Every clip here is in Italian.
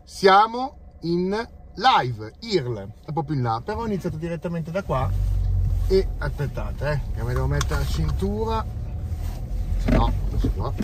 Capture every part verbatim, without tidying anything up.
siamo in live, I R L, è proprio in là, però ho iniziato direttamente da qua e aspettate, eh, che mi devo mettere la cintura, se no, non si può.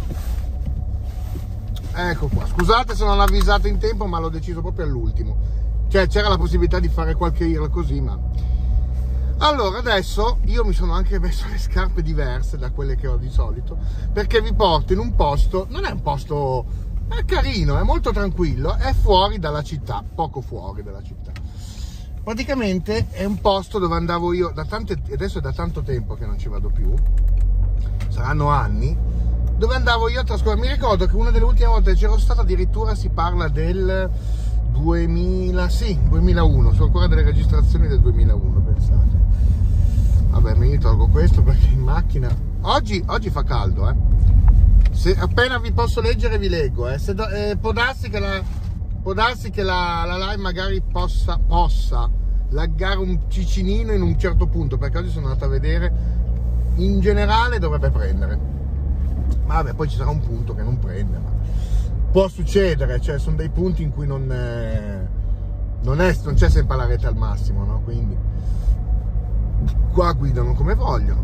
Ecco qua, scusate se non ho avvisato in tempo, ma l'ho deciso proprio all'ultimo, cioè c'era la possibilità di fare qualche I R L così, ma... Allora, adesso io mi sono anche messo le scarpe diverse da quelle che ho di solito, perché vi porto in un posto, non è un posto, è carino, è molto tranquillo, è fuori dalla città, poco fuori dalla città. Praticamente è un posto dove andavo io da tante, adesso è da tanto tempo che non ci vado più, saranno anni, dove andavo io a trascorrere. Mi ricordo che una delle ultime volte che c'ero stato addirittura si parla del duemila, sì, duemilauno, sono ancora delle registrazioni del duemilauno, pensate. Vabbè, mi tolgo questo perché in macchina oggi, oggi fa caldo, eh. Se appena vi posso leggere vi leggo, eh. Se do, eh, può darsi che la può darsi che la, la live magari possa possa laggare un cicinino in un certo punto, perché oggi sono andato a vedere, in generale dovrebbe prendere, ma vabbè, poi ci sarà un punto che non prende, ma può succedere, cioè sono dei punti in cui non è, non è, non c'è sempre la rete al massimo, no? Quindi qua guidano come vogliono.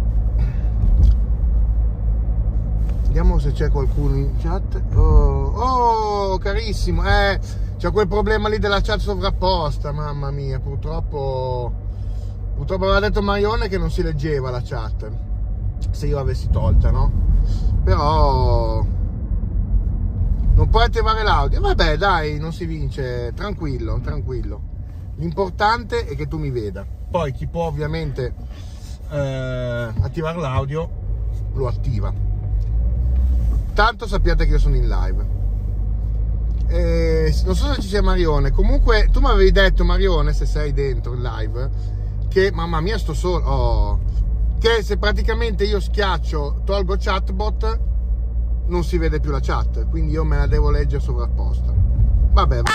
Vediamo se c'è qualcuno in chat. Oh, oh carissimo, eh, c'è quel problema lì della chat sovrapposta, mamma mia, purtroppo purtroppo aveva detto Marione che non si leggeva la chat se io l'avessi tolta, no? Però non puoi attivare l'audio, vabbè dai, non si vince, tranquillo, tranquillo. L'importante è che tu mi veda. Poi chi può ovviamente eh, attivare l'audio lo attiva. Tanto sappiate che io sono in live. E non so se ci sia Marione. Comunque tu mi avevi detto, Marione, se sei dentro in live, che mamma mia sto solo, oh, che se praticamente io schiaccio, tolgo chatbot, non si vede più la chat, quindi io me la devo leggere sovrapposta. Vabbè, in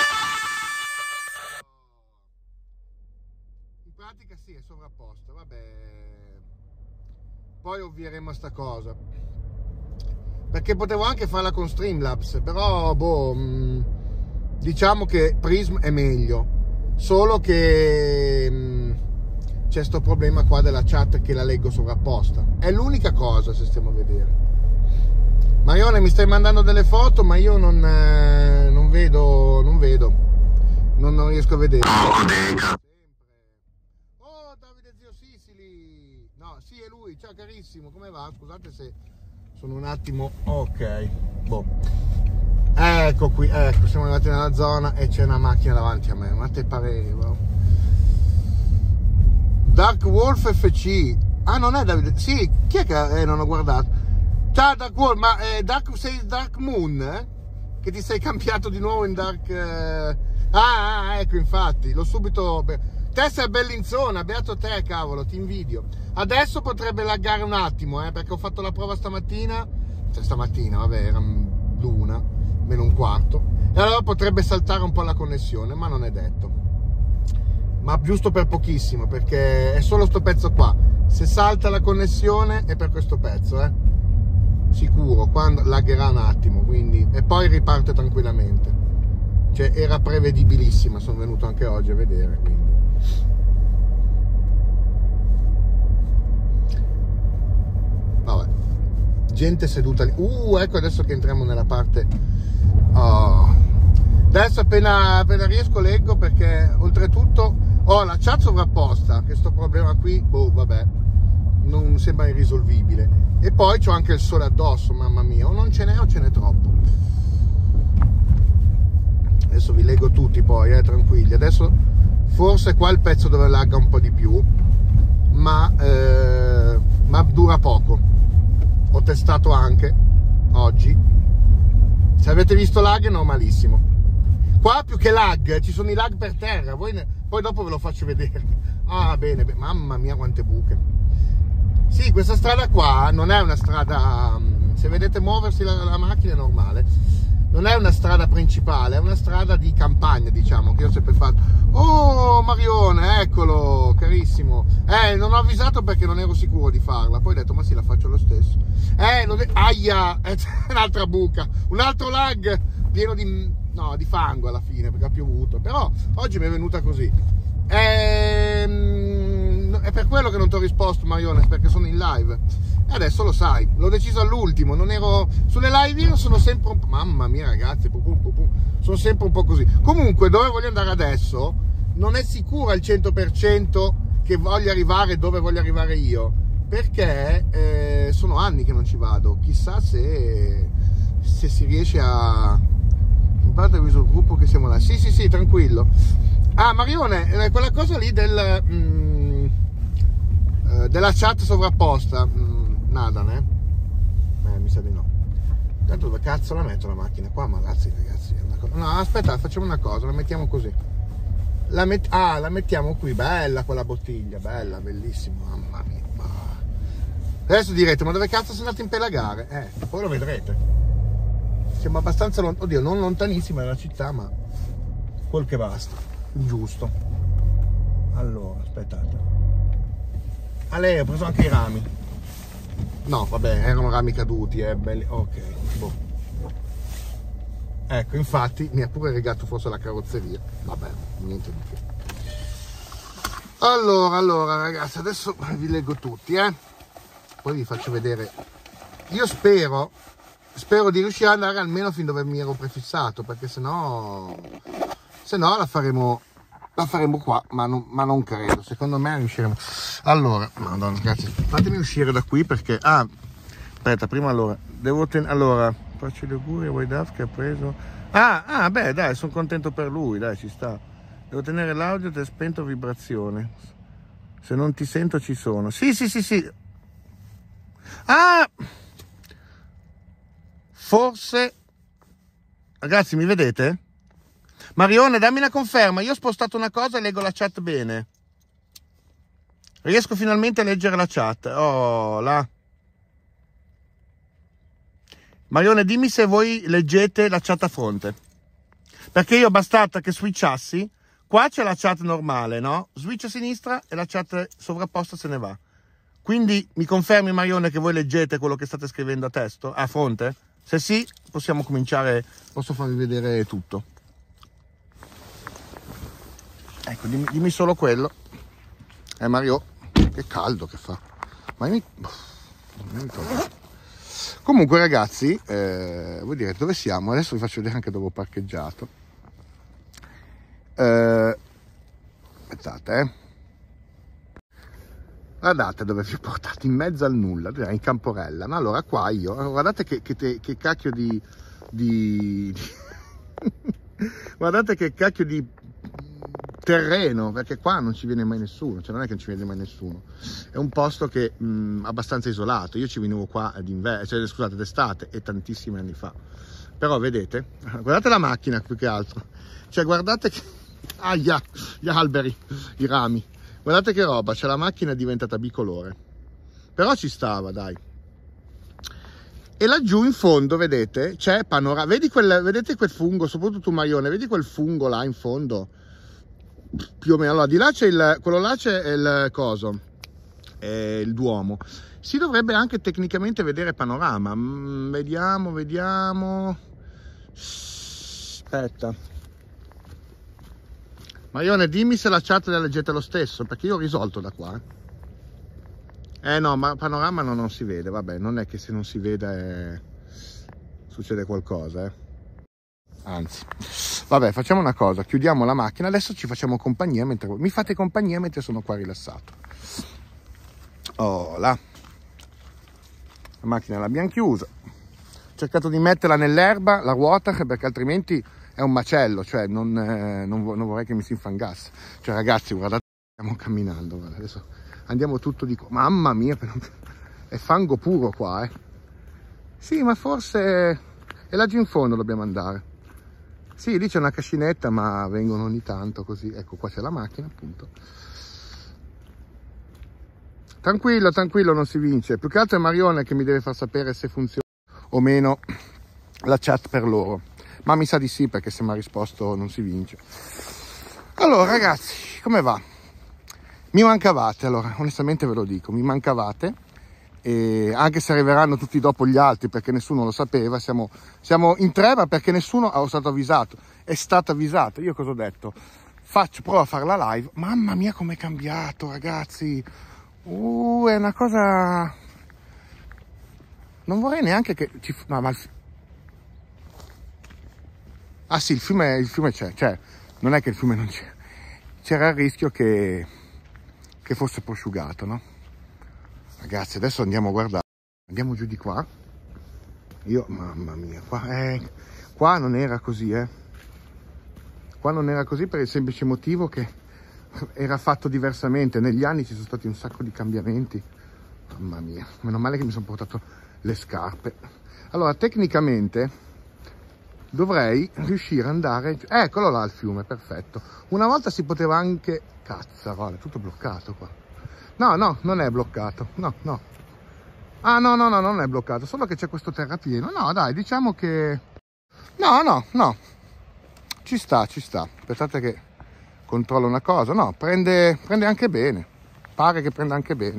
pratica sì, è sovrapposta, vabbè, poi ovvieremo sta cosa, perché potevo anche farla con Streamlabs, però boh, diciamo che Prism è meglio, solo che c'è sto problema qua della chat che la leggo sovrapposta, è l'unica cosa, se stiamo a vedere. Marione, mi stai mandando delle foto, ma io non, eh, non vedo, non vedo, non, non riesco a vedere. Oh, Davide Zio Sicili! No, sì, è lui, ciao carissimo, come va? Scusate se sono un attimo, ok, boh. Ecco qui, ecco, siamo arrivati nella zona e c'è una macchina davanti a me, ma te pareva? Dark Wolf F C, ah non è Davide, sì, chi è che eh, non ho guardato? Ciao Dark Wolf, ma eh, Dark, sei Dark Moon, eh? Che ti sei cambiato di nuovo in Dark... Eh... Ah, ah, ecco, infatti, l'ho subito... Te sei bellinzona, beato te, cavolo, ti invidio. Adesso potrebbe laggare un attimo, eh, perché ho fatto la prova stamattina, cioè stamattina, vabbè, era l'una, meno un quarto, e allora potrebbe saltare un po' la connessione, ma non è detto. Ma giusto per pochissimo, perché è solo sto pezzo qua. Se salta la connessione è per questo pezzo, eh. Sicuro, quando lagherà un attimo, quindi, e poi riparte tranquillamente, cioè era prevedibilissima, sono venuto anche oggi a vedere, quindi vabbè, gente seduta lì, uh ecco adesso che entriamo nella parte, oh. Adesso appena, appena riesco leggo, perché oltretutto ho la chat sovrapposta, che sto problema qui, boh vabbè, non sembra irrisolvibile, e poi c'ho anche il sole addosso, mamma mia, o non ce n'è o ce n'è troppo. Adesso vi leggo tutti poi, eh, tranquilli. Adesso forse qua il pezzo dove lagga un po' di più, ma, eh, ma dura poco. Ho testato anche oggi, se avete visto lag è normalissimo. Qua più che lag, ci sono i lag per terra, voi ne... poi dopo ve lo faccio vedere. Ah bene, beh, mamma mia quante buche. Sì, questa strada qua non è una strada, se vedete muoversi la, la macchina è normale, non è una strada principale, è una strada di campagna, diciamo, che io ho sempre fatto. Oh Marione, eccolo, carissimo. Eh, non ho avvisato perché non ero sicuro di farla, poi ho detto ma sì, la faccio lo stesso. Eh, non è... aia, è un'altra buca, un altro lag pieno di no, di fango alla fine, perché ha piovuto, però oggi mi è venuta così. Ehm, è per quello che non ti ho risposto, Marione, perché sono in live. E adesso lo sai, l'ho deciso all'ultimo, non ero... Sulle live io sono sempre un po'... Mamma mia ragazzi, pum, pum, pum, sono sempre un po' così. Comunque, dove voglio andare adesso, non è sicuro al cento per cento che voglio arrivare dove voglio arrivare io, perché eh, sono anni che non ci vado. Chissà se, se si riesce a... In parte ho visto il gruppo che siamo là. Sì, sì, sì, tranquillo. Ah, Marione, quella cosa lì del, mm, eh, della chat sovrapposta, mm, nada, né? Eh, mi sa di no. Tanto dove cazzo la metto la macchina? Qua, ma ragazzi, ragazzi, è una cosa... No, aspetta, facciamo una cosa, la mettiamo così. La met... Ah, la mettiamo qui, bella quella bottiglia, bella, bellissima, mamma mia. Adesso direte, ma dove cazzo sei andato in pelagare? Eh, poi lo vedrete. Siamo abbastanza lontani, oddio, non lontanissimi dalla città, ma quel che basta, giusto. Allora, aspettate. A lei ho preso anche i rami. No, vabbè, erano rami caduti, eh, belli, ok, boh. Ecco, infatti, mi ha pure regato forse la carrozzeria. Vabbè, niente di che. Allora, allora, ragazzi, adesso vi leggo tutti, eh. Poi vi faccio vedere. Io spero... Spero di riuscire ad andare almeno fin dove mi ero prefissato, perché sennò, sennò la faremo, la faremo qua, ma non, ma non credo. Secondo me riusciremo. Allora, madonna, ragazzi, fatemi uscire da qui perché, ah, aspetta, prima allora, devo ten... allora, faccio gli auguri a Waidaf che ha preso, ah, ah, beh, dai, sono contento per lui, dai, ci sta. Devo tenere l'audio ed è spento vibrazione. Se non ti sento ci sono. Sì, sì, sì, sì. Ah! Forse, ragazzi, mi vedete? Marione, dammi una conferma. Io ho spostato una cosa e leggo la chat bene. Riesco finalmente a leggere la chat. Oh, là. Marione, dimmi se voi leggete la chat a fronte. Perché io bastata che switchassi. Qua c'è la chat normale, no? Switch a sinistra e la chat sovrapposta se ne va. Quindi mi confermi, Marione, che voi leggete quello che state scrivendo a testo, a fronte? Se sì, possiamo cominciare, posso farvi vedere tutto. Ecco, dimmi, dimmi solo quello. Eh Mario, che caldo che fa. Ma io mi... Comunque ragazzi, eh, voi direte dove siamo? Adesso vi faccio vedere anche dove ho parcheggiato. Eh, aspettate, eh. Guardate dove vi ho portato, in mezzo al nulla, in Camporella. Ma allora qua io, guardate che, che, te, che cacchio di... di, di guardate che cacchio di terreno, perché qua non ci viene mai nessuno, cioè non è che non ci viene mai nessuno. È un posto che è abbastanza isolato. Io ci venivo qua d'inverno, cioè scusate, d'estate e tantissimi anni fa. Però vedete, guardate la macchina più che altro. Cioè guardate che... Aia, gli alberi, i rami. Guardate che roba, c'è la macchina è diventata bicolore, però ci stava, dai. E laggiù in fondo, vedete, c'è panorama, vedi quel, vedete quel fungo, soprattutto un Marione, vedi quel fungo là in fondo? Più o meno, allora di là c'è il, quello là c'è il coso, è il Duomo. Si dovrebbe anche tecnicamente vedere panorama, mm, vediamo, vediamo, aspetta. Marione, dimmi se la chat la leggete lo stesso, perché io ho risolto da qua. Eh no, ma panorama no, non si vede, vabbè, non è che se non si vede eh, succede qualcosa, eh. Anzi, vabbè, facciamo una cosa, chiudiamo la macchina, adesso ci facciamo compagnia, mentre mi fate compagnia mentre sono qua rilassato. Oh, là. La macchina l'abbiamo chiusa. Ho cercato di metterla nell'erba, la ruota, perché altrimenti... è un macello, cioè non, eh, non, non vorrei che mi si infangasse. Cioè ragazzi, guardate, stiamo camminando, guarda, adesso andiamo tutto di qua. Mamma mia, è fango puro qua, eh. Sì, ma forse è laggiù in fondo dobbiamo andare. Sì, lì c'è una cascinetta, ma vengono ogni tanto così. Ecco, qua c'è la macchina, appunto. Tranquillo, tranquillo, non si vince. Più che altro è Marione che mi deve far sapere se funziona o meno la chat per loro. Ma mi sa di sì, perché se mi ha risposto non si vince. Allora ragazzi, come va? Mi mancavate, allora, onestamente ve lo dico, mi mancavate. e anche se arriveranno tutti dopo gli altri perché nessuno lo sapeva, siamo, siamo in tre, ma perché nessuno è stato avvisato, è stato avvisato. Io cosa ho detto? Faccio, provo a fare la live, mamma mia com'è cambiato ragazzi, uh, è una cosa, non vorrei neanche che ci... No, ma il... ah sì, il fiume, il fiume c'è, cioè non è che il fiume non c'è, c'era il rischio che, che fosse prosciugato, no? Ragazzi, adesso andiamo a guardare, andiamo giù di qua. Io, mamma mia, qua, eh, qua non era così, eh. Qua non era così per il semplice motivo che era fatto diversamente. Negli anni ci sono stati un sacco di cambiamenti. Mamma mia, meno male che mi sono portato le scarpe. Allora, tecnicamente dovrei riuscire ad andare... Eccolo là il fiume, perfetto. Una volta si poteva anche... Cazzarola, è tutto bloccato qua. No, no, non è bloccato, no, no. Ah, no, no, no, non è bloccato, solo che c'è questo terrapieno. No, dai, diciamo che... No, no, no. Ci sta, ci sta. Aspettate che controllo una cosa. No, prende, prende anche bene. Pare che prenda anche bene.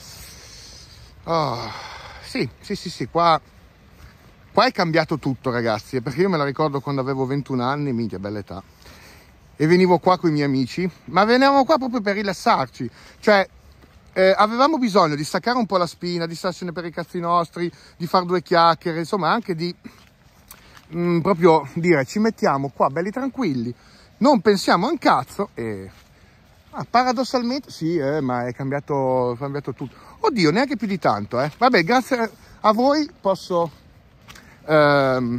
Oh, sì, sì, sì, sì, qua... Qua è cambiato tutto, ragazzi, perché io me la ricordo quando avevo ventuno anni, minchia, bella età. E venivo qua con i miei amici, ma venivamo qua proprio per rilassarci. Cioè... Eh, avevamo bisogno di staccare un po' la spina, di starsene per i cazzi nostri, di fare due chiacchiere, insomma anche di mh, proprio dire ci mettiamo qua belli tranquilli, non pensiamo a un cazzo e ah, paradossalmente sì, eh, ma è cambiato, è cambiato tutto. Oddio, neanche più di tanto, eh. Vabbè, grazie a voi posso ehm,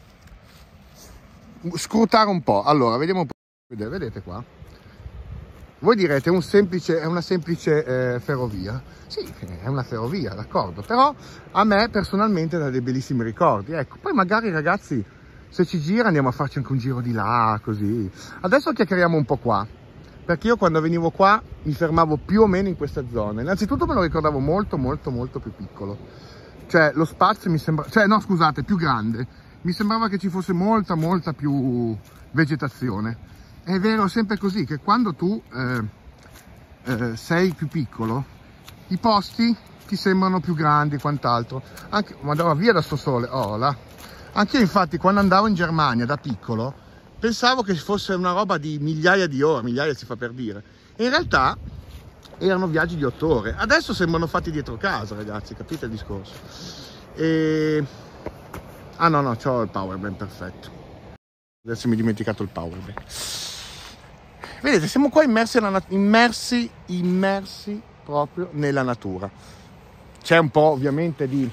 scrutare un po'. Allora, vediamo un po'. Vedete qua? Voi direte un semplice, è una semplice eh, ferrovia. Sì, è una ferrovia, d'accordo, però a me personalmente dà dei bellissimi ricordi. Ecco, poi magari ragazzi, se ci gira andiamo a farci anche un giro di là, così. Adesso chiacchieriamo un po' qua, perché io quando venivo qua mi fermavo più o meno in questa zona. Innanzitutto me lo ricordavo molto, molto, molto più piccolo. Cioè lo spazio mi sembra, cioè no scusate, più grande. Mi sembrava che ci fosse molta, molta più vegetazione. È vero, sempre così, che quando tu eh, eh, sei più piccolo, i posti ti sembrano più grandi e quant'altro. Anche, ma andava via da sto sole, oh là. Anche io infatti quando andavo in Germania da piccolo, pensavo che fosse una roba di migliaia di ore, migliaia si fa per dire. E in realtà erano viaggi di otto ore. Adesso sembrano fatti dietro casa, ragazzi, capite il discorso? E... Ah no, no, c'ho il powerbank, perfetto. Adesso mi ho dimenticato il powerbank. Vedete, siamo qua immersi, nella, immersi, immersi proprio nella natura. C'è un po' ovviamente di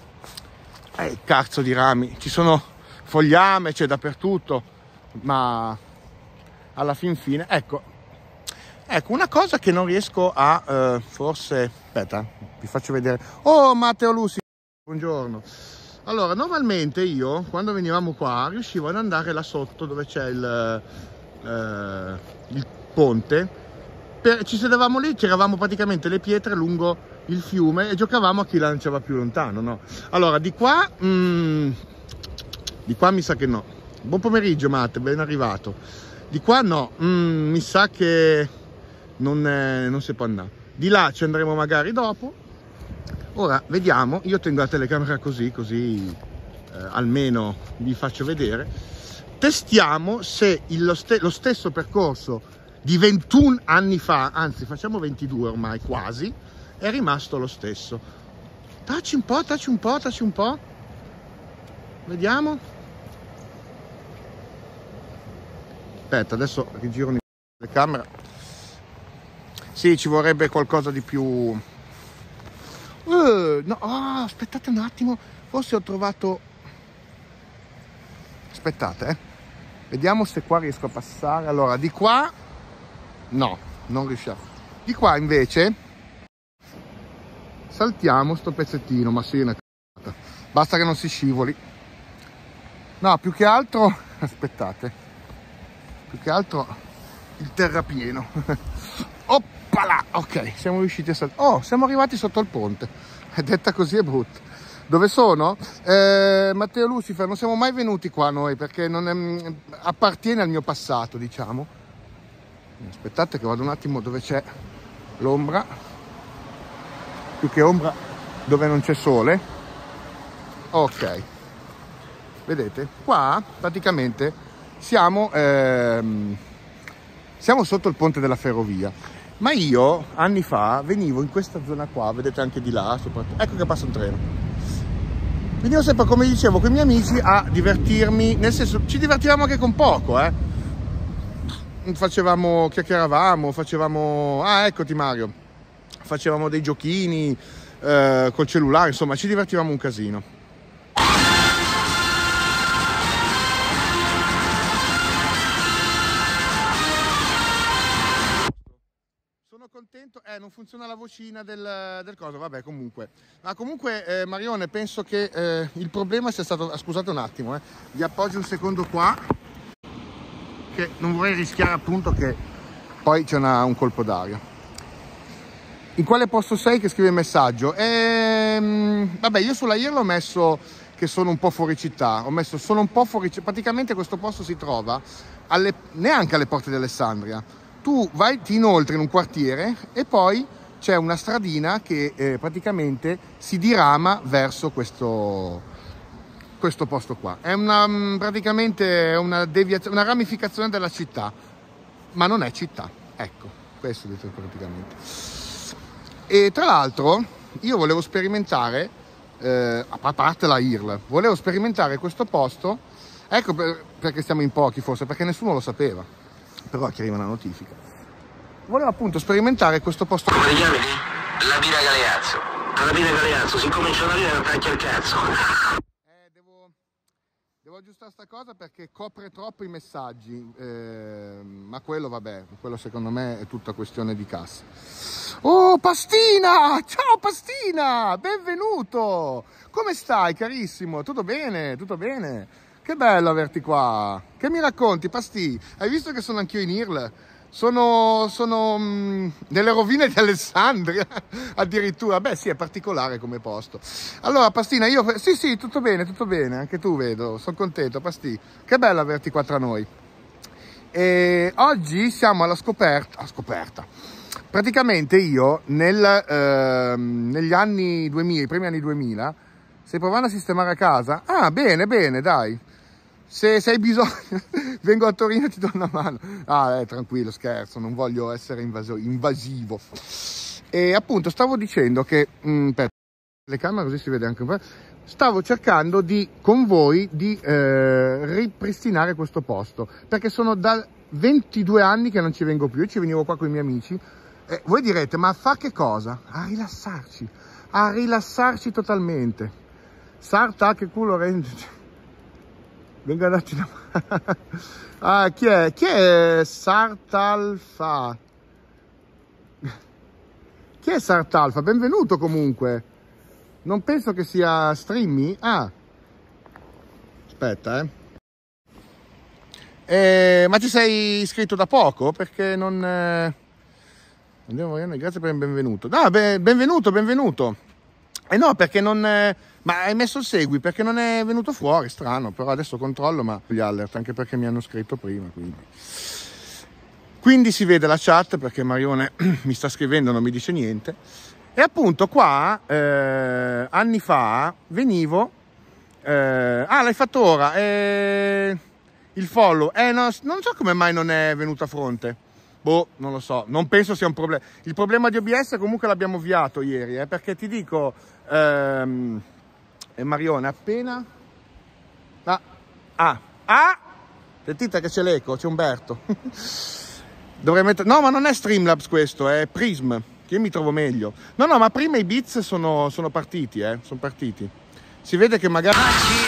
eh, cazzo di rami, ci sono fogliame, c'è dappertutto, ma alla fin fine, ecco, ecco una cosa che non riesco a, eh, forse, aspetta, vi faccio vedere. Oh, Matteo Lusi, buongiorno. Allora, normalmente io, quando venivamo qua, riuscivo ad andare là sotto dove c'è il... Uh, il ponte, per, ci sedevamo lì, c'eravamo praticamente le pietre lungo il fiume e giocavamo a chi lanciava più lontano, no? Allora di qua mm, di qua mi sa che no. Buon pomeriggio Matte, ben arrivato. Di qua no, mm, mi sa che non, è, non si può andare. Di là ci andremo magari dopo. Ora vediamo, io tengo la telecamera così, così eh, almeno vi faccio vedere. Testiamo se il, lo, ste, lo stesso percorso di ventuno anni fa, anzi facciamo ventidue ormai quasi, è rimasto lo stesso. Tacci un po', tacci un po', tacci un po'. Vediamo. Aspetta, adesso rigiro la telecamera. Sì, ci vorrebbe qualcosa di più... Uh, no, oh, aspettate un attimo, forse ho trovato... Aspettate, eh. Vediamo se qua riesco a passare. Allora, di qua no, non riusciamo. Di qua invece saltiamo sto pezzettino, ma sì, una c***a. Basta che non si scivoli. No, più che altro, aspettate, più che altro il terrapieno. Oppala, ok, siamo riusciti a saltare. Oh, siamo arrivati sotto il ponte. È detta così è brutta. Dove sono? Eh, Matteo Lucifer, non siamo mai venuti qua noi perché non è, appartiene al mio passato, diciamo. Aspettate che vado un attimo dove c'è l'ombra. Più che ombra, dove non c'è sole. Ok, vedete qua praticamente siamo ehm, siamo sotto il ponte della ferrovia, ma io anni fa venivo in questa zona qua, vedete anche di là, ecco che passa un treno, venivo sempre, come dicevo, con i miei amici a divertirmi, nel senso ci divertivamo anche con poco, eh facevamo, chiacchieravamo, facevamo, ah eccoti Mario, facevamo dei giochini eh, col cellulare, insomma ci divertivamo un casino. Sono contento, eh non funziona la vocina del, del coso, vabbè comunque, ma comunque eh, Marione, penso che eh, il problema sia stato, ah, scusate un attimo, eh, vi appoggio un secondo qua, che non vorrei rischiare appunto che poi c'è un colpo d'aria. In quale posto sei? Che scrive il messaggio? Ehm, vabbè, io sulla I R L ho messo che sono un po' fuori città, ho messo sono un po' fuori città, praticamente questo posto si trova alle, neanche alle porte di Alessandria, tu vai, ti inoltri in un quartiere e poi c'è una stradina che eh, praticamente si dirama verso questo questo posto qua. È una, praticamente una deviazione, una ramificazione della città, ma non è città, ecco, questo detto praticamente. E tra l'altro io volevo sperimentare, eh, a parte la I R L, volevo sperimentare questo posto, ecco per, perché stiamo in pochi forse, perché nessuno lo sapeva, però che arriva una notifica. Volevo appunto sperimentare questo posto. Come ti chiami? La Pira Galeazzo. Alla Pira Galeazzo si comincia una vita e attacchi al cazzo. Devo aggiustare sta cosa perché copre troppo i messaggi, eh, ma quello vabbè, quello secondo me è tutta questione di cassa. Oh Pastina, ciao Pastina, benvenuto, come stai carissimo, tutto bene, tutto bene, che bello averti qua, che mi racconti Pasti, hai visto che sono anch'io in I R L? Sono, sono mh, nelle rovine di Alessandria, addirittura. Beh sì, è particolare come posto. Allora Pastina, io... Sì, sì, tutto bene, tutto bene, anche tu vedo, sono contento, Pasti. Che bello averti qua tra noi. E oggi siamo alla scoperta, a scoperta. Praticamente io, nel, eh, negli anni duemila, i primi anni duemila, stai provando a sistemare a casa? Ah, bene, bene, dai. Se, se hai bisogno, vengo a Torino e ti do una mano. Ah, eh, tranquillo, scherzo, non voglio essere invaso, invasivo. E appunto stavo dicendo che, mh, per le camere così si vede anche un po', stavo cercando di, con voi, di eh, ripristinare questo posto, perché sono da ventidue anni che non ci vengo più, io ci venivo qua con i miei amici. E voi direte, ma a fare che cosa? A rilassarci, a rilassarci totalmente. Sarta, che culo rende... Venga a darci una mano. Ah, chi è? Chi è Sartalfa? Chi è Sartalfa? Benvenuto comunque. Non penso che sia Streamy. Ah. Aspetta, eh. eh ma ti sei iscritto da poco? Perché non... Eh... Andiamo, grazie per il benvenuto. No, beh, benvenuto, benvenuto. Eh no, perché non... Eh... Ma hai messo il segui perché non è venuto fuori, strano, però adesso controllo, ma gli alert, anche perché mi hanno scritto prima, quindi. Quindi si vede la chat perché Marione mi sta scrivendo, non mi dice niente. E appunto qua, eh, anni fa, venivo, eh, ah l'hai fatto ora, eh, il follow, eh no, non so come mai non è venuto a fronte. Boh, non lo so, non penso sia un problema. Il problema di O B S comunque l'abbiamo avviato ieri, eh, perché ti dico... Ehm, E Marione appena... Ah, ah, ah! Sentite che c'è l'eco, c'è Umberto. Dovrei mettere... No, ma non è Streamlabs questo, è Prism, che io mi trovo meglio. No, no, ma prima i beats sono, sono partiti, eh, sono partiti. Si vede che magari...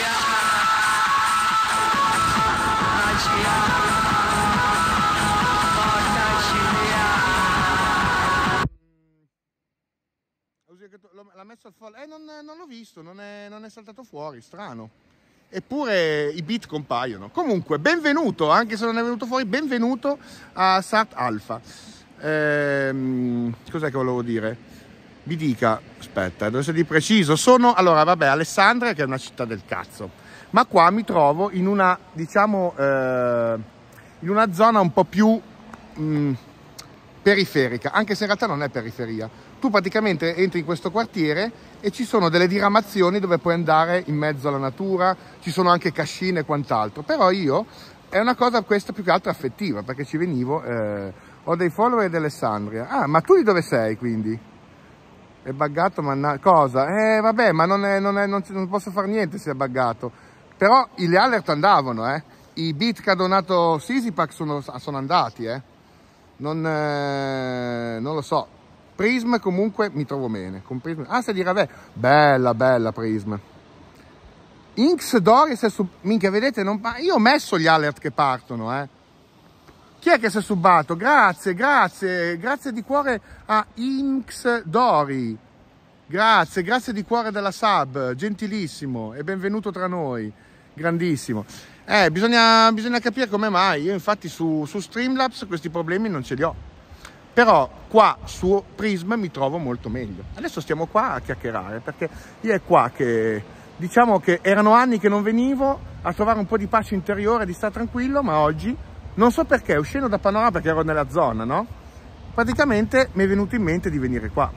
L'ha messo al follow, eh non, non l'ho visto, non è, non è saltato fuori, strano. Eppure i beat compaiono. Comunque, benvenuto, anche se non è venuto fuori, benvenuto a Sart Alpha. Ehm, cos'è che volevo dire? Vi dica, aspetta, devo essere di preciso. Sono, allora, vabbè, Alessandria, che è una città del cazzo. Ma qua mi trovo in una, diciamo, eh, in una zona un po' più... Mh, periferica, anche se in realtà non è periferia. Tu praticamente entri in questo quartiere e ci sono delle diramazioni dove puoi andare in mezzo alla natura, ci sono anche cascine e quant'altro, però io, è una cosa questa più che altro affettiva, perché ci venivo, eh, ho dei follower di Alessandria. Ah, ma tu di dove sei quindi? È buggato, ma cosa? Eh vabbè, ma non, è, non, è, non, non posso fare niente se è buggato. Però gli alert andavano, eh. I bit che ha donato Sisipac sono, sono andati, eh. Non, eh, non lo so. Prism comunque mi trovo bene. Con Prism. Ah, se dire, beh, bella, bella Prism. Inks Doris è sub... Minchia, vedete, non... io ho messo gli alert che partono, eh. Chi è che si è subato? Grazie, grazie, grazie di cuore a Inks Dori. Grazie, grazie di cuore della sub, gentilissimo e benvenuto tra noi, grandissimo. Eh, bisogna, bisogna capire come mai. Io infatti su, su Streamlabs questi problemi non ce li ho. Però qua su Prism mi trovo molto meglio. Adesso stiamo qua a chiacchierare, perché io è qua che, diciamo che erano anni che non venivo a trovare un po' di pace interiore, di stare tranquillo, ma oggi, non so perché, uscendo da Panorama, perché ero nella zona, no? Praticamente mi è venuto in mente di venire qua.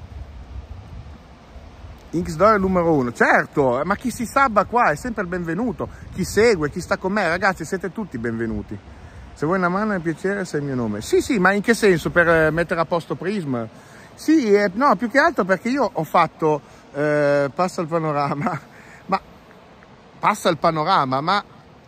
Inksdor è il numero uno, certo, ma chi si sabba qua è sempre il benvenuto, chi segue, chi sta con me, ragazzi, siete tutti benvenuti. Se vuoi una mano è piacere, sei il mio nome. Sì, sì, ma in che senso? Per mettere a posto Prism? Sì, eh, no, più che altro perché io ho fatto, eh, passa il panorama, ma passa il panorama, ma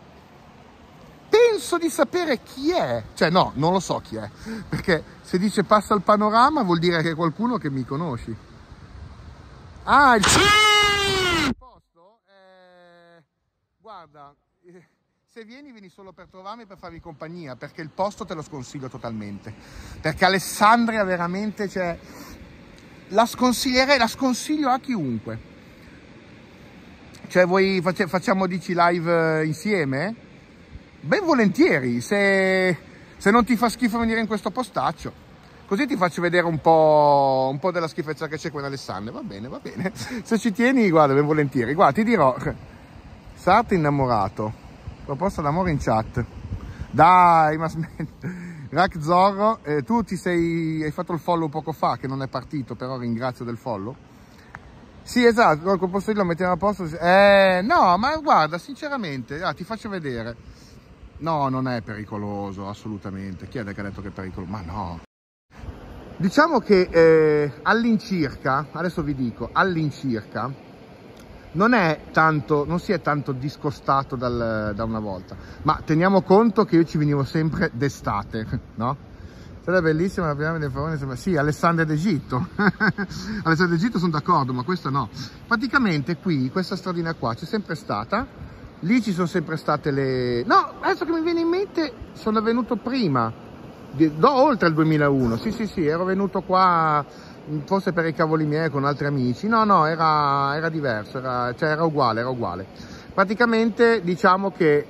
penso di sapere chi è, cioè no, non lo so chi è, perché se dice passa il panorama vuol dire che è qualcuno che mi conosci. Ah, il posto? Eh, guarda, eh, se vieni, vieni solo per trovarmi, per farvi compagnia, perché il posto te lo sconsiglio totalmente. Perché Alessandria veramente, cioè, la sconsiglierei, la sconsiglio a chiunque. Cioè, voi face, facciamo dici live insieme? Ben volentieri, se, se non ti fa schifo venire in questo postaccio. Così ti faccio vedere un po', un po' della schifezza che c'è qui in Alessandria. Va bene, va bene. Se ci tieni, guarda, ben volentieri. Guarda, ti dirò, Sarto innamorato, proposta d'amore in chat. Dai, ma smetti. Rack Zorro, eh, tu ti sei, hai fatto il follow poco fa, che non è partito, però ringrazio del follow. Sì, esatto, posso dirlo, mettiamo a posto. Eh, no, ma guarda, sinceramente, ah, ti faccio vedere. No, non è pericoloso, assolutamente. Chi è che ha detto che è pericoloso? Ma no. Diciamo che eh, all'incirca, adesso vi dico, all'incirca, non è tanto, non si è tanto discostato dal, da una volta, ma teniamo conto che io ci venivo sempre d'estate, no? Sarà bellissima la piramide del Faraone, sì, Alessandria d'Egitto, Alessandria d'Egitto sono d'accordo, ma questa no. Praticamente qui, questa stradina qua c'è sempre stata, lì ci sono sempre state le... No, adesso che mi viene in mente, sono venuto prima, do oltre il duemilauno, sì sì sì, ero venuto qua forse per i cavoli miei con altri amici, no no, era, era diverso, era, cioè era uguale, era uguale. Praticamente diciamo che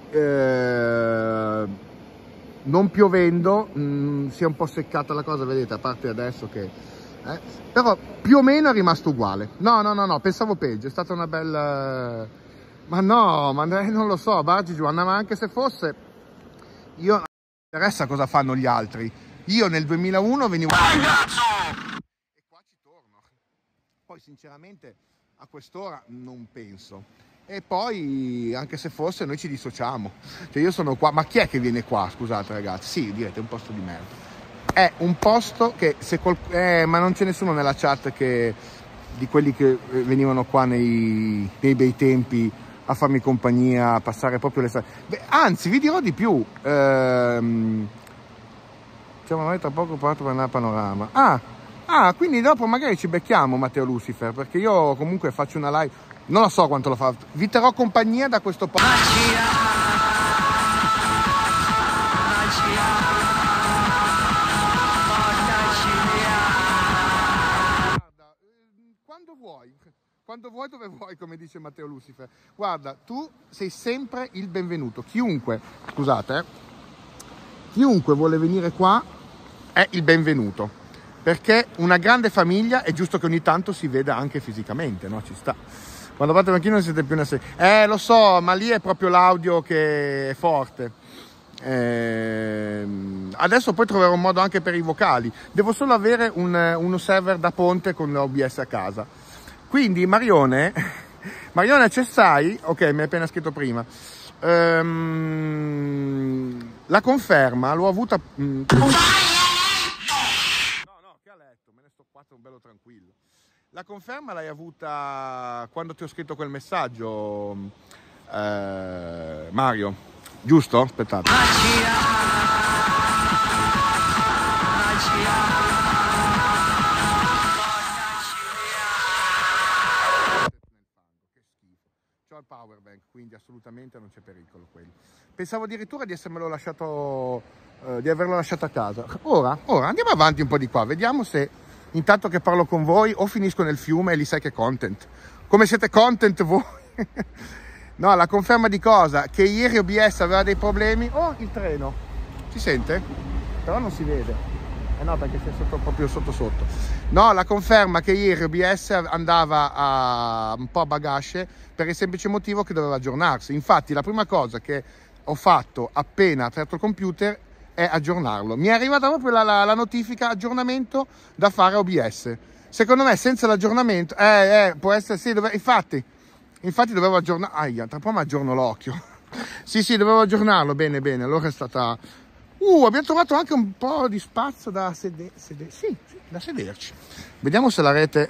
eh, non piovendo mh, si è un po' seccata la cosa, vedete, a parte adesso che... Eh, però più o meno è rimasto uguale. No no no no, pensavo peggio, è stata una bella... Ma no, ma non lo so, Bargi Giovanna, ma anche se fosse... Io... interessa cosa fanno gli altri. Io nel duemilauno venivo e qua ci torno. Poi sinceramente a quest'ora non penso. E poi anche se fosse noi ci dissociamo. Cioè io sono qua, ma chi è che viene qua? Scusate ragazzi. Sì, direte è un posto di merda. È un posto che se qual... eh, ma non c'è nessuno nella chat che di quelli che venivano qua nei, nei bei tempi a farmi compagnia, a passare proprio le strade. Beh, anzi, vi dirò di più. Ehm, diciamo, noi tra poco parto per andare a Panorama. Ah, ah, quindi dopo magari ci becchiamo, Matteo Lucifer, perché io comunque faccio una live. Non lo so quanto lo fa. Vi terrò compagnia da questo posto. Guarda, quando vuoi. Quando vuoi, dove vuoi, come dice Matteo Lucifer. Guarda, tu sei sempre il benvenuto. Chiunque, scusate, eh, chiunque vuole venire qua è il benvenuto. Perché una grande famiglia è giusto che ogni tanto si veda anche fisicamente, no? Ci sta. Quando fate macchina non siete più una serie. Eh, lo so, ma lì è proprio l'audio che è forte. ehm, adesso poi troverò un modo anche per i vocali, devo solo avere un, uno server da ponte con l'O B S a casa. Quindi Marione, Marione ci stai? Ok, mi hai appena scritto prima. Ehm, la conferma l'ho avuta... Mm, no, no, che a letto, me ne sto qua, un bello tranquillo. La conferma l'hai avuta quando ti ho scritto quel messaggio, eh, Mario, giusto? Aspettate. C'ho il power bank, quindi assolutamente non c'è pericolo quello. Pensavo addirittura di essermelo lasciato, eh, di averlo lasciato a casa. Ora, ora andiamo avanti un po' di qua, vediamo se... Intanto che parlo con voi o finisco nel fiume e lì sai che content. Come siete content voi? No, la conferma di cosa? Che ieri O B S aveva dei problemi. Oh, il treno. Si sente? Però non si vede. Eh no, perché sei sotto, proprio sotto sotto. No, la conferma che ieri O B S andava a un po' a bagasce per il semplice motivo che doveva aggiornarsi. Infatti la prima cosa che ho fatto appena aperto il computer è aggiornarlo. Mi è arrivata proprio la, la, la notifica aggiornamento da fare O B S. Secondo me senza l'aggiornamento eh, eh, può essere sì, dove, infatti infatti dovevo aggiornare, aia, tra un po' mi aggiorno l'occhio. Sì, sì, dovevo aggiornarlo, bene, bene, allora è stata uh, abbiamo trovato anche un po' di spazio da sedere, sede... sì, sì, da sederci. Vediamo se la rete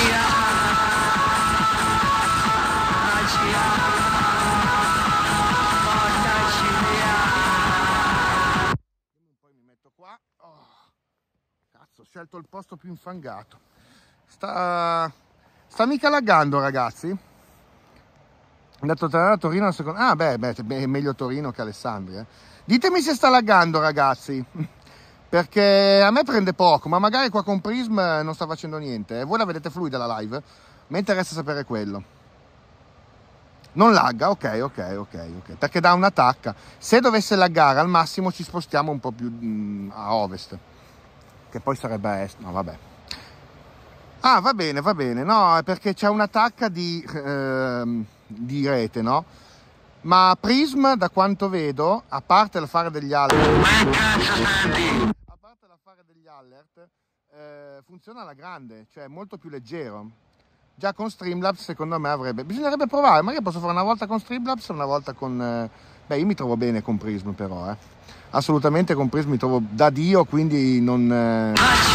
ho scelto il posto più infangato. Sta, sta mica laggando, ragazzi. Ho detto tra Torino la seconda. Ah, beh, beh, è meglio Torino che Alessandria. Ditemi se sta laggando, ragazzi. Perché a me prende poco, ma magari qua con Prism non sta facendo niente. Voi la vedete fluida la live? Mi interessa sapere quello. Non lagga, ok, ok, ok, ok. Perché dà una tacca. Se dovesse laggare al massimo ci spostiamo un po' più mh, a ovest. Che poi sarebbe a est, no vabbè. Ah, va bene, va bene, no, è perché c'è un'attacca di, eh, di rete, no? Ma Prism, da quanto vedo, a parte il fare degli alert, a parte la fare degli alert, eh, funziona alla grande, cioè è molto più leggero. Già con Streamlabs, secondo me, avrebbe, bisognerebbe provare, magari posso fare una volta con Streamlabs e una volta con, eh... beh, io mi trovo bene con Prism però, eh. Assolutamente con Prism mi trovo da Dio, quindi non... Eh...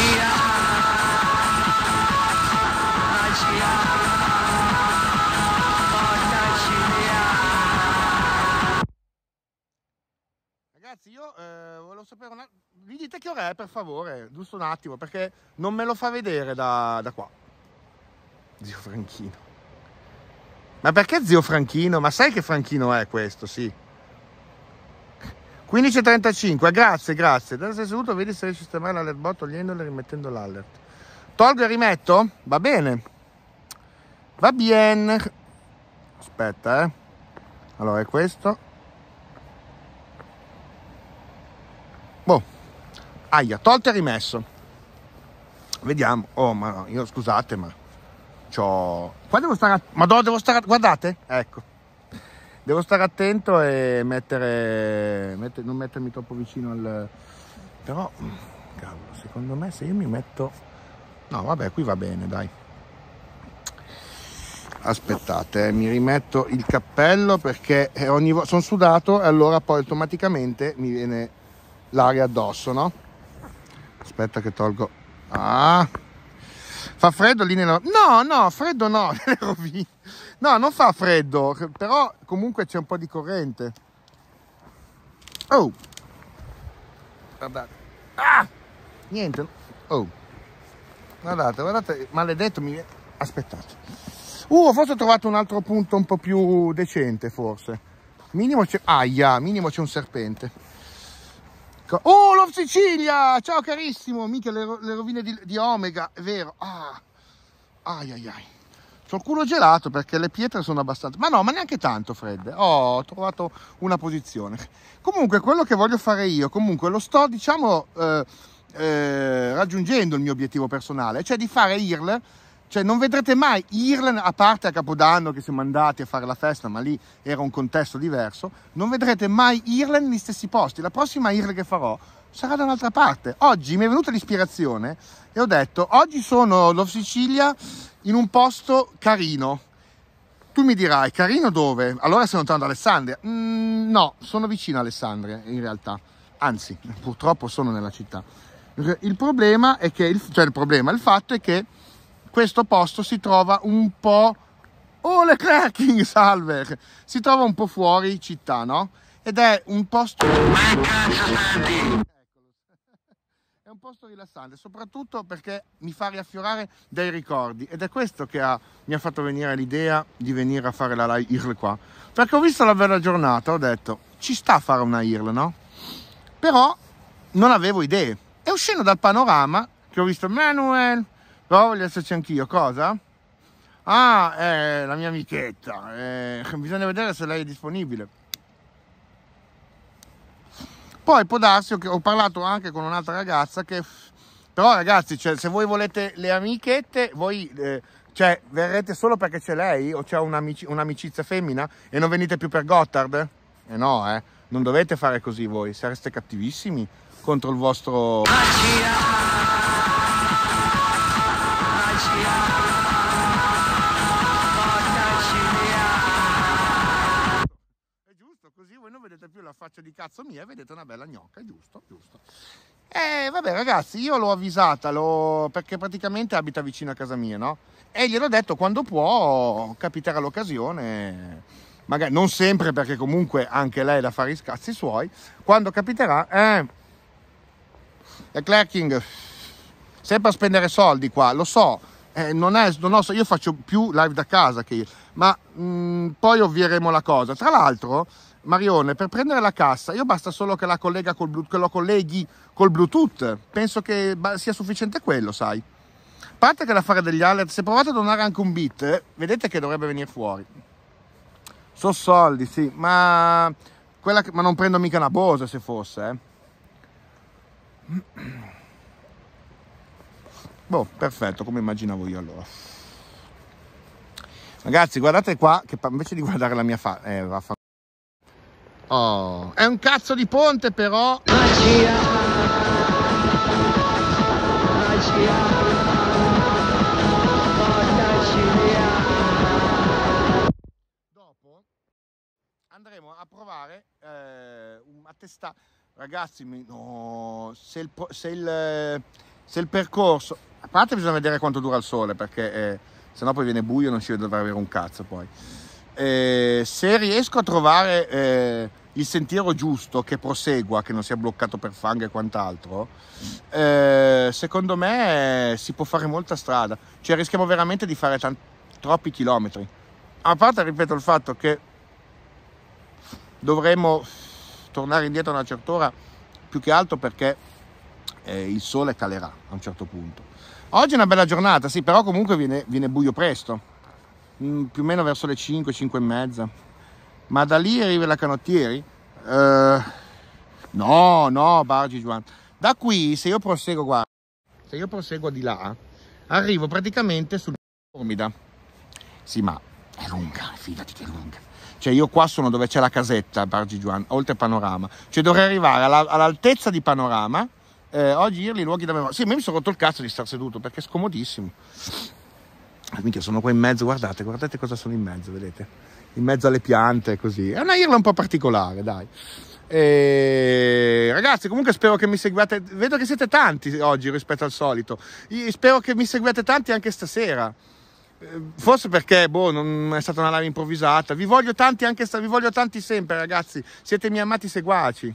Ragazzi, io eh, volevo sapere una... Vi dite che ora è, per favore, giusto un attimo, perché non me lo fa vedere da, da qua. Zio Franchino. Ma perché zio Franchino? Ma sai che Franchino è questo, sì. quindici e trentacinque, grazie, grazie. Adesso sei seduto, vedi se riesci a sistemare l'alert bot togliendolo e rimettendo l'alert. Tolgo e rimetto? Va bene. Va bene. Aspetta, eh. Allora, è questo. Boh. Aia, tolto e rimesso. Vediamo. Oh, ma no, io scusate, ma... C'ho... Qua devo stare... Ma dove devo stare... Guardate, ecco. Devo stare attento e mettere, mettere, non mettermi troppo vicino al... Però, cavolo, secondo me se io mi metto... No, vabbè, qui va bene, dai. Aspettate, eh, mi rimetto il cappello perché ogni volta sono sudato e allora poi automaticamente mi viene l'aria addosso, no? Aspetta che tolgo... Ah... Fa freddo lì nella... No, no, freddo no, nelle rovine. No, non fa freddo, però comunque c'è un po' di corrente. Oh! Guardate. Ah! Niente. Oh! Guardate, guardate, maledetto mi... Aspettate. Uh, forse ho trovato un altro punto un po' più decente, forse. Minimo c'è... Aia, minimo c'è un serpente. Oh, Love Sicilia! Ciao carissimo! Mica le, ro le rovine di, di Omega, è vero. Ah, ai ai ai. C'ho il culo gelato perché le pietre sono abbastanza... Ma no, ma neanche tanto fredde. Oh, ho trovato una posizione. Comunque, quello che voglio fare io, comunque lo sto, diciamo, eh, eh, raggiungendo il mio obiettivo personale, cioè di fare I R L Cioè non vedrete mai Ireland, a parte a Capodanno che siamo andati a fare la festa, ma lì era un contesto diverso, non vedrete mai Ireland negli stessi posti. La prossima Ireland che farò sarà da un'altra parte. Oggi mi è venuta l'ispirazione e ho detto, oggi sono Love Sicilia in un posto carino. Tu mi dirai, carino dove? Allora sei lontano da Alessandria. Mm, no, sono vicino a Alessandria in realtà. Anzi, purtroppo sono nella città. Il problema è che, il, cioè il problema, il fatto è che questo posto si trova un po', oh Leclerc, salve, si trova un po' fuori città, no? Ed è un posto, è un posto rilassante, soprattutto perché mi fa riaffiorare dei ricordi, ed è questo che ha, mi ha fatto venire l'idea di venire a fare la I R L qua, perché ho visto la bella giornata, ho detto, ci sta a fare una I R L, no? Però non avevo idee, e uscendo dal panorama, che ho visto Manuel, però voglio esserci anch'io, cosa? Ah, è la mia amichetta, eh, bisogna vedere se lei è disponibile. Poi può darsi che ho parlato anche con un'altra ragazza che, però ragazzi, cioè, se voi volete le amichette, voi eh, cioè, verrete solo perché c'è lei o c'è un'amici- un'amicizia femmina e non venite più per Gotthard? Eh no, eh, non dovete fare così voi, sareste cattivissimi contro il vostro... Così voi non vedete più la faccia di cazzo mia, vedete una bella gnocca, giusto, giusto. E vabbè ragazzi, io l'ho avvisata, l'ho... perché praticamente abita vicino a casa mia, no? E gliel'ho detto, quando può, capiterà l'occasione, magari non sempre, perché comunque anche lei ha da fare i scazzi suoi, quando capiterà, eh, è clerking, sempre a spendere soldi qua, lo so, eh, non è, non ho, io faccio più live da casa che io, ma mh, poi ovvieremo la cosa. Tra l'altro, Marione, per prendere la cassa, io basta solo che la collega col Bluetooth, che lo colleghi col Bluetooth, penso che sia sufficiente quello, sai. A parte che da fare degli alert, se provate a donare anche un bit, eh, vedete che dovrebbe venire fuori. So soldi, sì, ma, quella che, ma non prendo mica una Bose se fosse, eh. Boh, perfetto, come immaginavo io allora. Ragazzi, guardate qua, che invece di guardare la mia faccia, eh, va fa... Oh, è un cazzo di ponte però. Magia, magia, dopo andremo a provare eh, a testare. Ragazzi, no, se il, se il, se il percorso, a parte bisogna vedere quanto dura il sole, perché eh, sennò poi viene buio e non si dovrà avere un cazzo poi. Eh, se riesco a trovare eh, il sentiero giusto che prosegua, che non sia bloccato per fango e quant'altro, eh, secondo me eh, si può fare molta strada, cioè rischiamo veramente di fare tanti, troppi chilometri, a parte, ripeto, il fatto che dovremmo tornare indietro a una certa ora, più che altro perché eh, il sole calerà a un certo punto. Oggi è una bella giornata, sì, però comunque viene, viene buio presto, più o meno verso le cinque, cinque e mezza, ma da lì arriva la Canottieri? Uh, no, no, Bargi Juan. Da qui, se io proseguo, guarda, se io proseguo di là, arrivo praticamente sul Formida. Sì, ma è lunga, fidati che è lunga. Cioè io qua sono dove c'è la casetta, Bargi Juan, oltre Panorama. Cioè dovrei arrivare alla, all'altezza di Panorama, eh, oggi irli i luoghi da memoria. Sì, ma mi sono rotto il cazzo di star seduto, perché è scomodissimo. Minchia, sono qua in mezzo, guardate, guardate cosa sono in mezzo, vedete? In mezzo alle piante, così. È una irla un po' particolare, dai. E... ragazzi, comunque spero che mi seguiate, vedo che siete tanti oggi rispetto al solito. Io spero che mi seguiate tanti anche stasera. Forse perché, boh, non è stata una live improvvisata. Vi voglio tanti anche sta... vi voglio tanti sempre, ragazzi. Siete i miei amati seguaci.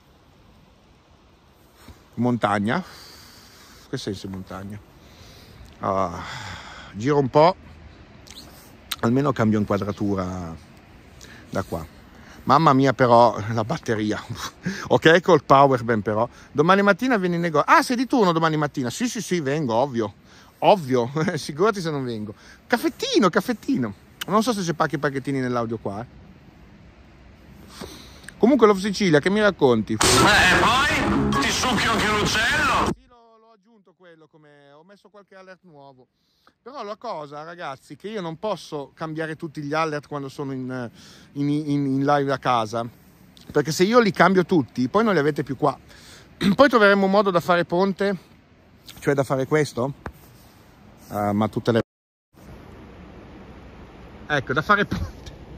Montagna? Che senso in montagna? Ah... Giro un po', almeno cambio inquadratura da qua. Mamma mia, però la batteria. Ok, col power bank però. Domani mattina vieni in negozio. Ah, sei di turno domani mattina? Sì, sì, sì, vengo, ovvio. Ovvio, figurati se non vengo. Caffettino, caffettino. Non so se c'è pacchi pacchettini nell'audio qua. Eh. Comunque, Love Sicilia, che mi racconti? Eh, poi ti succhio anche l'uccello. Sì, l'ho aggiunto quello. bello come ho messo qualche alert nuovo. Però la cosa, ragazzi, che io non posso cambiare tutti gli alert quando sono in, in, in, in live a casa, perché se io li cambio tutti poi non li avete più qua. Poi troveremo un modo da fare ponte, cioè da fare questo, uh, ma tutte le ecco, da fare ponte.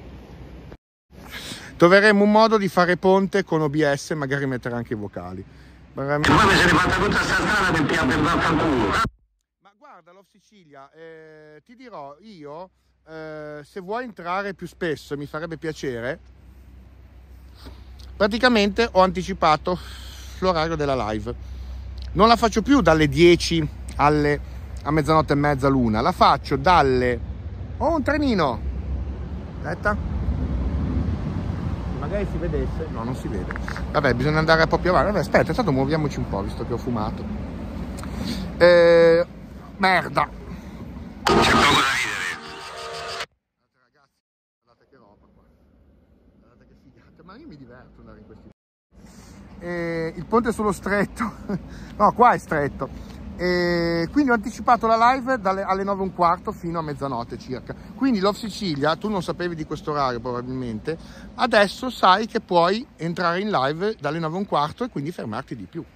Troveremo un modo di fare ponte con O B S, magari mettere anche i vocali. Veramente... Poi mi se ne fatta tutta sta strada per pian per vaffanculo. Ma guarda, Love Sicilia, eh, ti dirò io, eh, se vuoi entrare più spesso, mi farebbe piacere. Praticamente ho anticipato l'orario della live. Non la faccio più dalle dieci alle, a mezzanotte e mezza, l'una. La faccio dalle... Oh, un trenino! Aspetta. Magari si vedesse, no, non si vede. Vabbè, bisogna andare un po' più avanti. Vabbè, aspetta, intanto muoviamoci un po', visto che ho fumato. Eh, merda. C'è poco da ridere. Guardate, ragazzi, guardate che roba qua. Guardate che figata. Ma io mi diverto andare in questi. Eh, il ponte sullo stretto. No, qua è stretto. E quindi ho anticipato la live dalle, alle nove e un quarto fino a mezzanotte circa. Quindi Love Sicilia, tu non sapevi di questo orario probabilmente, adesso sai che puoi entrare in live dalle nove e un quarto e quindi fermarti di più.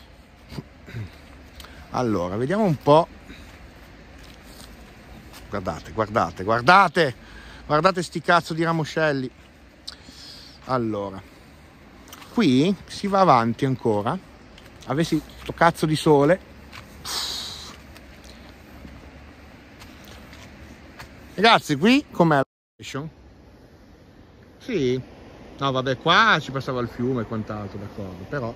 Allora, vediamo un po'. Guardate, guardate, guardate, guardate sti cazzo di ramoscelli. Allora, qui si va avanti ancora. Avessi sto cazzo di sole. Ragazzi, qui com'è la location? Sì. No, vabbè, qua ci passava il fiume e quant'altro, d'accordo, però...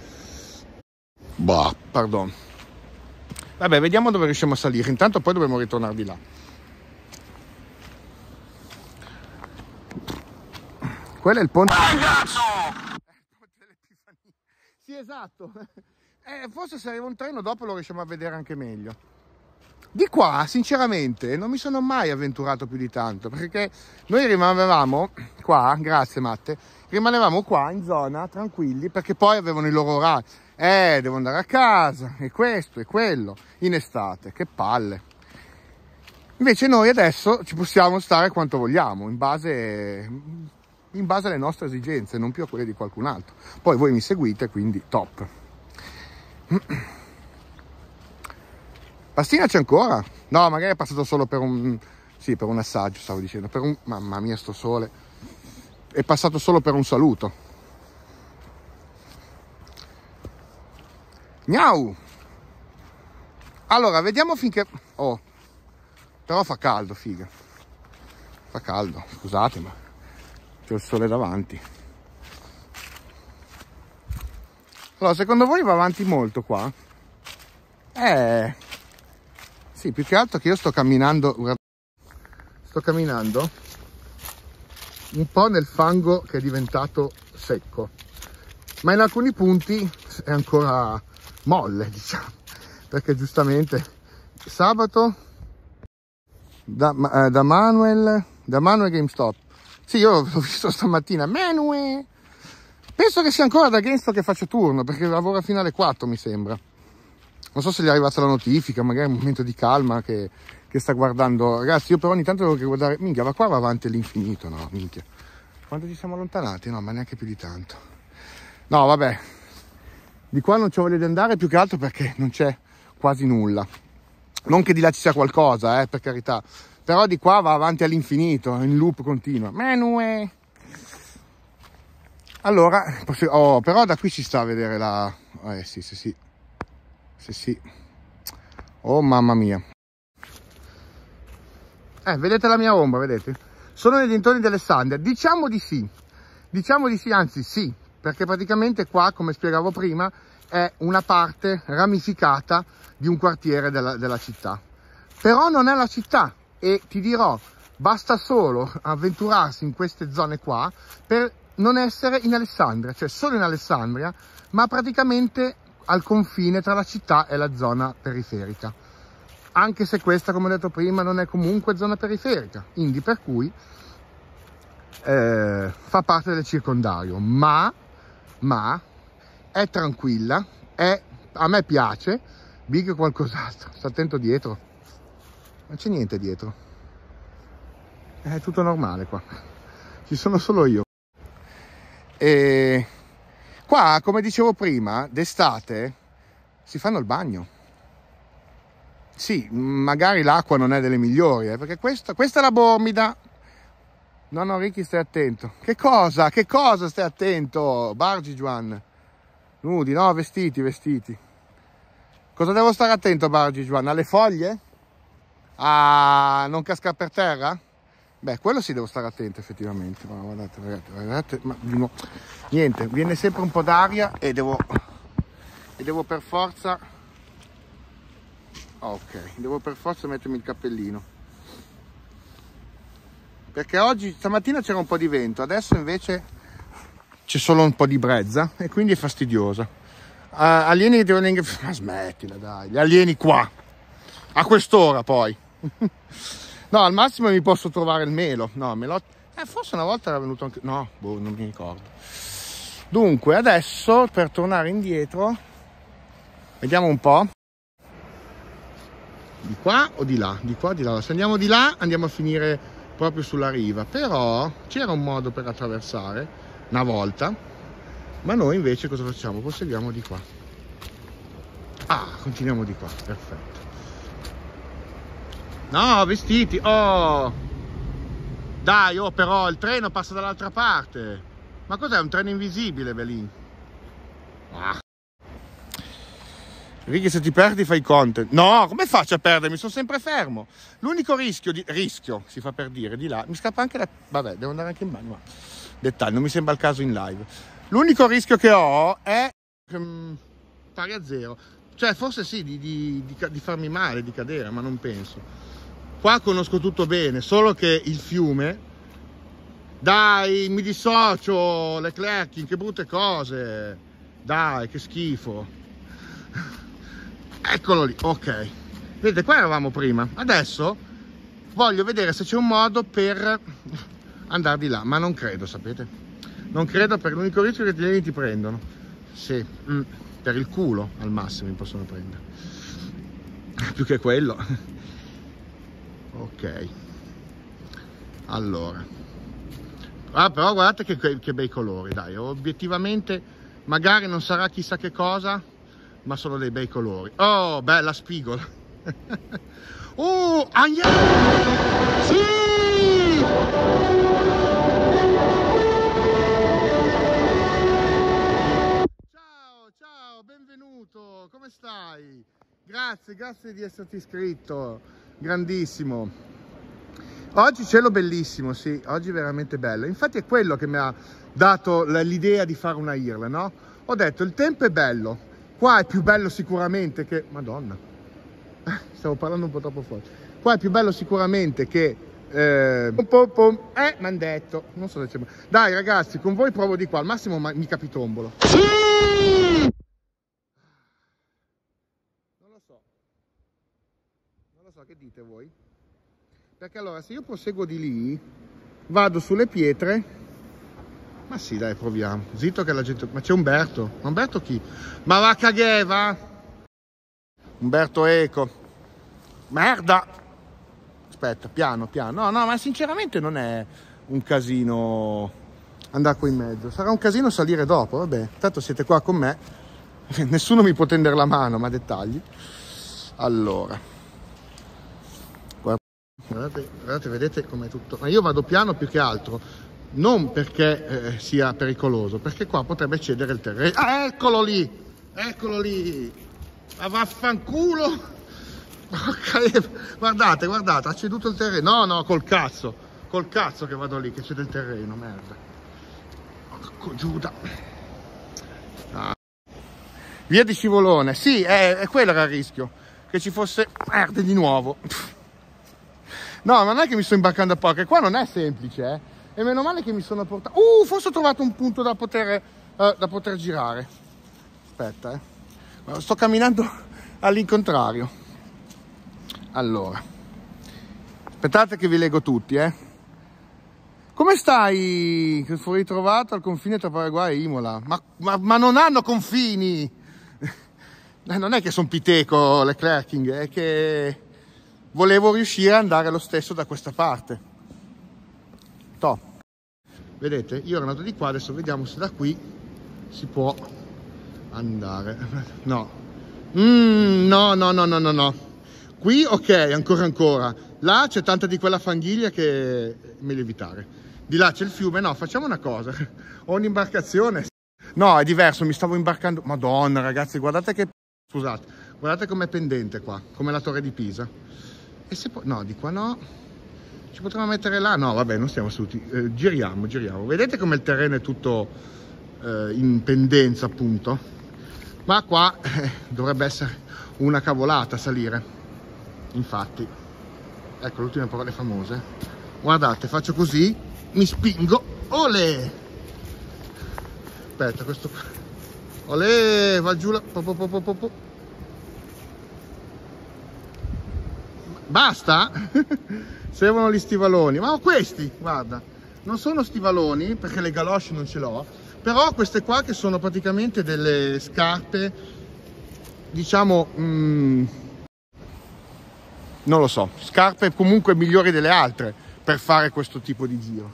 Bah, pardon. Vabbè, vediamo dove riusciamo a salire. Intanto poi dobbiamo ritornare di là. Quello è il ponte... Ah, cazzo! Il ponte dell'Epifania. Sì, esatto. Eh, forse se arriva un treno dopo lo riusciamo a vedere anche meglio. Di qua, sinceramente, non mi sono mai avventurato più di tanto, perché noi rimanevamo qua, grazie Matte, rimanevamo qua in zona, tranquilli, perché poi avevano i loro orari. Eh, devo andare a casa, e questo, e quello, in estate, che palle. Invece noi adesso ci possiamo stare quanto vogliamo, in base, in base alle nostre esigenze, non più a quelle di qualcun altro. Poi voi mi seguite, quindi top. Pastina c'è ancora? No, magari è passato solo per un... Sì, per un assaggio, stavo dicendo. Per un... Mamma mia, sto sole. È passato solo per un saluto. Miau! Allora, vediamo finché... Oh, però fa caldo, figa. Fa caldo, scusate, ma c'ho il sole davanti. Allora, secondo voi va avanti molto qua? Eh... Sì, più che altro che io sto camminando, guarda, sto camminando un po' nel fango che è diventato secco, ma in alcuni punti è ancora molle, diciamo, perché giustamente sabato da, eh, da Manuel, da Manuel GameStop, sì, io l'ho visto stamattina, Manuel, penso che sia ancora da GameStop che faccio turno, perché lavora fino alle quattro mi sembra. Non so se gli è arrivata la notifica, magari è un momento di calma che, che sta guardando. Ragazzi, io però ogni tanto devo guardare... Minchia, va qua va avanti all'infinito, no? Minchia. Quanto ci siamo allontanati? No, ma neanche più di tanto. No, vabbè. Di qua non c'ho voglia di andare, più che altro perché non c'è quasi nulla. Non che di là ci sia qualcosa, eh, per carità. Però di qua va avanti all'infinito, in loop continua. Menue! Allora, oh, però da qui si sta a vedere la... Eh, sì, sì, sì. Sì, sì. Oh mamma mia. Eh, vedete la mia ombra, vedete? Sono nei dintorni dell'Alessandria. Diciamo di sì. Diciamo di sì, anzi sì. Perché praticamente qua, come spiegavo prima, è una parte ramificata di un quartiere della, della città. Però non è la città. E ti dirò, basta solo avventurarsi in queste zone qua per non essere in Alessandria. Cioè solo in Alessandria, ma praticamente... al confine tra la città e la zona periferica, anche se questa, come ho detto prima, non è comunque zona periferica, quindi per cui eh, fa parte del circondario, ma, ma è tranquilla, è, a me piace Big o qualcos'altro. Sta attento dietro. Non c'è niente dietro. È tutto normale qua. Ci sono solo io. E qua, come dicevo prima, d'estate si fanno il bagno. Sì, magari l'acqua non è delle migliori, eh, perché questa, questa è la Bormida. No, no, Ricky, stai attento. Che cosa? Che cosa stai attento? Bargi Juan. Nudi, no, vestiti, vestiti. Cosa devo stare attento, Bargi Juan? Alle foglie? A non cascare per terra? Beh, quello sì, devo stare attento effettivamente. Ma guardate, guardate, guardate. Ma, no, niente, viene sempre un po' d'aria e devo, e devo per forza... Ok, devo per forza mettermi il cappellino. Perché oggi, stamattina c'era un po' di vento, adesso invece c'è solo un po' di brezza e quindi è fastidiosa. Uh, alieni che devono... Ma smettila dai, gli alieni qua, a quest'ora poi. No, al massimo mi posso trovare il melo. No, melo... Eh, forse una volta era venuto anche... No, boh, non mi ricordo. Dunque, adesso, per tornare indietro, vediamo un po'. Di qua o di là? Di qua o di là? Se andiamo di là, andiamo a finire proprio sulla riva. Però c'era un modo per attraversare, una volta. Ma noi invece cosa facciamo? Proseguiamo di qua. Ah, continuiamo di qua. Perfetto. No, vestiti, oh! Dai, oh, però il treno passa dall'altra parte. Ma cos'è, un treno invisibile, Belin? Ah. Righi, se ti perdi fai content. No, come faccio a perdermi? Sono sempre fermo. L'unico rischio, di... rischio, si fa per dire, di là, mi scappa anche la... Vabbè, devo andare anche in bagno, ma... Dettaglio, non mi sembra il caso in live. L'unico rischio che ho è um, pari a zero. Cioè, forse sì, di, di, di, di farmi male, di cadere, ma non penso. Qua conosco tutto bene, solo che il fiume, dai, mi dissocio, Leclerc, che brutte cose, dai, che schifo. Eccolo lì, ok. Vedete, qua eravamo prima, adesso voglio vedere se c'è un modo per andare di là, ma non credo, sapete? Non credo, perché l'unico rischio è che gli alieni ti prendono. Sì, mm, per il culo al massimo mi possono prendere. Più che quello. Ok, allora, ah, però guardate che, che bei colori, dai, obiettivamente magari non sarà chissà che cosa, ma sono dei bei colori. Oh, bella spigola. Oh, andiamo! Sì! Ciao, ciao, benvenuto, come stai? Grazie, grazie di esserti iscritto. Grandissimo. Oggi cielo bellissimo, sì, oggi veramente bello. Infatti è quello che mi ha dato l'idea di fare una I R L, no? Ho detto il tempo è bello, qua è più bello sicuramente che... Madonna, stavo parlando un po' troppo forte. Qua è più bello sicuramente che... Eh, pom pom pom. eh m'han detto, non so se c'è... Dai ragazzi, con voi provo di qua, al massimo mi capitombolo. Sì! Non lo so. Non lo so, che dite voi? Perché allora se io proseguo di lì, vado sulle pietre, ma sì dai, proviamo. Zitto che la gente... Ma c'è Umberto. Ma Umberto chi? Ma va caghe, va? Umberto Eco. Merda! Aspetta, piano, piano. No, no, ma sinceramente non è un casino andare qua in mezzo. Sarà un casino salire dopo, vabbè. Tanto siete qua con me. Nessuno mi può tendere la mano, ma dettagli. Allora... Guardate, guardate, vedete com'è tutto. Ma io vado piano più che altro, non perché eh, sia pericoloso, perché qua potrebbe cedere il terreno. Ah, eccolo lì, eccolo lì. Ma vaffanculo. Ok, guardate, guardate, ha ceduto il terreno. No, no, col cazzo, col cazzo che vado lì, che cede il terreno, merda. Porco Giuda. Ah. Via di Scivolone, sì, è, è quello era il rischio, che ci fosse merda di nuovo. No, ma non è che mi sto imbarcando a poco, che qua non è semplice, eh. E meno male che mi sono portato... Uh, forse ho trovato un punto da poter, uh, da poter girare. Aspetta, eh. Sto camminando all'incontrario. Allora. Aspettate che vi leggo tutti, eh. Come stai? Che fu ritrovato al confine tra Paraguay e Imola. Ma, ma, ma non hanno confini! Eh, non è che sono piteco Leclerc, è che volevo riuscire ad andare lo stesso da questa parte. Toh. Vedete, io ero andato di qua, adesso vediamo se da qui si può andare. No. Mm, no, no, no, no, no, no. Qui ok, ancora ancora. Là c'è tanta di quella fanghiglia che è meglio evitare. Di là c'è il fiume, no, facciamo una cosa. Ho un'imbarcazione. No, è diverso, mi stavo imbarcando. Madonna, ragazzi, guardate che... Scusate, guardate com'è pendente qua, come la torre di Pisa. E se poi... No, di qua no. Ci potremmo mettere là? No, vabbè, non stiamo seduti. Eh, giriamo, giriamo. Vedete come il terreno è tutto eh, in pendenza, appunto. Ma qua eh, dovrebbe essere una cavolata salire. Infatti. Ecco, le ultime parole famose. Guardate, faccio così, mi spingo. Olè! Aspetta, questo qua. Olè, va giù la... Po, po, po, po, po. Basta? Servono gli stivaloni. Ma questi, guarda, non sono stivaloni perché le galosce non ce l'ho, però queste qua che sono praticamente delle scarpe, diciamo, mm, non lo so, scarpe comunque migliori delle altre per fare questo tipo di giro.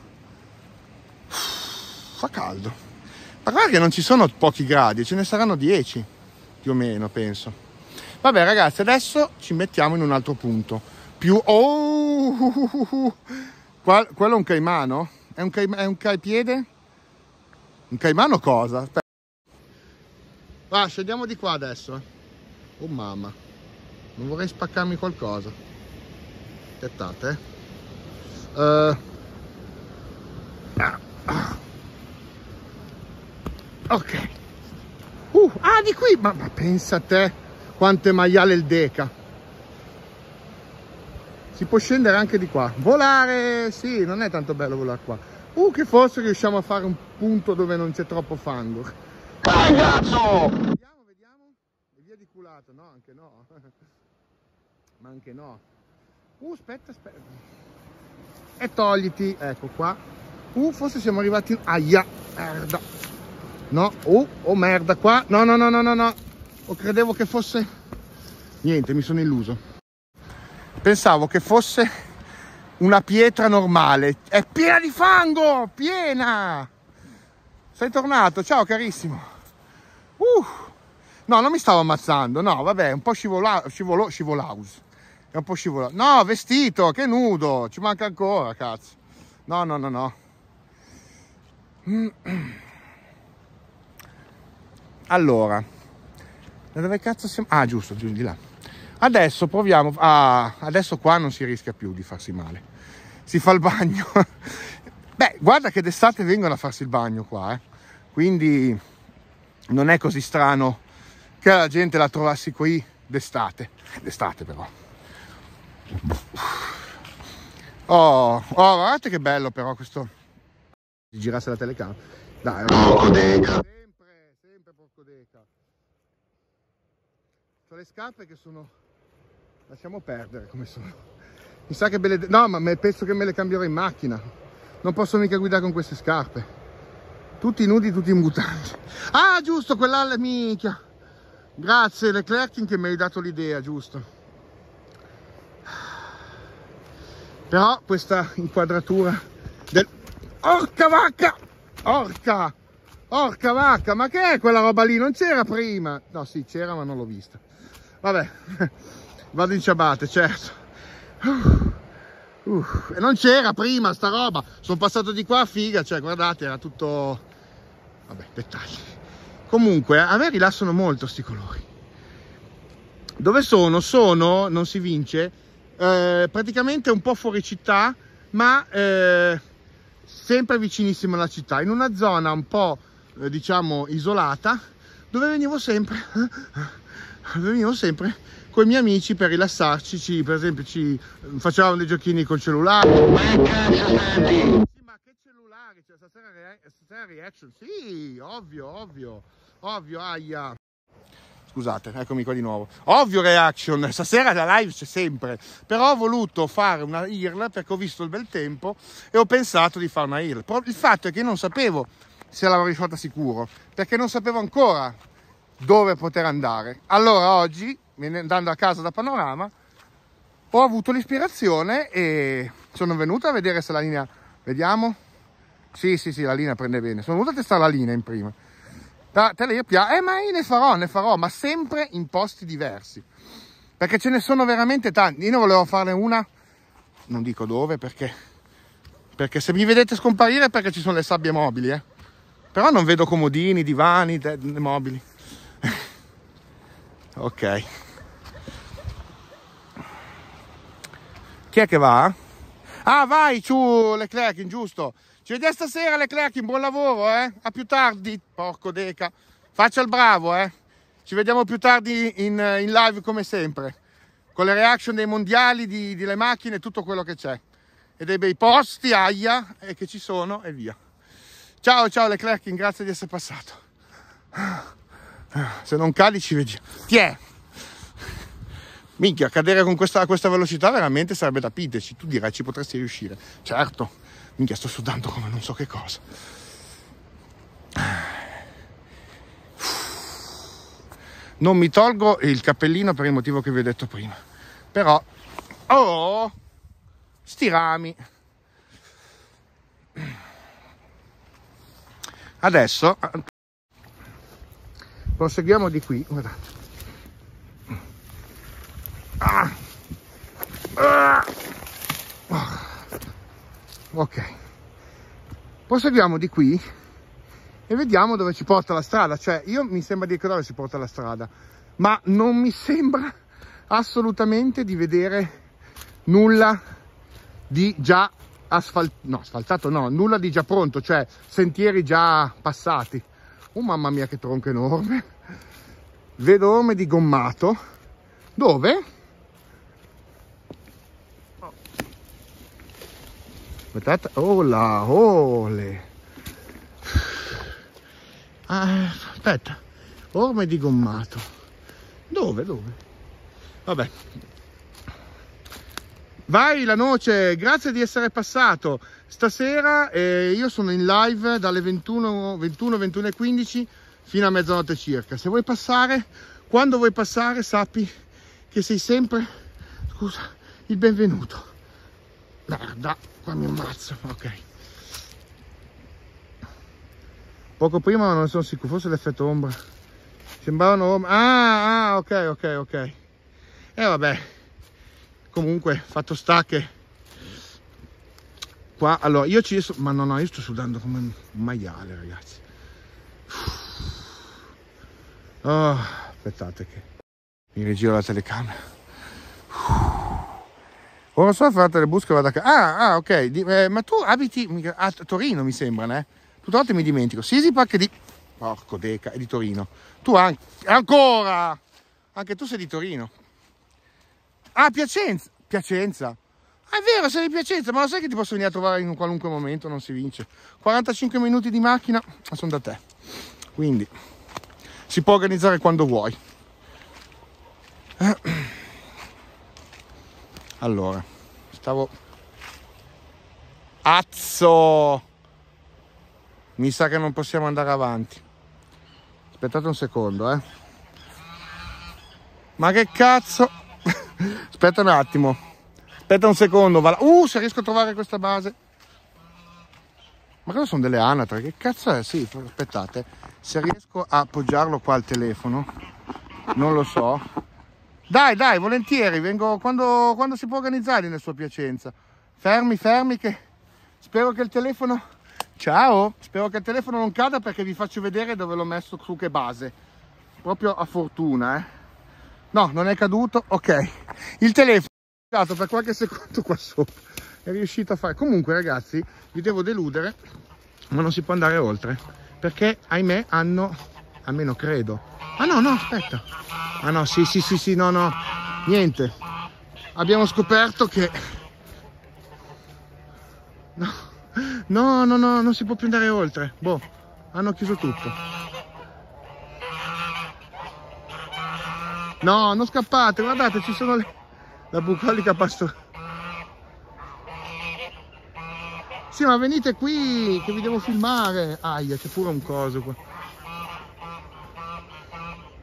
Fa caldo. Ma guarda che non ci sono pochi gradi, ce ne saranno dieci più o meno, penso. Vabbè ragazzi, adesso ci mettiamo in un altro punto. Più... Oh! Qua, quello è un caimano? È un, caim... è un caipiede? Un caimano cosa? Aspetta. Va, scendiamo di qua adesso. Oh mamma. Non vorrei spaccarmi qualcosa. Aspettate. Uh... Ah. Ok. Uh, ah, di qui! Ma, ma pensa a te quante maiale il Deca. Si può scendere anche di qua. Volare, sì, non è tanto bello volare qua. Uh, che forse riusciamo a fare un punto dove non c'è troppo fango. Cazzo! Vediamo, vediamo. E via di culato. No, anche no. Ma anche no. Uh, aspetta, aspetta. E togliti. Ecco qua. Uh, forse siamo arrivati... Aia, merda. No, oh, oh merda qua. No, no, no, no, no, no. O credevo che fosse... Niente, mi sono illuso. Pensavo che fosse una pietra normale. È piena di fango! Piena! Sei tornato? Ciao carissimo. Uh. No, non mi stavo ammazzando. No, vabbè, un po' scivola... scivolo... scivolaus. È un po' scivolato. No, vestito, che nudo. Ci manca ancora, cazzo. No, no, no, no. Allora, da dove cazzo siamo? Ah, giusto, giù di là. Adesso proviamo. Ah, adesso qua non si rischia più di farsi male. Si fa il bagno. Beh, guarda che d'estate vengono a farsi il bagno qua, eh. Quindi non è così strano che la gente la trovassi qui d'estate. D'estate però. Oh, oh, guardate che bello però questo. Si girasse la telecamera. Dai, Porco Deca. sempre, sempre porco Deca. Ho le scarpe che sono... Lasciamo perdere come sono. Mi sa che belle... No, ma penso che me le cambierò in macchina. Non posso mica guidare con queste scarpe. Tutti nudi, tutti in mutande. Ah, giusto, quella alla minchia. Grazie Leclerc che mi hai dato l'idea, giusto. Però questa inquadratura del... Orca vacca! Orca! Orca vacca! Ma che è quella roba lì? Non c'era prima! No, sì, c'era, ma non l'ho vista. Vabbè, vado in ciabatte, certo. Uh, uh, e non c'era prima sta roba. Sono passato di qua, figa, cioè, guardate, era tutto... Vabbè, dettagli. Comunque, a me rilassano molto sti colori. Dove sono? Sono, non si vince, eh, praticamente un po' fuori città, ma eh, sempre vicinissimo alla città, in una zona un po', eh, diciamo, isolata, dove venivo sempre... venivo sempre con i miei amici per rilassarci, ci, per esempio ci facevamo dei giochini col cellulare. Ma che cazzo senti? Sì, ma che cellulare? Cioè, stasera, re stasera reaction? Sì, ovvio, ovvio, ovvio, aia. Scusate, eccomi qua di nuovo. Ovvio reaction, stasera la live c'è sempre, però ho voluto fare una I R L perché ho visto il bel tempo e ho pensato di fare una I R L. Però il fatto è che non sapevo se l'avrei fatta sicuro, perché non sapevo ancora dove poter andare. Allora oggi, andando a casa da Panorama, ho avuto l'ispirazione e sono venuto a vedere se la linea, vediamo, sì sì sì, la linea prende bene, sono venuto a testare la linea in prima, da Teleopia, eh ma io ne farò, ne farò, ma sempre in posti diversi, perché ce ne sono veramente tanti. Io ne volevo farne una, non dico dove, perché, perché se mi vedete scomparire è perché ci sono le sabbie mobili, eh. Però non vedo comodini, divani, de- mobili. Ok. Chi è che va? Ah, vai su Leclerc, giusto. Ci vediamo stasera, Leclerc, buon lavoro, eh? A più tardi, porco deca. Faccia il bravo, eh? Ci vediamo più tardi in, in live come sempre, con le reaction dei mondiali, di, delle macchine, tutto quello che c'è. E dei bei posti, aia, e che ci sono, e via. Ciao, ciao Leclerc, grazie di essere passato. Se non cadi ci vediamo. Ti è? Minchia, cadere con questa, questa velocità veramente sarebbe da pitterci. Tu dirai, ci potresti riuscire. Certo. Minchia, sto sudando come non so che cosa. Non mi tolgo il cappellino per il motivo che vi ho detto prima. Però, oh, sti rami. Adesso proseguiamo di qui, guardate. Ah. Ah. Ok, proseguiamo di qui e vediamo dove ci porta la strada. Cioè, io mi sembra di ricordare dove si porta la strada, ma non mi sembra assolutamente di vedere nulla di già asfaltato, no, asfaltato no, nulla di già pronto, cioè sentieri già passati. Oh mamma mia, che tronco enorme. Vedo orme di gommato. Dove? Aspettate, oh là, ole. Ah, aspetta, orme di gommato. Dove, dove? Vabbè. Vai la noce, grazie di essere passato. Stasera eh, io sono in live dalle ventuno, ventuno, ventuno e quindici fino a mezzanotte circa. Se vuoi passare, quando vuoi passare, sappi che sei sempre, scusa, il benvenuto. Merda, qua mi ammazzo, ok. Poco prima non sono sicuro, forse l'effetto ombra. Sembravano ombra. Ah, ah, ok, ok, ok. E eh, vabbè. Comunque, fatto sta che qua, allora, io ci sto, ma no, no, io sto sudando come un maiale, ragazzi. Oh, aspettate che mi rigiro la telecamera. Ora so fate le busche, vado a casa. Ah, ah, ok, di, eh, ma tu abiti a Torino, mi sembra, eh? Tutte volte mi dimentico. Sisipac è di, porco deca, è di Torino. Tu anche, ancora, anche tu sei di Torino. Ah, Piacenza, Piacenza. Ah, è vero, sei di Piacenza, ma lo sai che ti posso venire a trovare in un qualunque momento, non si vince. quarantacinque minuti di macchina, sono da te. Quindi, si può organizzare quando vuoi. Allora, stavo... Azzo! Mi sa che non possiamo andare avanti. Aspettate un secondo, eh. Ma che cazzo... Aspetta un attimo, aspetta un secondo, va là. Uh, se riesco a trovare questa base. Ma cosa sono delle anatre? Che cazzo è? Sì, aspettate, se riesco a appoggiarlo qua al telefono, non lo so. Dai, dai, volentieri, vengo quando, quando si può organizzare nel suo Piacenza. Fermi, fermi, che spero che il telefono... Ciao, spero che il telefono non cada perché vi faccio vedere dove l'ho messo, su che base. Proprio a fortuna, eh. No, non è caduto, ok. Il telefono è caduto per qualche secondo qua sopra. È riuscito a fare. Comunque, ragazzi, vi devo deludere, ma non si può andare oltre. Perché, ahimè, hanno... Almeno credo. Ah no, no, aspetta. Ah no, sì, sì, sì, sì, no, no. Niente. Abbiamo scoperto che... No, no, no, no, non si può più andare oltre. Boh, hanno chiuso tutto. No, non scappate, guardate, ci sono le... la bucolica pastorale. Sì, ma venite qui, che vi devo filmare. Aia, c'è pure un coso qua.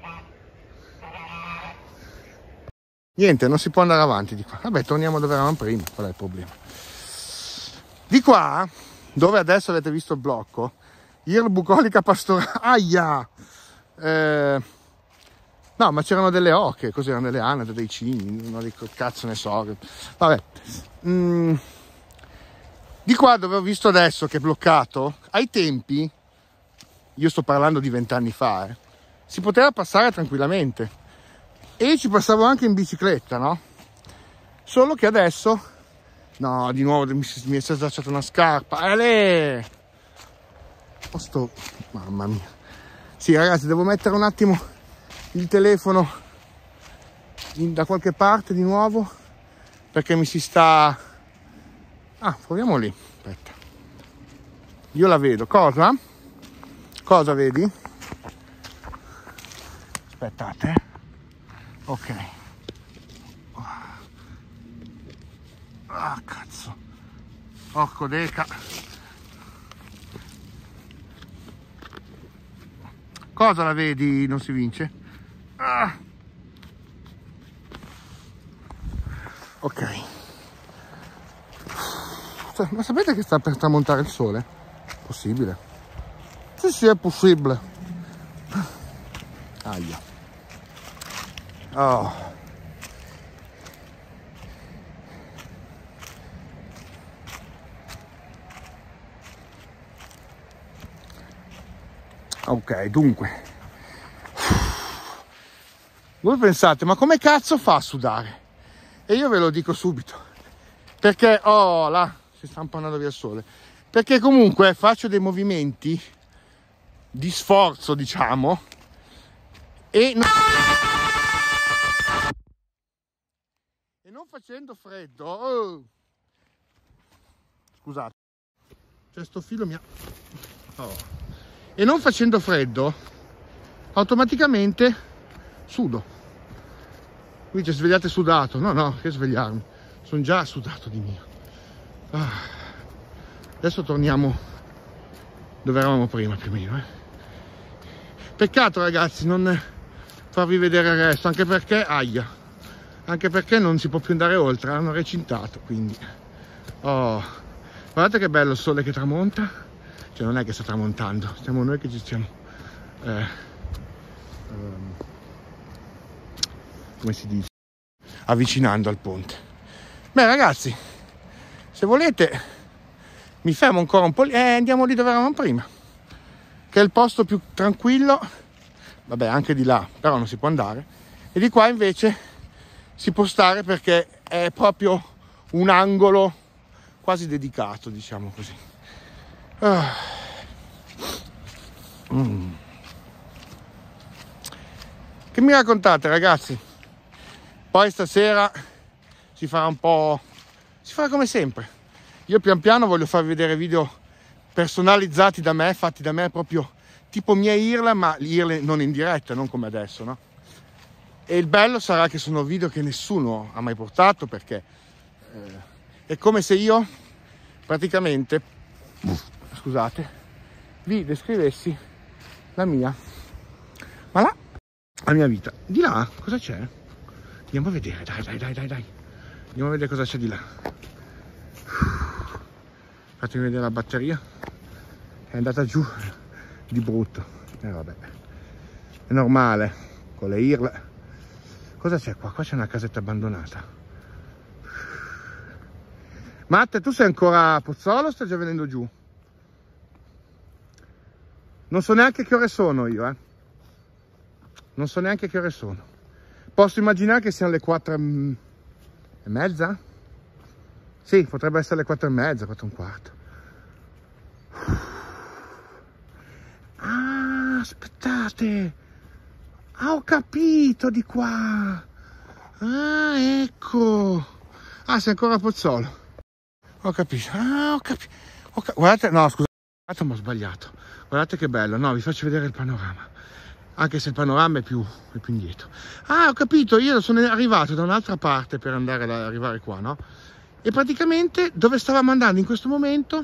Niente, non si può andare avanti di qua. Vabbè, torniamo dove eravamo prima, qual è il problema? Di qua, dove adesso avete visto il blocco, il bucolica pastorale, aia! Eh, no, ma c'erano delle oche, cos'erano delle anatre, dei cigni, non dico cazzo ne so. Vabbè. Mm. Di qua dove ho visto adesso che è bloccato, ai tempi, io sto parlando di vent'anni fa, eh, si poteva passare tranquillamente e ci passavo anche in bicicletta, no? Solo che adesso, no, di nuovo mi, mi è schiacciata una scarpa, Ale! Oh, sto... mamma mia. Sì, ragazzi, devo mettere un attimo il telefono in, da qualche parte di nuovo, perché mi si sta... Ah, proviamo lì, aspetta. Io la vedo, cosa? Cosa vedi? Aspettate. Ok. Ah, cazzo. Porco deca. Cosa la vedi? Non si vince? Ah. Ok. Cioè, ma sapete che sta per tramontare il sole? Possibile? Sì, sì, è possibile. Aia. Oh. Ok, dunque. Voi pensate, ma come cazzo fa a sudare? E io ve lo dico subito. Perché, oh, là, si sta impannando via il sole. Perché comunque faccio dei movimenti di sforzo, diciamo, e non, e non facendo freddo, oh. Scusate, cioè sto filo mi ha... Oh. E non facendo freddo, automaticamente sudo. Qui ci svegliate sudato, no no, che svegliarmi, sono già sudato di mio. Ah. Adesso torniamo dove eravamo prima più o meno, eh. Peccato ragazzi non farvi vedere il resto, anche perché aia, anche perché non si può più andare oltre, hanno recintato, quindi oh, guardate che bello il sole che tramonta, cioè non è che sta tramontando, siamo noi che ci stiamo eh, um, come si dice, avvicinando al ponte. Beh ragazzi, se volete mi fermo ancora un po' lì e eh, andiamo lì dove eravamo prima, che è il posto più tranquillo, vabbè anche di là però non si può andare, e di qua invece si può stare perché è proprio un angolo quasi dedicato, diciamo così. Ah. Mm. Che mi raccontate ragazzi? Poi stasera si farà un po', si farà come sempre. Io pian piano voglio farvi vedere video personalizzati da me, fatti da me proprio tipo mia I R L, ma l'I R L non in diretta, non come adesso, no? E il bello sarà che sono video che nessuno ha mai portato, perché eh, è come se io praticamente, scusate, vi descrivessi la mia, ma là, la mia vita. Di là, cosa c'è? Andiamo a vedere, dai, dai, dai, dai, dai. Andiamo a vedere cosa c'è di là. Fatemi vedere la batteria. È andata giù di brutto. E eh, vabbè. È normale, con le I R L. Cosa c'è qua? Qua c'è una casetta abbandonata. Matte, tu sei ancora a Pozzolo o stai già venendo giù? Non so neanche che ore sono io, eh. Non so neanche che ore sono. Posso immaginare che siano le quattro e mezza? Sì, potrebbe essere le quattro e mezza, quattro e un quarto. Ah, aspettate. Ah, ho capito di qua. Ah, ecco. Ah, sei ancora a Pozzolo. Ho capito. Ah, ho capito. Cap Guardate, no, scusate, ma ho sbagliato. Guardate che bello. No, vi faccio vedere il panorama. Anche se il panorama è più, è più indietro. Ah, ho capito, io sono arrivato da un'altra parte per andare ad arrivare qua, no? E praticamente dove stavamo andando in questo momento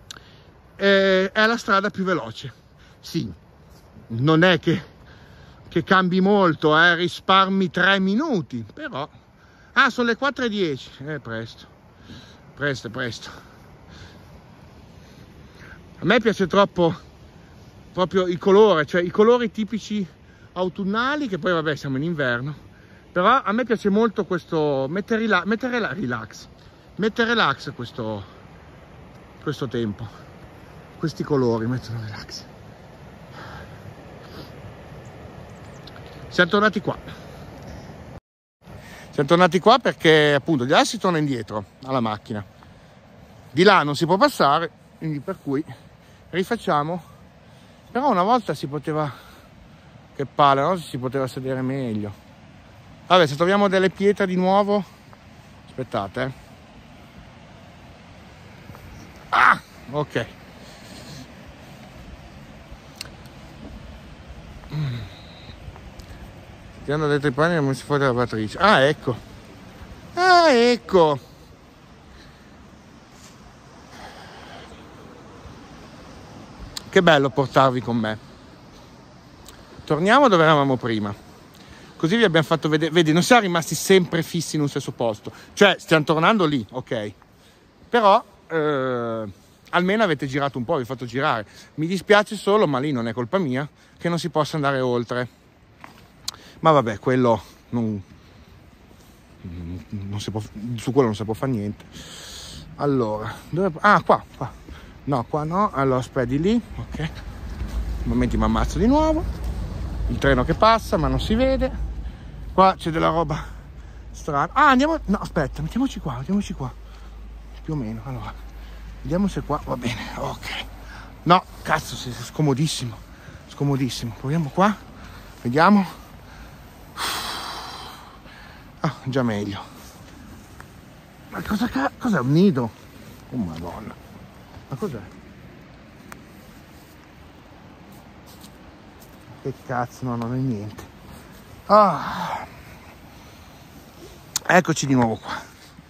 eh, è la strada più veloce. Sì, non è che, che che cambi molto, eh, risparmi tre minuti, però... Ah, sono le quattro e dieci, eh, presto, presto, presto. A me piace troppo proprio il colore, cioè i colori tipici autunnali, che poi vabbè siamo in inverno, però a me piace molto questo, mettere, rela mettere la relax, mettere relax questo, questo tempo, questi colori mettono relax. Siamo tornati qua. Siamo tornati qua perché appunto di là si torna indietro alla macchina. Di là non si può passare, quindi per cui rifacciamo. Però una volta si poteva, che palle, no? Si poteva sedere meglio. Vabbè, se troviamo delle pietre di nuovo, aspettate. Eh. Ah, ok. Tirando dentro i panni non si fuori la lavatrice. Ah, ecco. Ah, ecco. Che bello portarvi con me. Torniamo dove eravamo prima. Così vi abbiamo fatto vedere. Vedi, non siamo rimasti sempre fissi in un stesso posto. Cioè, stiamo tornando lì, ok. Però, eh, almeno avete girato un po', vi ho fatto girare. Mi dispiace solo, ma lì non è colpa mia, che non si possa andare oltre. Ma vabbè, quello non, non si può, su quello non si può fare niente. Allora, dove, ah, qua, qua. No, qua no. Allora, aspetta, di lì, ok. Momenti mi ammazzo di nuovo. Il treno che passa, ma non si vede. Qua c'è della roba strana. Ah, andiamo, no, aspetta, mettiamoci qua, mettiamoci qua. Più o meno, allora. Vediamo se qua va bene, ok. No, cazzo, è scomodissimo. Scomodissimo. Proviamo qua, vediamo. Ah, già meglio. Ma cosa cos'è un nido? Oh madonna. Ma cos'è? Che cazzo, no, non è niente. Ah. Eccoci di nuovo qua.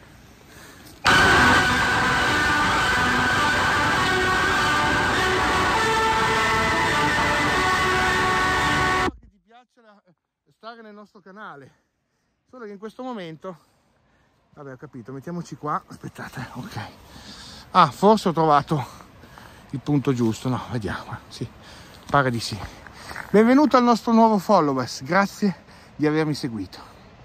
Che ti piace stare nel nostro canale. Solo che in questo momento, vabbè, ho capito, mettiamoci qua, aspettate, ok. Ah, forse ho trovato il punto giusto, no, vediamo, sì, pare di sì. Benvenuto al nostro nuovo followers, grazie di avermi seguito.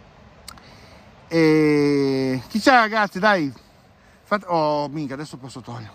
E chi c'è, ragazzi, dai, fate... oh, minchia, adesso posso togliere.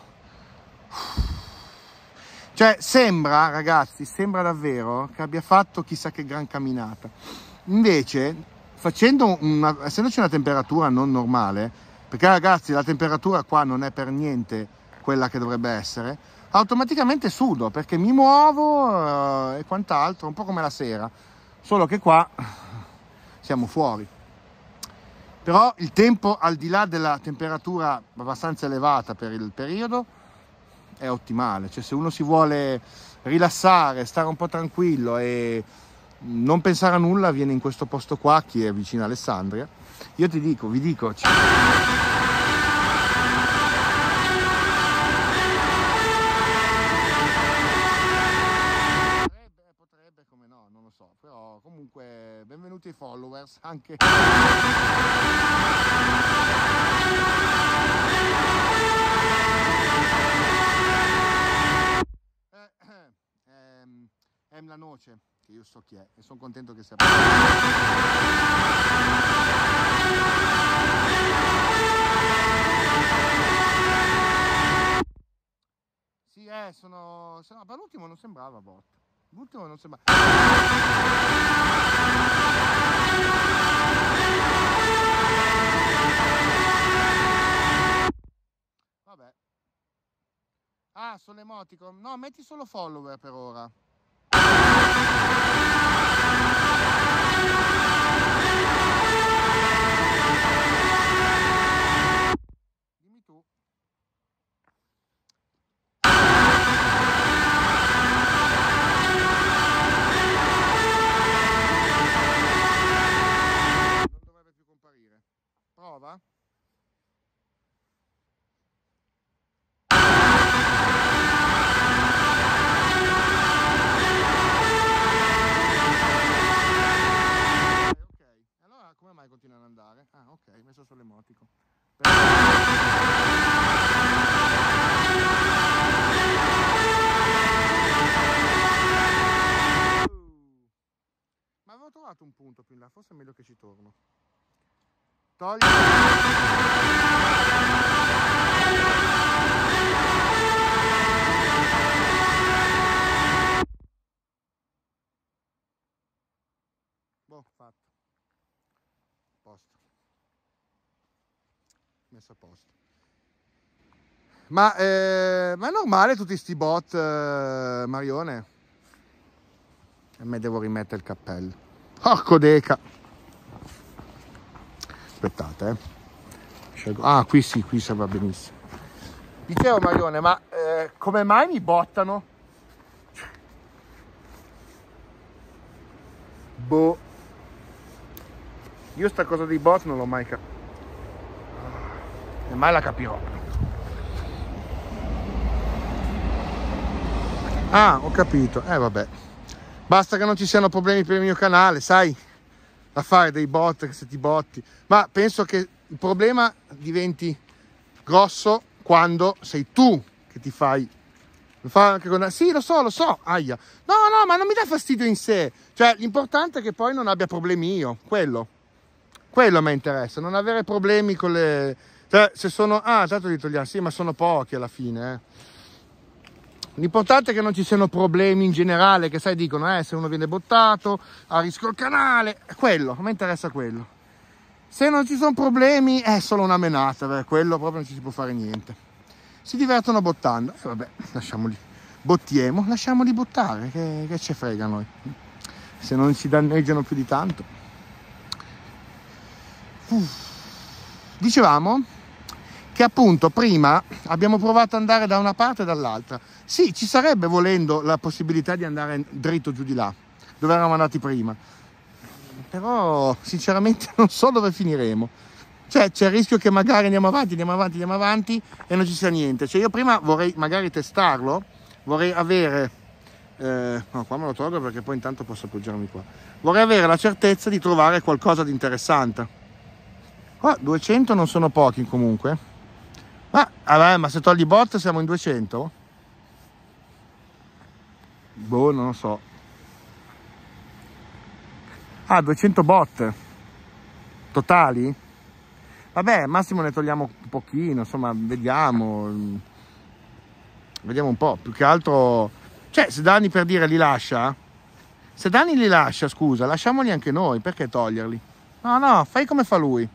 Cioè, sembra, ragazzi, sembra davvero che abbia fatto chissà che gran camminata. Invece... Facendo una, essendoci una temperatura non normale, perché ragazzi la temperatura qua non è per niente quella che dovrebbe essere, automaticamente sudo perché mi muovo eh, e quant'altro, un po' come la sera, solo che qua siamo fuori. Però il tempo, al di là della temperatura abbastanza elevata per il periodo, è ottimale. Cioè, se uno si vuole rilassare, stare un po' tranquillo e non pensare a nulla, viene in questo posto qua, che è vicino a Alessandria. Io ti dico, vi dico, potrebbe, potrebbe, come no, non lo so, però comunque benvenuti ai followers anche. eh, ehm, è la noce, che io so chi è e sono contento che sia. Sì, eh, sono, sono... ma l'ultimo non sembrava bot. L'ultimo non sembrava. Vabbè. Ah, sono emoticon. No, metti solo follower per ora. Dimmi tu. Non dovrebbe più comparire. Prova. hai messo solo emoticon. Ma avevo trovato un punto più in là, forse è meglio che ci torno. Togli. Boh, fatto. Posto. Messo a posto. Ma, eh, ma è normale tutti sti bot, eh, Marione? E me devo rimettere il cappello. Porco deca. Aspettate, eh. Scelgo. Ah, qui sì, qui se va benissimo. Dicevo, Marione, ma eh, come mai mi bottano? Boh. Io sta cosa dei bot non l'ho mai capito. E mai la capirò. Ah, ho capito. Eh, vabbè. Basta che non ci siano problemi per il mio canale, sai? Da fare dei bot che se ti botti. Ma penso che il problema diventi grosso quando sei tu che ti fai. Lo fa anche con... Sì, lo so, lo so. Aia. No, no, ma non mi dà fastidio in sé. Cioè, l'importante è che poi non abbia problemi io. Quello. Quello mi interessa. Non avere problemi con le... Cioè, se sono... Ah, tanto li togliamo. Sì, ma sono pochi alla fine, eh. L'importante è che non ci siano problemi in generale, che sai, dicono, eh, se uno viene bottato, a rischio il canale, quello, a me interessa quello. Se non ci sono problemi, è solo una menata, beh, quello proprio non ci si può fare niente. Si divertono bottando, e eh, vabbè, lasciamoli, bottiemo, lasciamoli bottare, che, che ci frega a noi, se non ci danneggiano più di tanto. Uff. Dicevamo che appunto prima abbiamo provato ad andare da una parte e dall'altra. Sì, ci sarebbe volendo la possibilità di andare dritto giù di là, dove eravamo andati prima. Però sinceramente non so dove finiremo. Cioè c'è il rischio che magari andiamo avanti, andiamo avanti, andiamo avanti e non ci sia niente. Cioè io prima vorrei magari testarlo, vorrei avere... Eh, no, qua me lo tolgo perché poi intanto posso appoggiarmi qua. Vorrei avere la certezza di trovare qualcosa di interessante. Qua duecento non sono pochi comunque. Ma, vabbè, ma se togli bot siamo in duecento? Boh, non lo so. Ah, duecento bot totali? Vabbè, massimo ne togliamo un pochino, insomma, vediamo. Vediamo un po', più che altro... Cioè, se Dani per dire li lascia, se Dani li lascia, scusa, lasciamoli anche noi, perché toglierli? No, no, fai come fa lui.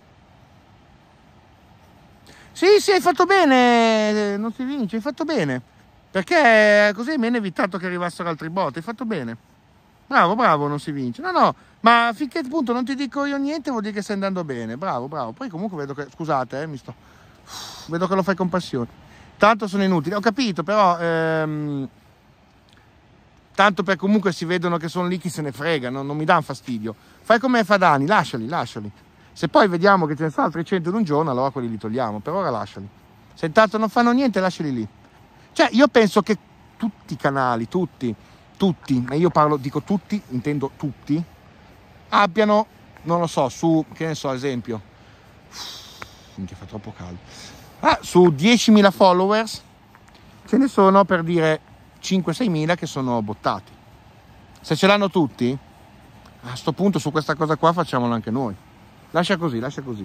Sì, sì, hai fatto bene, non si vince, hai fatto bene, perché così mi hanno evitato che arrivassero altri bot, hai fatto bene, bravo, bravo, non si vince, no, no, ma finché appunto non ti dico io niente vuol dire che stai andando bene, bravo, bravo, poi comunque vedo che, scusate, eh, mi sto, vedo che lo fai con passione, tanto sono inutili, ho capito, però, ehm, tanto per comunque si vedono che sono lì, chi se ne frega, no? Non mi danno fastidio, fai come fa Dani, lasciali, lasciali. Se poi vediamo che ce ne sono altri cento in un giorno, allora quelli li togliamo. Per ora lasciali. Se intanto non fanno niente, lasciali lì. Cioè, io penso che tutti i canali, tutti, tutti, e io parlo, dico tutti, intendo tutti, abbiano, non lo so, su, che ne so, esempio, minchia, fa troppo caldo. Ah, su diecimila followers, ce ne sono, per dire, cinque sei mila che sono bottati. Se ce l'hanno tutti, a sto punto su questa cosa qua facciamolo anche noi. Lascia così, lascia così.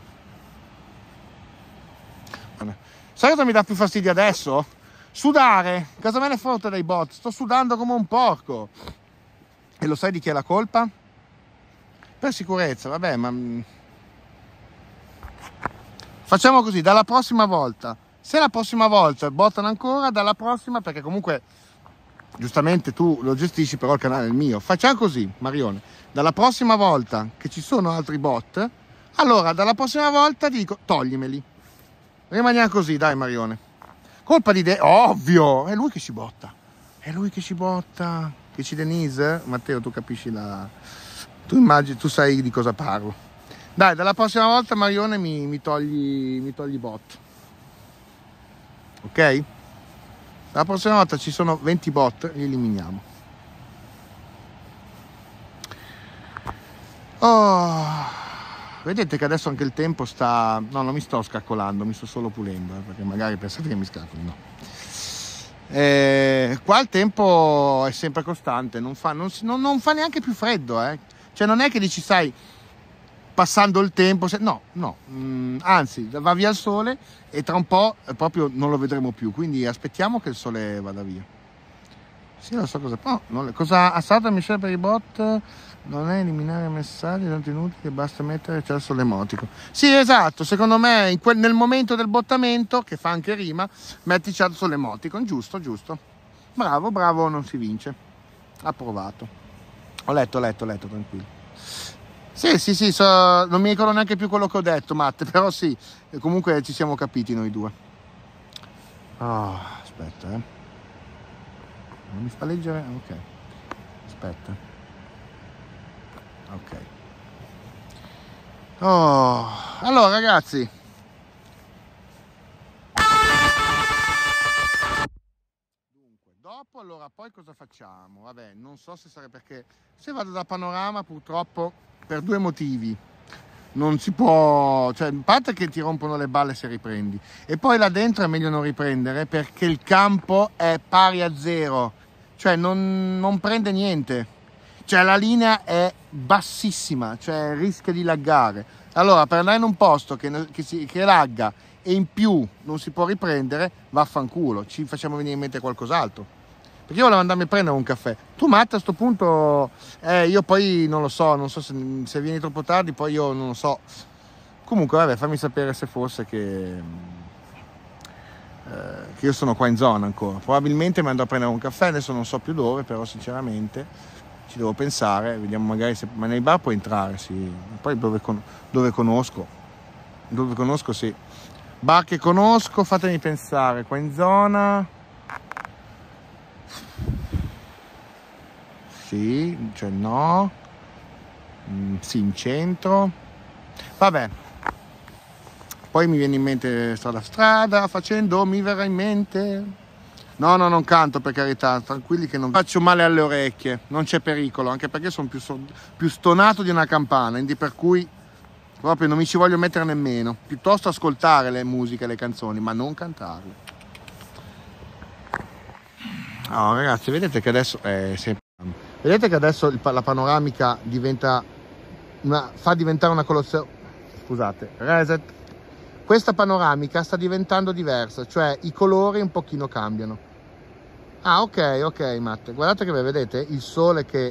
Sai cosa mi dà più fastidio adesso? Sudare. Cosa me ne fotte dai bot? Sto sudando come un porco. E lo sai di chi è la colpa? Per sicurezza, vabbè, ma... Facciamo così, dalla prossima volta. Se la prossima volta bottano ancora, dalla prossima, perché comunque, giustamente tu lo gestisci, però il canale è il mio. Facciamo così, Marione. Dalla prossima volta che ci sono altri bot, allora dalla prossima volta dico toglimeli. Rimaniamo così, dai Marione. Colpa di De... Ovvio! È lui che ci botta. È lui che ci botta. Che ci Denise? Matteo, tu capisci la... Tu immagini, tu sai di cosa parlo. Dai, dalla prossima volta Marione mi, mi togli mi togli bot. Ok? La prossima volta ci sono venti bot, li eliminiamo. Oh, vedete che adesso anche il tempo sta... No, non mi sto scaccolando, mi sto solo pulendo, eh, perché magari pensate che mi scaccoli, no. Eh, qua il tempo è sempre costante, non fa, non, non, non fa neanche più freddo, eh. Cioè non è che dici, sai, passando il tempo, se... no, no, mm, anzi, va via il sole e tra un po' proprio non lo vedremo più, quindi aspettiamo che il sole vada via. Sì, lo so cosa... No, non... cosa ha stato Michele per i bot? Non è eliminare messaggi tanto inutili, basta mettere cesso l'emotico. Sì, esatto, secondo me in quel, nel momento del bottamento, che fa anche rima, metti cesso l'emoticon, giusto, giusto. Bravo, bravo, non si vince. Approvato. Ho letto, ho letto, ho letto, tranquillo. Sì, sì, sì, so, non mi ricordo neanche più quello che ho detto, Matte, però sì, comunque ci siamo capiti noi due. Oh, aspetta, eh. Non mi fa leggere? Ok. Aspetta. Ok. Oh, allora ragazzi. Dunque, dopo allora poi cosa facciamo? Vabbè, non so se sarebbe perché se vado da Panorama purtroppo per due motivi. Non si può, cioè, in parte che ti rompono le balle se riprendi e poi là dentro è meglio non riprendere perché il campo è pari a zero, cioè non, non prende niente. Cioè la linea è bassissima, cioè rischia di laggare. Allora per andare in un posto che, che, si, che lagga e in più non si può riprendere, vaffanculo, ci facciamo venire in mente qualcos'altro. Perché io volevo andarmi a prendere un caffè. Tu Matta a sto punto, eh, io poi non lo so, non so se, se vieni troppo tardi, poi io non lo so. Comunque vabbè, fammi sapere se fosse che, eh, che io sono qua in zona ancora. Probabilmente mi andrò a prendere un caffè, adesso non so più dove, però sinceramente... ci devo pensare, vediamo magari se... ma nei bar può entrare, sì. Poi dove, con... dove conosco, dove conosco sì. Bar che conosco, fatemi pensare, qua in zona... Sì, cioè no. Mm, sì, in centro. Vabbè. Poi mi viene in mente strada strada, facendo mi verrà in mente... No, no, non canto per carità, tranquilli che non faccio male alle orecchie, non c'è pericolo, anche perché sono più, so, più stonato di una campana, quindi per cui proprio non mi ci voglio mettere nemmeno, piuttosto ascoltare le musiche, le canzoni, ma non cantarle. Oh, ragazzi, vedete che adesso è sempre... vedete che adesso il, la panoramica diventa una, fa diventare una colossale... Scusate, reset. Questa panoramica sta diventando diversa, cioè i colori un pochino cambiano. Ah, ok, ok, Matte. Guardate che vedete il sole che...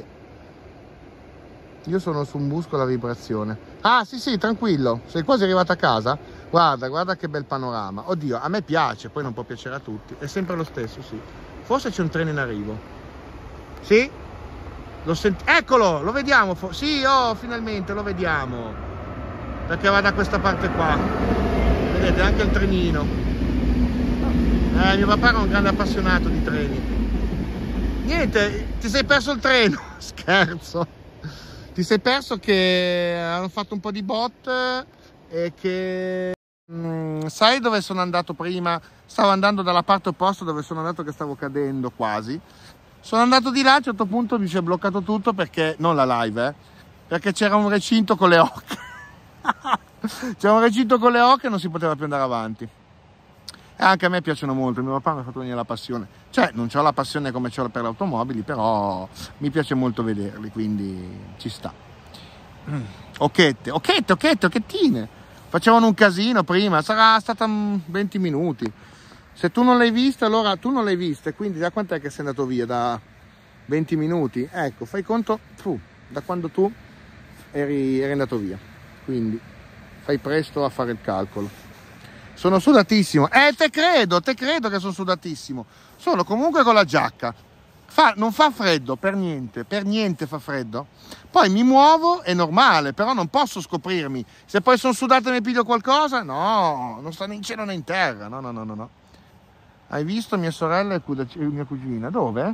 Io sono su un bus con la vibrazione. Ah, sì, sì, tranquillo. Sei quasi arrivato a casa? Guarda, guarda che bel panorama. Oddio, a me piace, poi non può piacere a tutti. È sempre lo stesso, sì. Forse c'è un treno in arrivo. Sì? Lo sent... Eccolo, lo vediamo. Sì, oh, finalmente lo vediamo. Perché va da questa parte qua. Vedete anche il trenino. Eh, mio papà era un grande appassionato di treni. Niente, ti sei perso il treno. Scherzo. Ti sei perso che hanno fatto un po' di bot e che mh, sai dove sono andato prima? Stavo andando dalla parte opposta dove sono andato, che stavo cadendo quasi. Sono andato di là, a un certo punto mi si è bloccato tutto perché non la live, eh, perché c'era un recinto con le oche. C'era un recinto con le oche e non si poteva più andare avanti. E anche a me piacciono molto, mio papà mi ha fatto venire la passione. Cioè, non ho la passione come ce l'ho per le automobili, però mi piace molto vederli, quindi ci sta. Occhette, occhette, occhette, occhettine. Facevano un casino prima, sarà stata venti minuti. Se tu non l'hai vista, allora tu non l'hai vista, quindi da quant'è che sei andato via? Da venti minuti? Ecco, fai conto, fu, da quando tu eri, eri andato via. Quindi fai presto a fare il calcolo. Sono sudatissimo. Eh, te credo, te credo che sono sudatissimo. Sono comunque con la giacca. Fa, non fa freddo, per niente, per niente fa freddo. Poi mi muovo, è normale, però non posso scoprirmi. Se poi sono sudato e mi piglio qualcosa, no, non sto né in cielo né in terra. No, no, no, no, no. Hai visto mia sorella e mia cugina? Dove?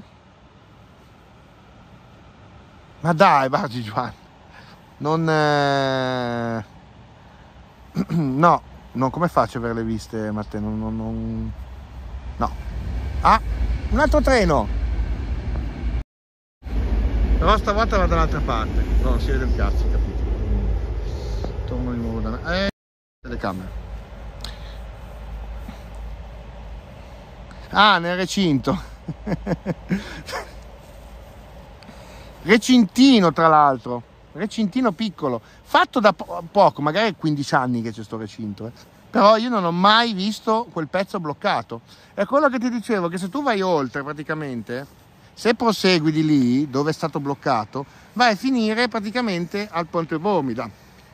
Ma dai, Bargi Giovanni. Non... Eh... no. No, come faccio a averle viste, Matteo? Non, non, non... No. Ah, un altro treno! Però stavolta va dall'altra parte. No, non si vede il cazzo, capito? torno di nuovo da me. Eh, telecamera. Ah, nel recinto. Recintino, tra l'altro. Recintino piccolo. Fatto da po poco, magari quindici anni che c'è sto recinto. Eh. Però io non ho mai visto quel pezzo bloccato. È quello che ti dicevo, che se tu vai oltre praticamente, se prosegui di lì, dove è stato bloccato, vai a finire praticamente al Ponte Bormida.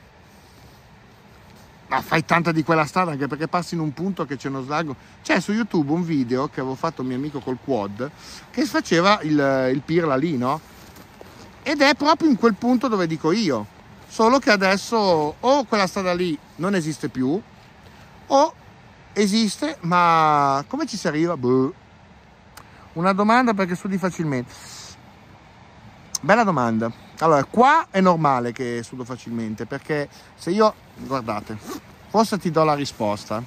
Ma fai tanta di quella strada, anche perché passi in un punto che c'è uno slago. C'è su YouTube un video che avevo fatto un mio amico col quad, che faceva il, il pirla lì, no? Ed è proprio in quel punto dove dico io. Solo che adesso o quella strada lì non esiste più, o esiste, ma come ci si arriva? Boh. Una domanda perché studi facilmente. Bella domanda. Allora, qua è normale che studio facilmente, perché se io, guardate, forse ti do la risposta.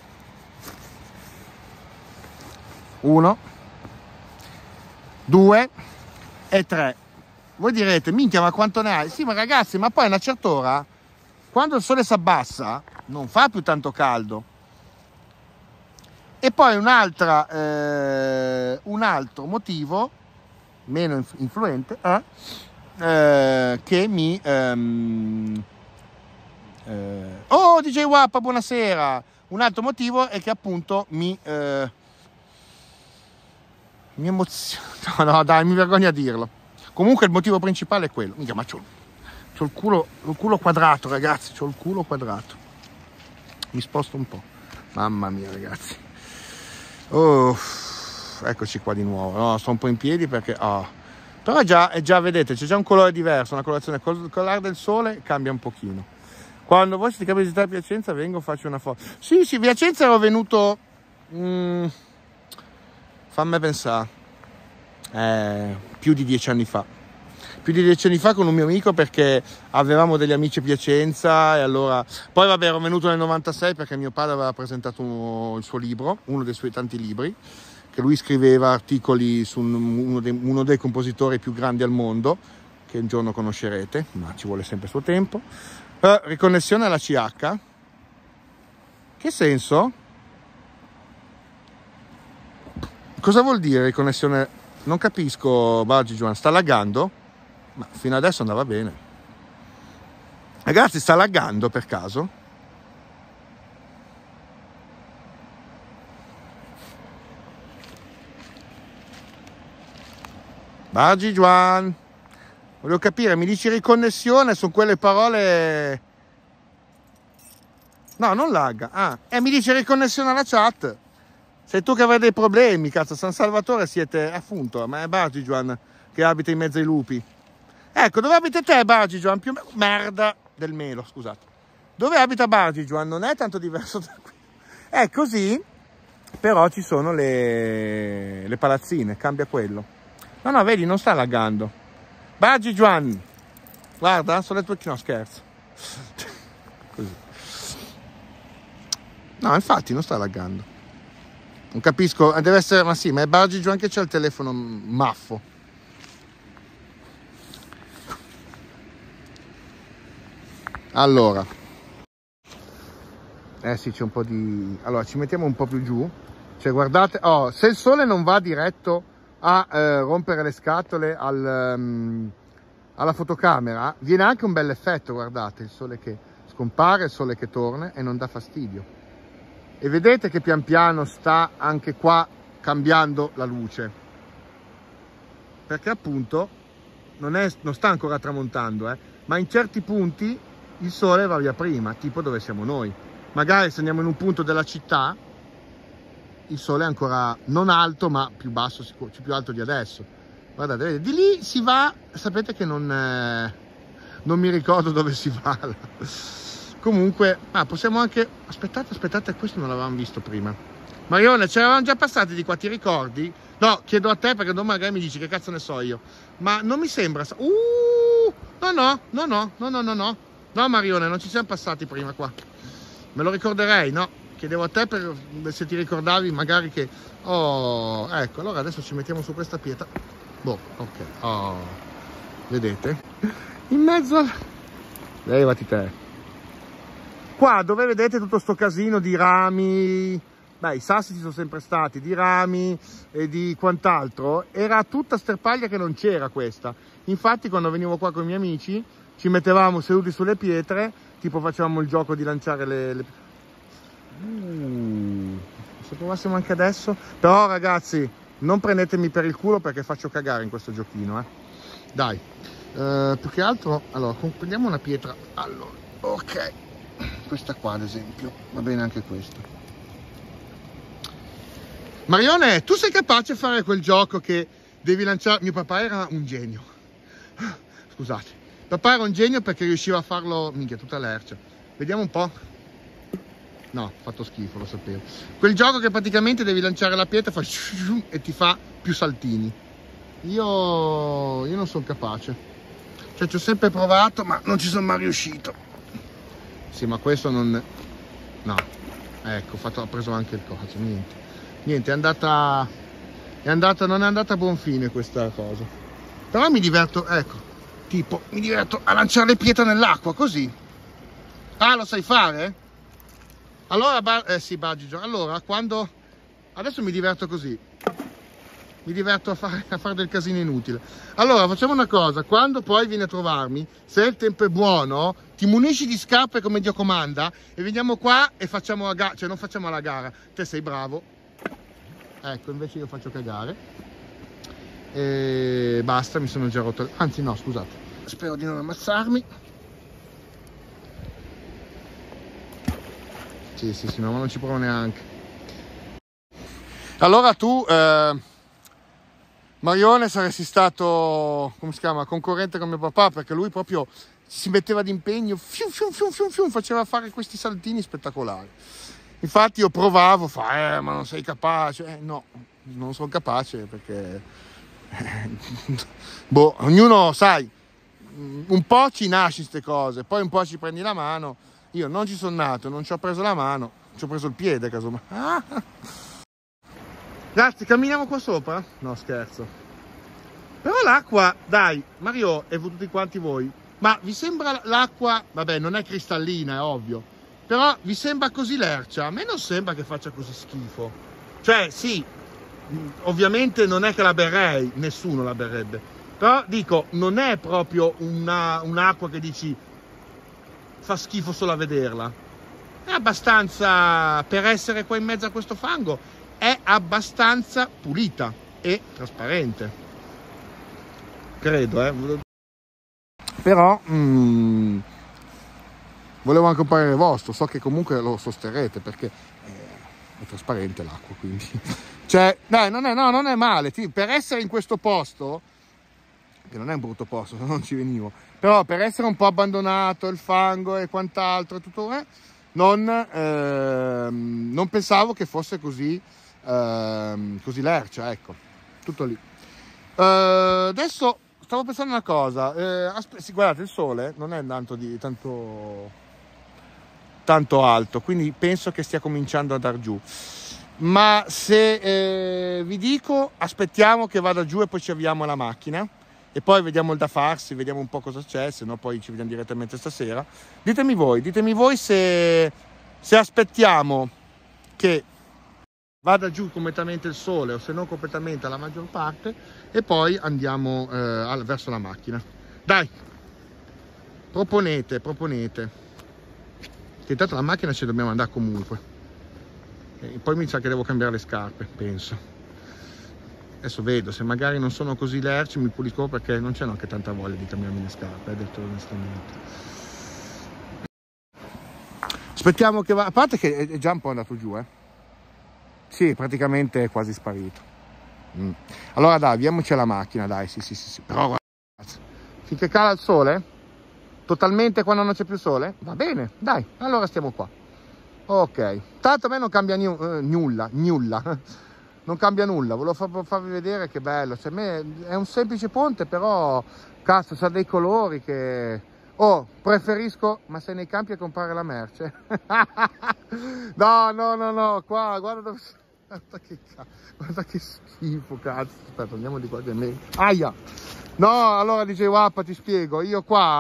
Uno, due e tre. Voi direte, minchia, ma quanto ne hai? Sì, ma ragazzi, ma poi a una certa ora, quando il sole si abbassa, non fa più tanto caldo. E poi un'altra, eh, un altro motivo, meno influente, è eh, che mi... Ehm, eh, oh, D J Wappa, buonasera! Un altro motivo è che appunto mi... Eh, mi emoziona... No, no, dai, mi vergogno a dirlo. Comunque il motivo principale è quello. Mica, ma c'ho, c'ho il culo, il culo quadrato, ragazzi, c'ho il culo quadrato. Mi sposto un po'. Mamma mia, ragazzi. Oh, eccoci qua di nuovo. No, sto un po' in piedi perché... Oh. Però è già, è già, vedete, c'è già un colore diverso, una colorazione. Col colore del sole cambia un pochino. Quando voi siete capiti di visitare Piacenza, vengo, faccio una foto. Sì, sì, Piacenza ero venuto... Mm, fammi pensare. Eh, più di dieci anni fa. Più di dieci anni fa con un mio amico, perché avevamo degli amici a Piacenza e allora... Poi vabbè, ero venuto nel novantasei perché mio padre aveva presentato uno, il suo libro, uno dei suoi tanti libri, che lui scriveva articoli su uno dei, uno dei compositori più grandi al mondo, che un giorno conoscerete, ma ci vuole sempre il suo tempo. Eh, riconnessione alla C H. Che senso? Cosa vuol dire riconnessione? Non capisco, Bargi Juan, sta laggando? Ma fino adesso andava bene. Ragazzi, sta laggando per caso? Bargi Juan, volevo capire, mi dici riconnessione, sono quelle parole... No, non lagga. Ah, e mi dici riconnessione alla chat. Sei tu che avrai dei problemi, cazzo. San Salvatore siete appunto, ma è Bargi Juan che abita in mezzo ai lupi. Ecco, dove abita te, Bargi Juan? Più merda del melo, scusate. Dove abita Bargi Juan? Non è tanto diverso da qui. È così, però ci sono le, le palazzine, cambia quello. No, no, vedi, non sta laggando. Bargi Juan, guarda, sono le tue... No, scherzo. Così. No, infatti non sta laggando. Non capisco, deve essere, ma sì, ma è Bargi Juan che c'ha il telefono maffo. Allora, eh sì, c'è un po' di... Allora, ci mettiamo un po' più giù. Cioè, guardate, oh, se il sole non va diretto a eh, rompere le scatole al, um, alla fotocamera, viene anche un bel effetto, guardate, il sole che scompare, il sole che torna e non dà fastidio. E vedete che pian piano sta anche qua cambiando la luce, perché appunto non, è, non sta ancora tramontando, eh, ma in certi punti il sole va via prima, tipo dove siamo noi. Magari se andiamo in un punto della città il sole è ancora non alto, ma più basso, più alto di adesso. Guardate, vedete, di lì si va, sapete che non, eh, non mi ricordo dove si va là. Comunque, ah, possiamo anche... Aspettate, aspettate, questo non l'avevamo visto prima. Marione, ci eravamo già passati di qua, ti ricordi? No, chiedo a te perché domani magari mi dici che cazzo ne so io. Ma non mi sembra... Uh, no, no, no, no, no, no, no, no. No, Marione, non ci siamo passati prima qua. Me lo ricorderei, no? Chiedevo a te per, se ti ricordavi magari che... Oh, ecco, allora adesso ci mettiamo su questa pietra. Boh, ok. Oh, vedete? In mezzo al... Levati te. qua dove vedete tutto sto casino di rami, beh, i sassi ci sono sempre stati, di rami e di quant'altro, era tutta sterpaglia che non c'era questa. Infatti quando venivo qua con i miei amici ci mettevamo seduti sulle pietre, tipo facevamo il gioco di lanciare le... le... Uh, se provassimo anche adesso, però ragazzi non prendetemi per il culo perché faccio cagare in questo giochino, eh. Dai, uh, più che altro, allora prendiamo una pietra, allora, ok, questa qua ad esempio, va bene anche questa. Marione, tu sei capace di fare quel gioco che devi lanciare? Mio papà era un genio, scusate, papà era un genio perché riusciva a farlo, minchia, tutta lercia. Vediamo un po'. No, ho fatto schifo, lo sapevo. Quel gioco che praticamente devi lanciare la pietra fa e ti fa più saltini. Io, io non sono capace. Cioè ci ho sempre provato ma non ci sono mai riuscito. Sì, ma questo non... No, ecco, ho, fatto, ho preso anche il coso, niente. Niente, è andata... È andata, non è andata a buon fine questa cosa. Però mi diverto, ecco, tipo, mi diverto a lanciare le pietre nell'acqua, così. Ah, lo sai fare? Allora, eh sì, Baggio, allora quando, adesso mi diverto così, mi diverto a fare, a fare del casino inutile. Allora facciamo una cosa, quando poi vieni a trovarmi, se il tempo è buono, ti munisci di scarpe come Dio comanda e veniamo qua e facciamo la gara, cioè non facciamo la gara, te sei bravo, ecco, invece io faccio cagare e basta, mi sono già rotto, anzi no, scusate, spero di non ammazzarmi. Sì, sì, sì, no, ma non ci provo neanche. Allora tu, eh, Marione, saresti stato, come si chiama, concorrente con mio papà, perché lui proprio si metteva d'impegno, fium, fium, fium, fium, fium, faceva fare questi saltini spettacolari. Infatti io provavo, fa, eh, ma non sei capace. Eh, no, non sono capace perché, boh, ognuno, sai, un po' ci nasci queste cose, poi un po' ci prendi la mano. Io non ci sono nato, non ci ho preso la mano, ci ho preso il piede, casomai. Ah. Ragazzi, camminiamo qua sopra? No, scherzo. Però l'acqua, dai, Mario e tutti quanti voi, ma vi sembra l'acqua, vabbè, non è cristallina, è ovvio, però vi sembra così lercia? A me non sembra che faccia così schifo. Cioè, sì, ovviamente non è che la berrei, nessuno la berrebbe, però dico, non è proprio una, un'acqua che dici... fa schifo solo a vederla, è abbastanza, per essere qua in mezzo a questo fango, è abbastanza pulita e trasparente, credo, eh. Però mm, volevo anche un parere vostro, so che comunque lo sosterrete perché è, è trasparente l'acqua, quindi cioè, dai, non è, no, non è male, per essere in questo posto, che non è un brutto posto, non ci venivo, però per essere un po' abbandonato, il fango e quant'altro, tutto, eh, non, eh, non pensavo che fosse così, eh, così lercia, ecco, tutto lì. Eh, adesso stavo pensando una cosa, eh, sì, guardate, il sole non è tanto, di, tanto, tanto alto, quindi penso che stia cominciando a dar giù. Ma se eh, vi dico, aspettiamo che vada giù e poi ci avviamo alla macchina, e poi vediamo il da farsi, vediamo un po' cosa c'è, se no poi ci vediamo direttamente stasera. Ditemi voi, ditemi voi se, se aspettiamo che vada giù completamente il sole o se non completamente la maggior parte e poi andiamo eh, verso la macchina. Dai, proponete, proponete. Che intanto la macchina ci dobbiamo andare comunque. E poi mi sa che devo cambiare le scarpe, penso. Adesso vedo, se magari non sono così lerci mi pulisco perché non c'è anche tanta voglia di cambiarmi le scarpe, eh, detto onestamente. Aspettiamo che va, a parte che è già un po' andato giù, eh. Sì, praticamente è quasi sparito. Mm. Allora dai, avviamoci alla macchina, dai, sì, sì, sì, sì. Però ragazzi, finché cala il sole, totalmente quando non c'è più sole, va bene, dai, allora stiamo qua. Ok, tanto a me non cambia nu eh, nulla, nulla. Non cambia nulla, volevo far, farvi vedere che bello, cioè, me è un semplice ponte, però cazzo, c'ha dei colori che... Oh, preferisco, ma sei nei campi a comprare la merce? No, no, no, no, qua, guarda dove... Guarda che, guarda che schifo, cazzo, aspetta, andiamo di qua che è meglio. Aia! No, allora dicevo, Appa, ti spiego, io qua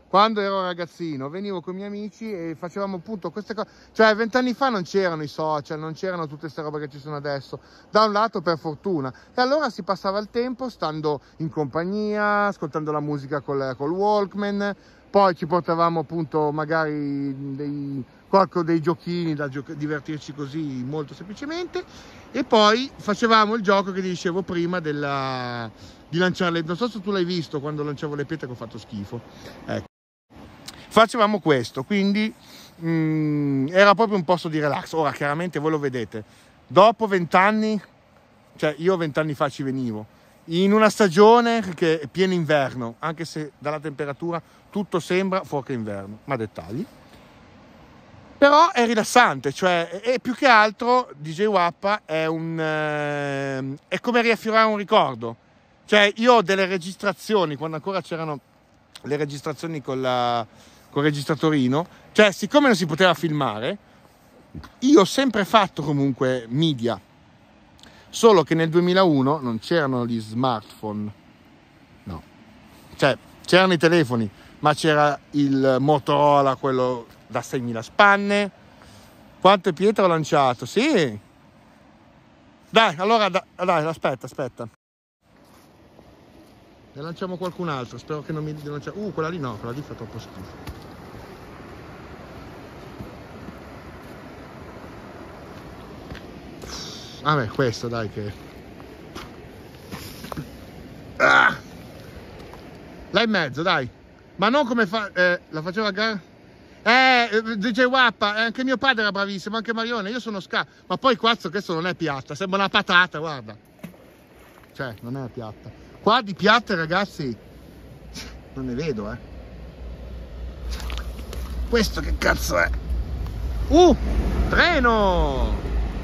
quando ero ragazzino, venivo con i miei amici e facevamo appunto queste cose. Cioè, vent'anni fa non c'erano i social, non c'erano tutte queste robe che ci sono adesso. Da un lato, per fortuna. E allora si passava il tempo stando in compagnia, ascoltando la musica col, col Walkman. Poi ci portavamo appunto magari dei, qualche, dei giochini da gio- divertirci così molto semplicemente. E poi facevamo il gioco che ti dicevo prima della, di lanciare le... Non so se tu l'hai visto quando lanciavo le pietre che ho fatto schifo. Ecco. Facevamo questo, quindi mh, era proprio un posto di relax. Ora chiaramente voi lo vedete, dopo vent'anni, cioè io vent'anni fa ci venivo, in una stagione che è pieno inverno, anche se dalla temperatura tutto sembra fuoco inverno, ma dettagli. Però è rilassante, cioè, e più che altro D J Wappa è un eh, è come riaffiorare un ricordo. Cioè io ho delle registrazioni, quando ancora c'erano le registrazioni con la col registratorino, cioè siccome non si poteva filmare, io ho sempre fatto comunque media, solo che nel duemilauno non c'erano gli smartphone, no, cioè c'erano i telefoni, ma c'era il Motorola, quello da seimila spanne. Quante pietre ho lanciato? Sì, dai, allora da, dai, aspetta, aspetta, ne lanciamo qualcun altro, spero che non mi lancia... uh, quella lì no, quella lì fa troppo schifo. Ah beh, questo dai che... Ah! Là in mezzo, dai. Ma non come fa... Eh, la faceva a gara? Eh, D J Wappa, anche mio padre era bravissimo, anche Marione, io sono sca... Ma poi questo, questo non è piatta, sembra una patata, guarda. Cioè, non è piatta. Qua di piatte, ragazzi, non ne vedo, eh. Questo che cazzo è? Uh! Treno!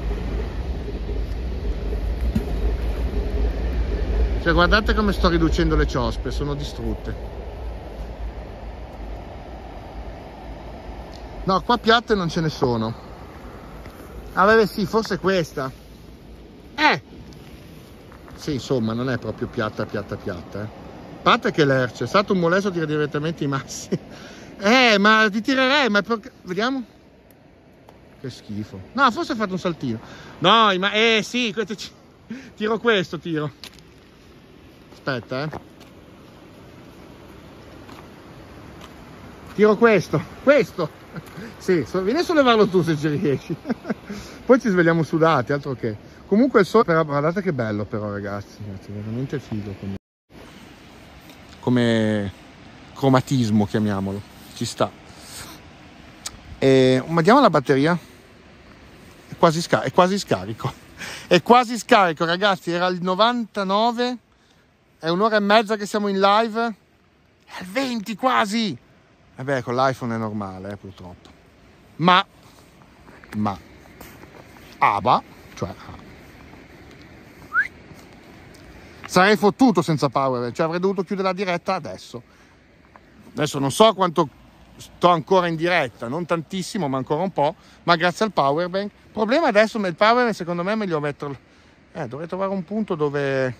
Cioè, guardate come sto riducendo le ciospe, sono distrutte. No, qua piatte non ce ne sono. Ah, beh, sì, forse questa. Eh! Sì, insomma, non è proprio piatta, piatta, piatta, eh. A parte che l'erce, è stato un molesto dire direttamente i massi. Eh, ma ti tirerei, ma perché... Vediamo. Che schifo. No, forse ha fatto un saltino. No, ma... Eh, sì, questo... tiro questo, tiro. Aspetta, eh. Tiro questo, questo. Sì, vieni a sollevarlo tu se ci riesci. Poi ci svegliamo sudati, altro che. Comunque il sole, però, guardate che bello però, ragazzi, ragazzi, veramente figo come, come cromatismo, chiamiamolo, ci sta. E, ma diamo la batteria. È quasi, scar- è quasi scarico. È quasi scarico, ragazzi, era il novantanove. È un'ora e mezza che siamo in live. È il venti quasi. Vabbè, con l'iPhone è normale, eh, purtroppo. Ma, ma, Aba, cioè, sarei fottuto senza power, cioè avrei dovuto chiudere la diretta adesso. Adesso non so quanto sto ancora in diretta, non tantissimo, ma ancora un po', ma grazie al power bank. Il problema adesso nel power bank, secondo me, è meglio metterlo. Eh, dovrei trovare un punto dove...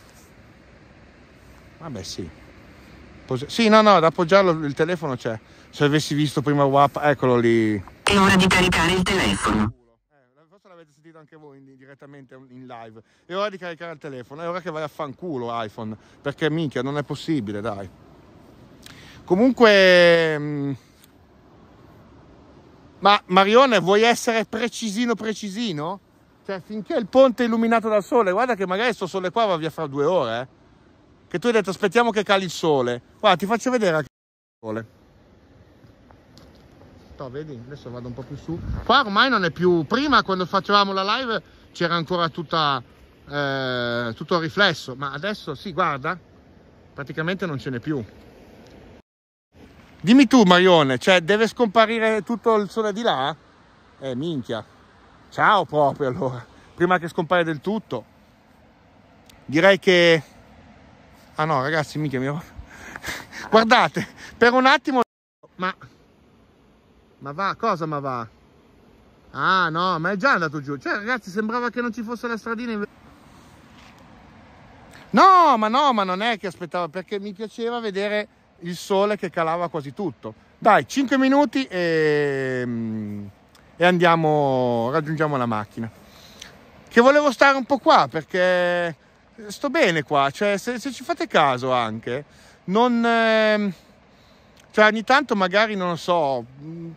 Vabbè, sì. Sì, no, no, ad appoggiarlo il telefono c'è. Se avessi visto prima Wappa, eccolo lì. È ora di caricare il telefono. Eh, forse l'avete sentito anche voi in, direttamente in live. È ora di caricare il telefono, è ora che vai a fanculo iPhone, perché minchia, non è possibile, dai. Comunque... Mh... Ma Marione, vuoi essere precisino precisino? Cioè, finché il ponte è illuminato dal sole, guarda che magari sto sole qua va via fra due ore, eh. Che tu hai detto aspettiamo che cali il sole. Guarda, ti faccio vedere anche il sole. No, vedi, adesso vado un po' più su. Qua ormai non è più... Prima quando facevamo la live c'era ancora tutta, eh, tutto il riflesso, ma adesso sì, guarda, praticamente non ce n'è più. Dimmi tu, Marione, cioè deve scomparire tutto il sole di là? Eh, minchia. Ciao proprio allora. Prima che scompare del tutto. Direi che... Ah no, ragazzi, mica mi... Guardate, per un attimo... Ma... Ma va, cosa ma va? Ah no, ma è già andato giù. Cioè, ragazzi, sembrava che non ci fosse la stradina. No, ma no, ma non è che aspettavo, perché mi piaceva vedere il sole che calava quasi tutto. Dai, cinque minuti e, e andiamo, raggiungiamo la macchina. Che volevo stare un po' qua perché sto bene qua, cioè se, se ci fate caso anche, non... Eh, cioè ogni tanto magari, non lo so,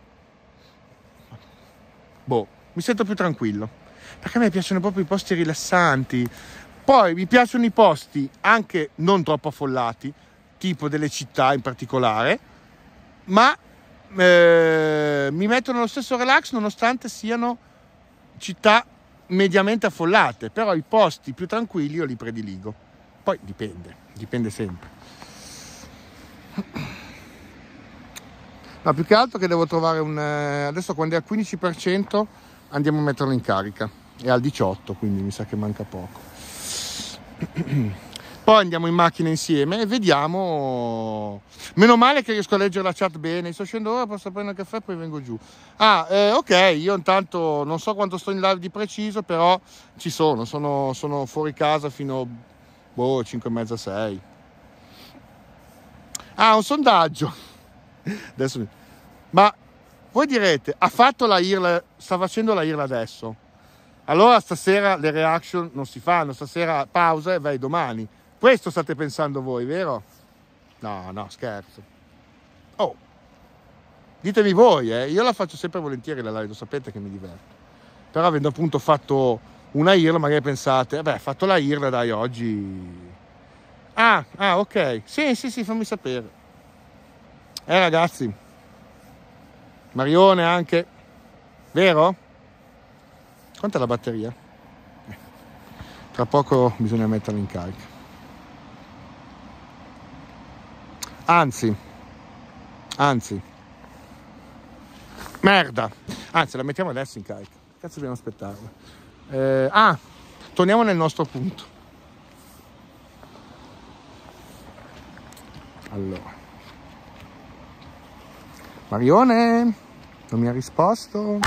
boh, mi sento più tranquillo, perché a me piacciono proprio i posti rilassanti. Poi mi piacciono i posti anche non troppo affollati, tipo delle città in particolare, ma eh, mi mettono lo stesso relax nonostante siano città mediamente affollate, però i posti più tranquilli io li prediligo. Poi dipende, dipende sempre. No, più che altro che devo trovare un... adesso quando è al quindici per cento andiamo a metterlo in carica, è al diciotto, quindi mi sa che manca poco. Poi andiamo in macchina insieme e vediamo. Meno male che riesco a leggere la chat bene. Sto scendendo ora, posso prendere un caffè, poi vengo giù. Ah, eh, ok, io intanto non so quanto sto in live di preciso, però ci sono, sono, sono fuori casa fino boh, cinque e mezza, sei. Ah, un sondaggio. Adesso, ma voi direte, ha fatto la I R L, sta facendo la I R L adesso. Allora stasera le reaction non si fanno, stasera pausa e vai domani. Questo state pensando voi, vero? No, no, scherzo. Oh, ditemi voi, eh. Io la faccio sempre volentieri la live, lo sapete che mi diverto. Però avendo appunto fatto una I R L, magari pensate, beh, ha fatto la I R L, dai, oggi... Ah, ah, ok. Sì, sì, sì, fammi sapere. Eh, ragazzi. Marione anche. Vero? Quant'è la batteria? Tra poco bisogna metterla in carica. Anzi, anzi, merda. Anzi, la mettiamo adesso in carica. Cazzo dobbiamo aspettarla. Eh, ah, torniamo nel nostro punto. Allora. Marione, non mi ha risposto.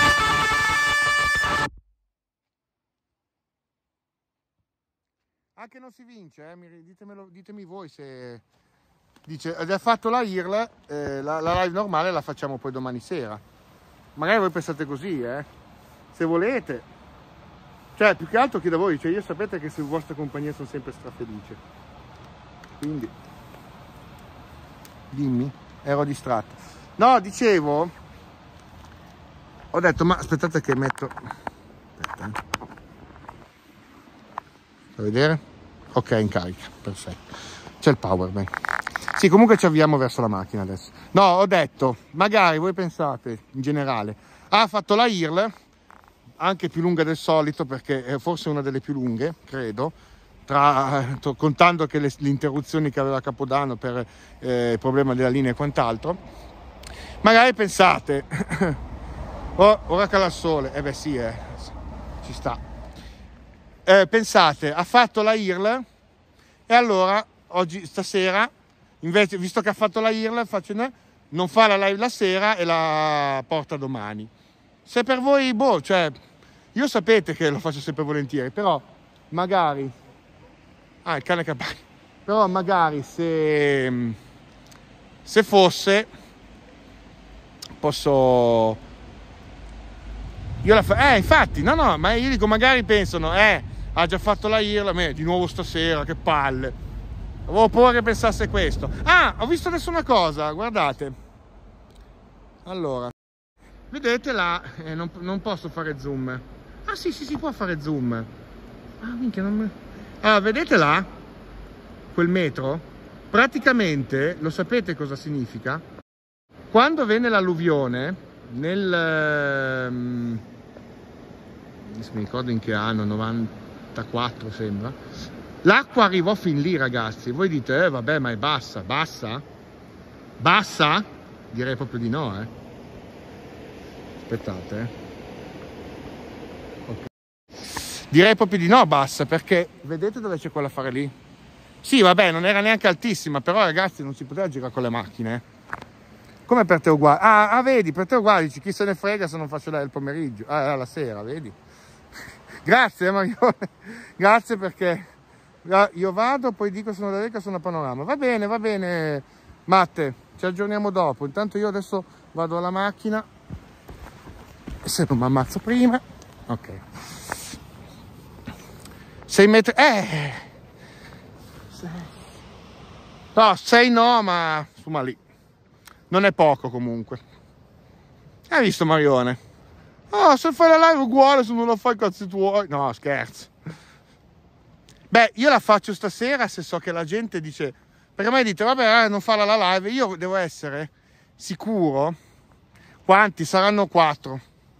Anche non si vince, eh? Ditemelo, ditemi voi se... Dice, ha fatto la I R L, eh, la, la live normale la facciamo poi domani sera. Magari voi pensate così, eh? Se volete. Cioè, più che altro chiedo a voi, cioè io sapete che se vostra compagnia sono sempre strafelice. Quindi, dimmi, ero distratto. No, dicevo, ho detto, ma aspettate che metto... Aspetta, eh. Fa vedere? Ok, in carica, perfetto. C'è il power bank. Sì, comunque ci avviamo verso la macchina adesso. No, ho detto, magari voi pensate, in generale, ha fatto la I R L, anche più lunga del solito, perché è forse una delle più lunghe, credo, tra, contando che le, le interruzioni che aveva a Capodanno per eh, il problema della linea e quant'altro. Magari pensate, oh, ora cala il sole, eh beh sì, eh, ci sta. Eh, pensate, ha fatto la I R L e allora oggi, stasera, invece, visto che ha fatto la I R L, faccio, non fa la live la sera e la porta domani. Se per voi, boh, cioè, io sapete che lo faccio sempre volentieri, però magari, ah, il cane campano, però magari se, se fosse, posso, io la fa, eh, infatti, no, no, ma io dico, magari pensano, eh, ha già fatto la I R L, a me, di nuovo stasera, che palle. Avevo paura che pensasse questo. Ah, ho visto adesso una cosa, guardate. Allora, vedete là, eh, non, non posso fare zoom. Ah sì, sì, si può fare zoom. Ah, minchia, non me... Ah, vedete là? Quel metro? Praticamente, lo sapete cosa significa? Quando venne l'alluvione, nel... Um, non mi ricordo in che anno, novantaquattro sembra, l'acqua arrivò fin lì, ragazzi. Voi dite, eh vabbè, ma è bassa. Bassa? Bassa? Direi proprio di no, eh. Aspettate, eh. Okay. Direi proprio di no, bassa, perché vedete dove c'è quell'affare lì? Sì, vabbè, non era neanche altissima, però ragazzi non si poteva girare con le macchine, eh. Come per te uguale? Ah, ah, vedi, per te uguale, dici, chi se ne frega se non faccio lei il pomeriggio. Ah, la sera, vedi? Grazie, Marione. Grazie perché... Io vado, poi dico sono da Reca, sono a Panorama. Va bene, va bene. Matte, ci aggiorniamo dopo. Intanto io adesso vado alla macchina, se non mi ammazzo prima. Ok. sei metri... Eh! Sei. No, sei no, ma... insomma lì. Non è poco comunque. Hai visto Marione? Oh, se fai la live uguale, se non la fai cazzi tuoi. No, scherzo. Beh, io la faccio stasera se so che la gente dice... Perché a me dite, vabbè, non farla la live. Io devo essere sicuro. Quanti? Saranno quattro.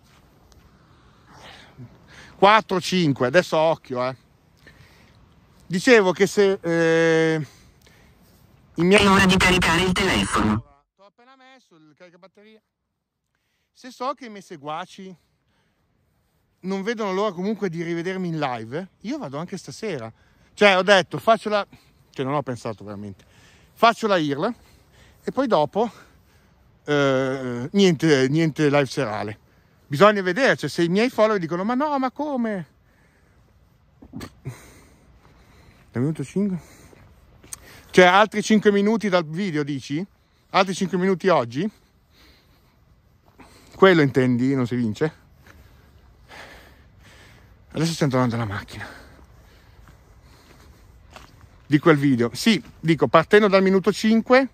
quattro, cinque. Adesso occhio, eh. Dicevo che se... Eh, i miei... È ora di caricare il telefono. Ho appena messo il caricabatteria. Se so che i miei seguaci non vedono l'ora comunque di rivedermi in live, io vado anche stasera. Cioè, ho detto, faccio la... Cioè, non ho pensato veramente. Faccio la I R L e poi dopo eh, niente, niente live serale. Bisogna vedere, cioè, se i miei follower dicono, ma no, ma come? È minuto cinque? Cioè, altri cinque minuti dal video, dici? Altri cinque minuti oggi? Quello intendi, non si vince? Adesso stiamo tornando alla macchina. Di quel video. Sì, dico, partendo dal minuto cinque.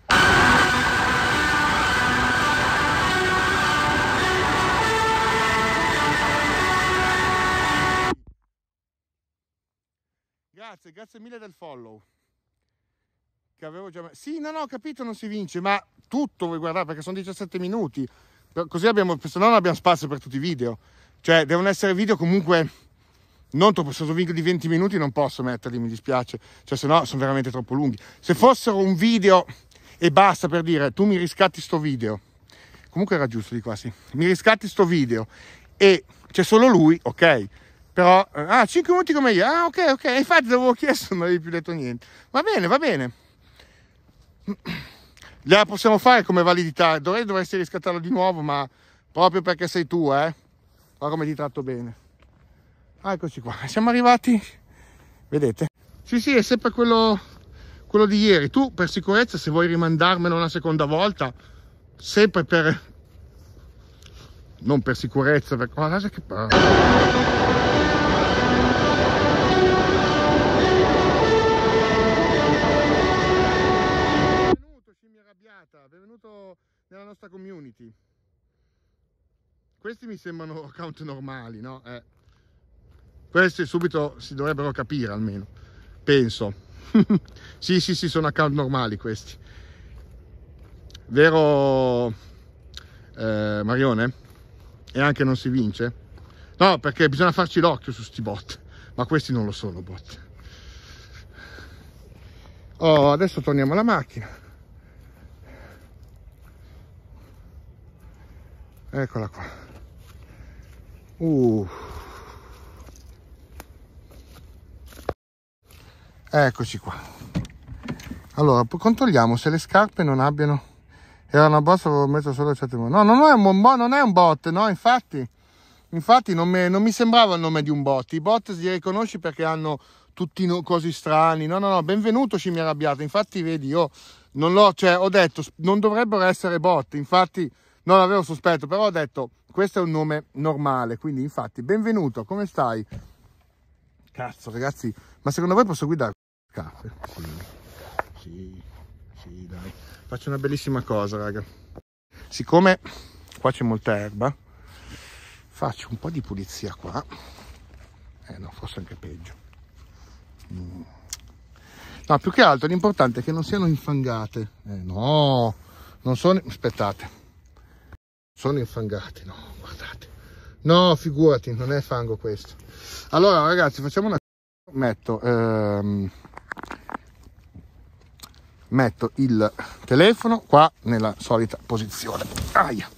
Grazie, grazie mille del follow. Che avevo già... Sì, no, no, ho capito, non si vince, ma tutto vuoi guardare, perché sono diciassette minuti. Così abbiamo, se no non abbiamo spazio per tutti i video. Cioè, devono essere video comunque non troppo, se sono video di venti minuti non posso metterli, mi dispiace. Cioè, se no sono veramente troppo lunghi. Se fossero un video e basta, per dire, tu mi riscatti sto video. Comunque era giusto di qua, sì. Mi riscatti sto video e c'è solo lui, ok. Però, ah, cinque minuti come io. Ah, ok, ok. Infatti l'avevo chiesto, non avevi più detto niente. Va bene, va bene. La possiamo fare come validità. Dovrei, dovresti riscattarlo di nuovo, ma proprio perché sei tu, eh. Guarda come ti tratto bene. Ah, eccoci qua. Siamo arrivati. Vedete? Sì, sì, è sempre quello, quello di ieri. Tu, per sicurezza, se vuoi rimandarmelo una seconda volta, sempre per... Non per sicurezza, perché... Guarda che... Benvenuto, scimmia arrabbiata. Benvenuto nella nostra community. Questi mi sembrano account normali, no? Eh. Questi subito si dovrebbero capire almeno, penso. Sì, sì, sì, sono account normali questi. Vero, eh, Marione? E anche non si vince? No, perché bisogna farci l'occhio su sti bot. Ma questi non lo sono bot. Oh, adesso torniamo alla macchina. Eccola qua. Uh. Eccoci qua. Allora, controlliamo se le scarpe non abbiano... Era una bossa, avevo messo solo sette... No, non è un, non è un bot, no, infatti. Infatti non, me, non mi sembrava il nome di un bot. I bot li riconosci perché hanno tutti no, cosi strani. No, no, no, benvenuto scimmia arrabbiata. Infatti, vedi, io non l'ho... Cioè, ho detto, non dovrebbero essere bot. Infatti, non avevo sospetto, però ho detto... Questo è un nome normale, quindi infatti, benvenuto, come stai? Cazzo, ragazzi, ma secondo voi posso guidare? Caffè? Sì, sì, sì, dai. Faccio una bellissima cosa, raga. Siccome qua c'è molta erba, faccio un po' di pulizia qua. Eh no, forse anche peggio. Mm. No, più che altro l'importante è che non siano infangate. Eh, no, non sono... Aspettate. Sono infangati, no, guardate. No, figurati, non è fango questo. Allora, ragazzi, facciamo una... Metto, ehm... metto il telefono qua nella solita posizione. Aia.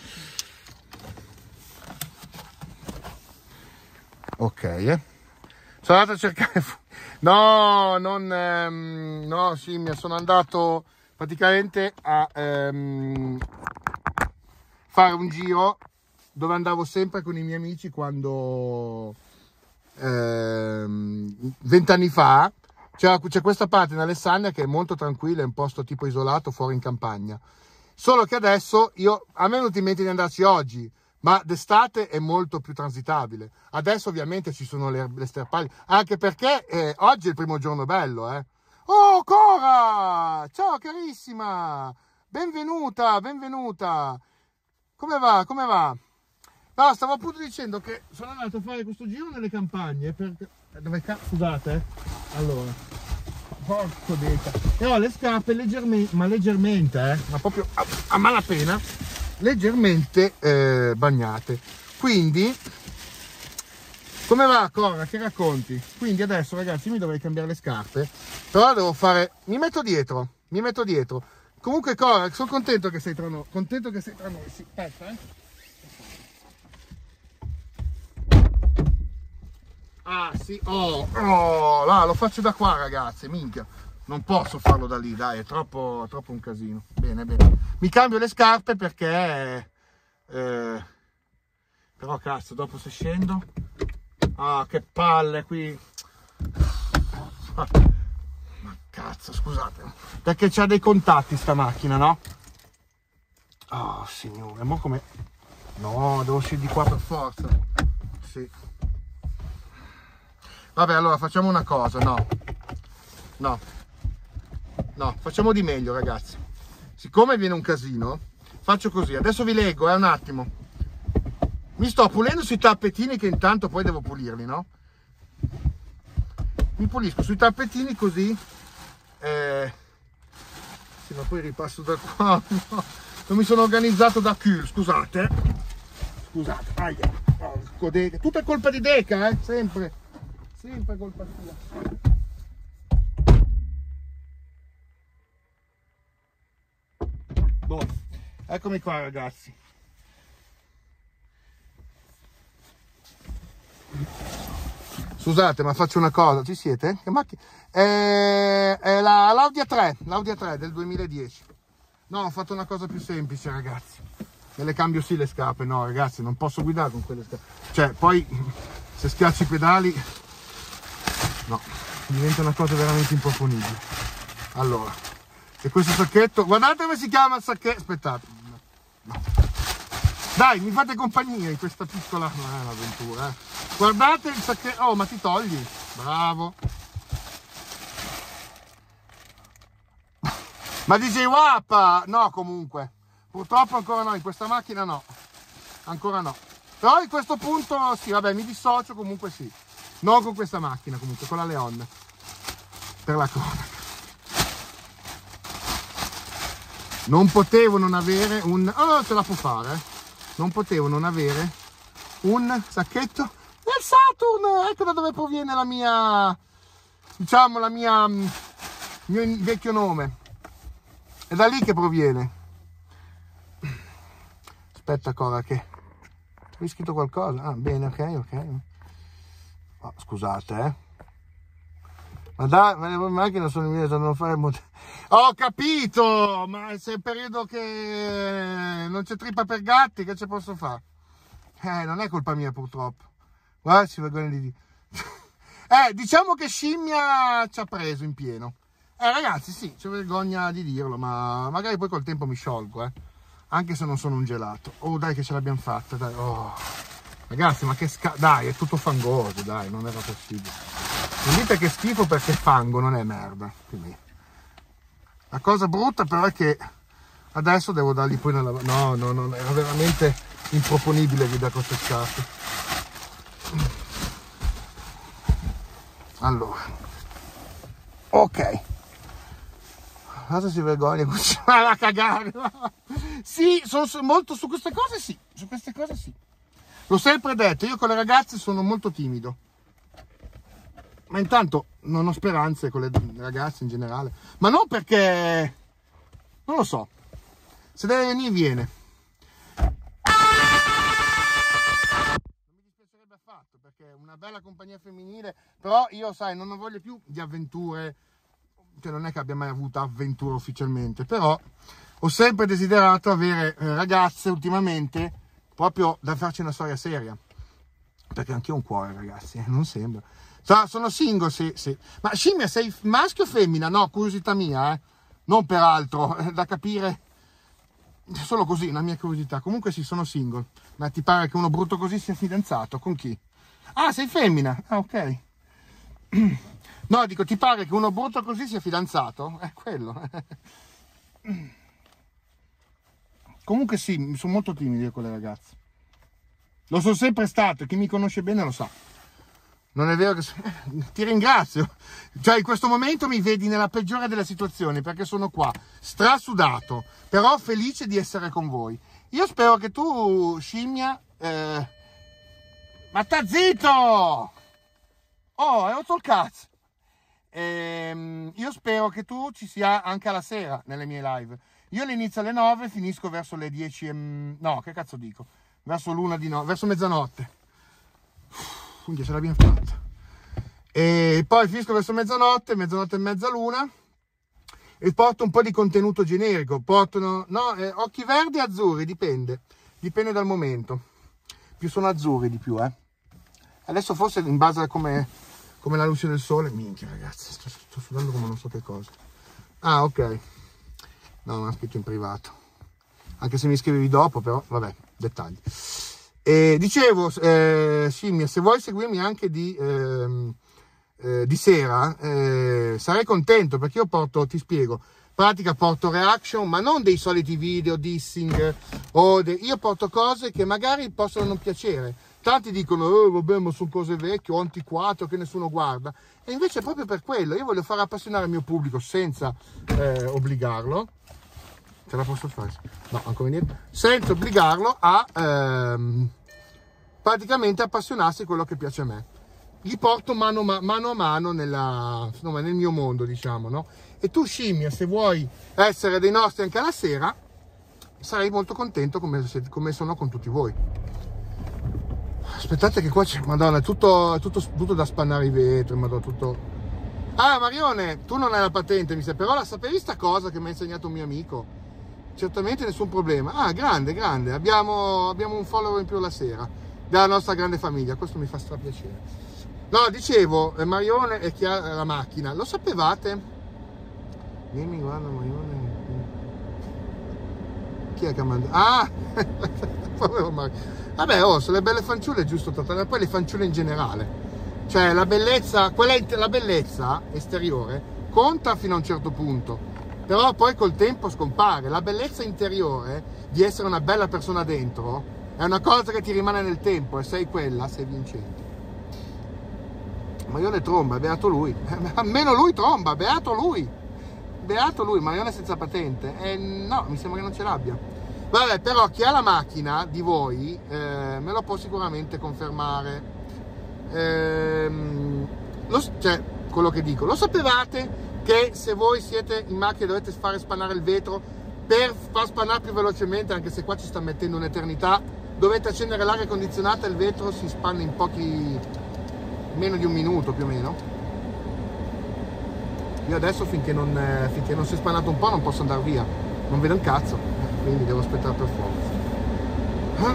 Ok, eh. Sono andato a cercare... No, non... Ehm... No, sì, mi sono andato praticamente a... Ehm... fare un giro dove andavo sempre con i miei amici quando vent'anni ehm, fa c'è questa parte in Alessandria che è molto tranquilla, è un posto tipo isolato fuori in campagna. Solo che adesso io, a me è venuto in mente di andarci oggi, ma d'estate è molto più transitabile. Adesso ovviamente ci sono le, le sterpaglie, anche perché eh, oggi è il primo giorno bello, eh. Oh, Cora! Ciao carissima! Benvenuta, benvenuta! Come va, come va? No, stavo appunto dicendo che sono andato a fare questo giro nelle campagne, perché... Dove cazzo, scusate, eh? Allora, porco deca. E ho le scarpe leggermente, ma leggermente, eh? Ma proprio a, a malapena, leggermente eh, bagnate. Quindi, come va Cora? Che racconti? Quindi adesso ragazzi mi dovrei cambiare le scarpe, però devo fare... Mi metto dietro, mi metto dietro. Comunque Cora, sono contento che sei tra noi, contento che sei tra noi, sì, aspetta, eh. Ah sì, oh, oh, là, lo faccio da qua ragazzi, minchia, non posso farlo da lì, dai, è troppo, troppo un casino. Bene, bene, mi cambio le scarpe perché, eh, però cazzo, dopo se scendo, ah che palle qui, ma cazzo, scusate, perché c'ha dei contatti sta macchina, no? Oh signore, mo come, no, devo uscire di qua per forza, sì. Vabbè, allora facciamo una cosa, no, no, no, facciamo di meglio ragazzi. Siccome viene un casino, faccio così, adesso vi leggo, eh, un attimo. Mi sto pulendo sui tappetini che intanto poi devo pulirli, no? Mi pulisco sui tappetini così, eh... sì, ma poi ripasso da qua, no. Non mi sono organizzato da culo, scusate, eh. Scusate, aia, porco Deca, tutta colpa di Deca, eh, sempre. Sempre colpa tua. Boh, eccomi qua ragazzi. Scusate, ma faccio una cosa, ci siete? Che macchina? È, è la, l'Audi A tre, l'Audi A tre del duemiladieci. No, ho fatto una cosa più semplice ragazzi. Me le cambio sì le scarpe, no ragazzi, non posso guidare con quelle scarpe. Cioè, poi se schiacci i pedali... No, diventa una cosa veramente improponibile. Allora, e questo sacchetto, guardate come si chiama il sacchetto, aspettate, no, no. Dai, mi fate compagnia in questa piccola, non è un'avventura, eh. Guardate il sacchetto, oh ma ti togli, bravo. Ma D J Wappa, no comunque, purtroppo ancora no, in questa macchina no, ancora no. Però in questo punto sì, vabbè, mi dissocio comunque sì. Non con questa macchina comunque, con la Leon, per la cronaca. Non potevo non avere un... Oh no, ce la può fare, eh. Non potevo non avere un sacchetto del Saturn. Ecco da dove proviene la mia, diciamo, la mia, il mio vecchio nome. È da lì che proviene. Aspetta Cora che... Hai scritto qualcosa? Ah, bene, ok, ok. Oh, scusate, eh. Ma dai, ma le macchine sono in via, devono fare mot- Ho capito, ma se è il periodo che non c'è trippa per gatti, che ci posso fare? Eh, non è colpa mia purtroppo. Guarda, si vergogna di dire. Eh, diciamo che scimmia ci ha preso in pieno. Eh, ragazzi, sì, c'è vergogna di dirlo, ma magari poi col tempo mi sciolgo, eh. Anche se non sono un gelato. Oh, dai che ce l'abbiamo fatta, dai, oh. Ragazzi, ma che sca... Dai, è tutto fangoso, dai, non era possibile. Non dite che schifo perché fango, non è merda. Quindi... La cosa brutta però è che adesso devo dargli poi una lavata. No, no, no, era veramente improponibile guidare queste scarpe. Allora. Ok. Cosa si vergogna? Va a cagare. Sì, sono molto su queste cose, sì. Su queste cose sì. L'ho sempre detto, io con le ragazze sono molto timido, ma intanto non ho speranze con le ragazze in generale, ma non perché, non lo so, se deve venire viene. Non mi dispiacerebbe affatto, perché è una bella compagnia femminile, però io sai, non voglio più di avventure, cioè non è che abbia mai avuto avventure ufficialmente, però ho sempre desiderato avere ragazze ultimamente, proprio da farci una storia seria, perché anche io ho un cuore ragazzi, eh? Non sembra, Sono single, sì, sì. Ma Scimmia, sei maschio o femmina? No, curiosità mia, eh. Non per altro, è da capire. Solo così, una mia curiosità. Comunque sì, sono single. Ma ti pare che uno brutto così sia fidanzato? Con chi? Ah, sei femmina? Ah, ok. No, dico, ti pare che uno brutto così sia fidanzato? È quello. Comunque sì, sono molto timido con le ragazze. Lo sono sempre stato, chi mi conosce bene lo sa. Non è vero che... Ti ringrazio. Cioè, in questo momento mi vedi nella peggiore delle situazioni, perché sono qua, strasudato, però felice di essere con voi. Io spero che tu, Scimmia... Eh... Ma sta zitto! Oh, hai rotto il cazzo! Ehm, io spero che tu ci sia anche alla sera nelle mie live. Io le inizio alle nove, finisco verso le dieci e... No, che cazzo dico? Verso l'una di notte, verso mezzanotte. Quindi ce l'abbiamo fatta. E poi finisco verso mezzanotte, mezzanotte e mezza, l'una, e porto un po' di contenuto generico. Portano, no, eh, occhi verdi e azzurri, dipende. Dipende dal momento. Più sono azzurri di più, eh. Adesso forse in base a come, come la luce del sole. Minchia ragazzi, sto, sto sudando come non so che cosa. Ah, ok. No, non ha scritto in privato. Anche se mi scrivevi dopo, però, vabbè, dettagli. E dicevo, eh, Scimmia, se vuoi seguirmi anche di, eh, eh, di sera, eh, sarei contento, perché io porto, ti spiego, in pratica porto reaction, ma non dei soliti video dissing, o de... io porto cose che magari possono non piacere. Tanti dicono, oh, vabbè, ma sono cose vecchie o antiquate che nessuno guarda. E invece è proprio per quello, io voglio far appassionare il mio pubblico senza eh, obbligarlo. Ce la posso fare? No, ancora niente. Senza obbligarlo a ehm, praticamente appassionarsi a quello che piace a me. Li porto mano, mano a mano nella, insomma, nel mio mondo, diciamo, no? E tu, Scimmia, se vuoi essere dei nostri anche alla sera, sarei molto contento come, come sono con tutti voi. Aspettate che qua c'è, madonna, è tutto, è tutto, tutto da spannare i vetri, madonna, tutto... Ah, Marione, tu non hai la patente, mi sa, però la sapevi sta cosa che mi ha insegnato un mio amico? Certamente nessun problema. Ah, grande, grande. Abbiamo, abbiamo un follower in più la sera della nostra grande famiglia. Questo mi fa strapiacere. No, dicevo, eh, Marione e chi ha la macchina. Lo sapevate? Dimmi, guarda, Marione. Chi è che ha mandato? Ah! Povero Mario. Vabbè, oh, sono le belle fanciulle, è giusto trattare. Poi le fanciulle in generale. Cioè, la bellezza, quella, la bellezza esteriore conta fino a un certo punto. Però poi col tempo scompare. La bellezza interiore di essere una bella persona dentro è una cosa che ti rimane nel tempo, e sei quella, sei vincente. Marione tromba, beato lui. Almeno lui tromba, beato lui. Beato lui, Marione senza patente. Eh, no, mi sembra che non ce l'abbia. Vabbè, però chi ha la macchina di voi eh, me lo può sicuramente confermare. Ehm, lo, cioè, quello che dico. Lo sapevate che se voi siete in macchina e dovete fare spannare il vetro, per far spannare più velocemente, anche se qua ci sta mettendo un'eternità, dovete accendere l'aria condizionata e il vetro si spanna in pochi, meno di un minuto più o meno. Io adesso finché non, eh, finché non si è spannato un po' non posso andare via, non vedo un cazzo, quindi devo aspettare per forza.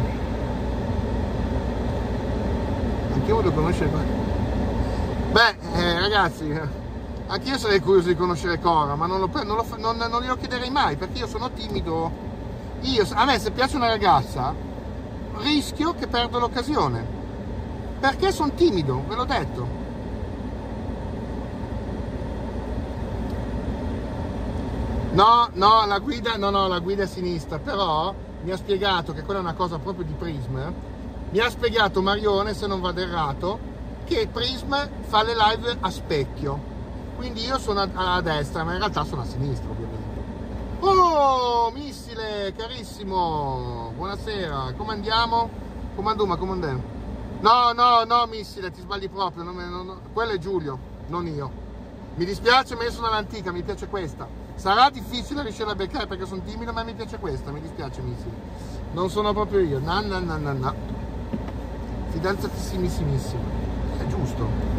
Anch'io voglio conoscere... Beh, eh, ragazzi... Anch'io sarei curioso di conoscere Cora, ma non, lo, non, lo, non, non glielo chiederei mai, perché io sono timido. Io, a me se piace una ragazza, rischio che perdo l'occasione. Perché sono timido, ve l'ho detto. No, no, la guida, no, no, la guida è a sinistra, però mi ha spiegato che quella è una cosa proprio di Prism. Mi ha spiegato Marione, se non vado errato, che Prism fa le live a specchio. Quindi io sono a, a destra, ma in realtà sono a sinistra, ovviamente. Oh, missile, carissimo. Buonasera, come andiamo? Come andiamo, come andiamo? No, no, no, missile, ti sbagli proprio. Non, non, non, quello è Giulio, non io. Mi dispiace, ma io sono all'antica, mi piace questa. Sarà difficile riuscire a beccare perché sono timido, ma mi piace questa, mi dispiace, missile. Non sono proprio io. No, no, no, no, no. Fidanzatissimissimo. È giusto.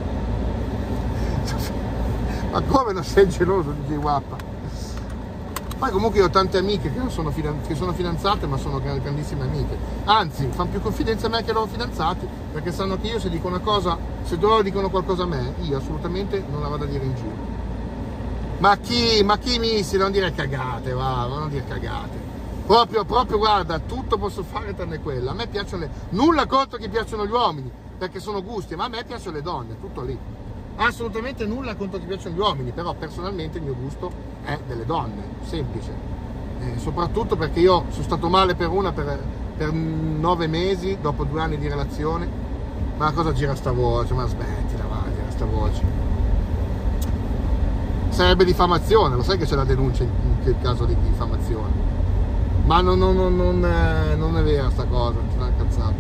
Ma come non sei geloso di J-Wappa? Poi comunque io ho tante amiche che, non sono, fidan- che sono fidanzate, ma sono grandissime amiche. Anzi, fanno più confidenza a me che ai loro fidanzati, perché sanno che io se dico una cosa, se loro dicono qualcosa a me, io assolutamente non la vado a dire in giro. Ma chi, ma chi missi, non dire cagate, va, non dire cagate. Proprio, proprio, guarda, tutto posso fare tranne quella. A me piacciono le... Nulla contro chi piacciono gli uomini, perché sono gusti, ma a me piacciono le donne, tutto lì. Assolutamente nulla contro chi piacciono gli uomini, però personalmente il mio gusto è delle donne, semplice. Eh, soprattutto perché io sono stato male per una per, per nove mesi, dopo due anni di relazione. Ma cosa gira sta voce? Ma smettila, va, gira sta voce. Sarebbe diffamazione, lo sai che c'è la denuncia in, in caso di diffamazione. Ma non, non, non, non, è, non è vera sta cosa, non c'è una cazzata.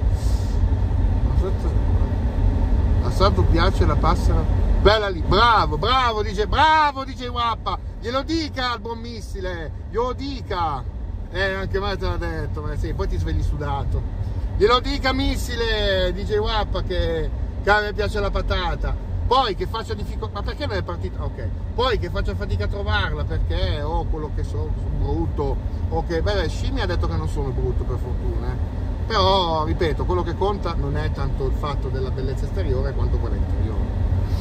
A Sato piace la passera. Bella lì, bravo, bravo, dice, bravo, dice Wappa, glielo dica al buon missile, glielo dica, eh, anche me te l'ha detto, ma sì, poi ti svegli sudato, glielo dica missile, dice Wappa che, che a me piace la patata, poi che faccia difficoltà, ma perché non è partita, ok, poi che faccia fatica a trovarla, perché, o oh, quello che sono, sono brutto, o che, beh, Scimmia ha detto che non sono brutto per fortuna, eh. Però, ripeto, quello che conta non è tanto il fatto della bellezza esteriore quanto quella interiore.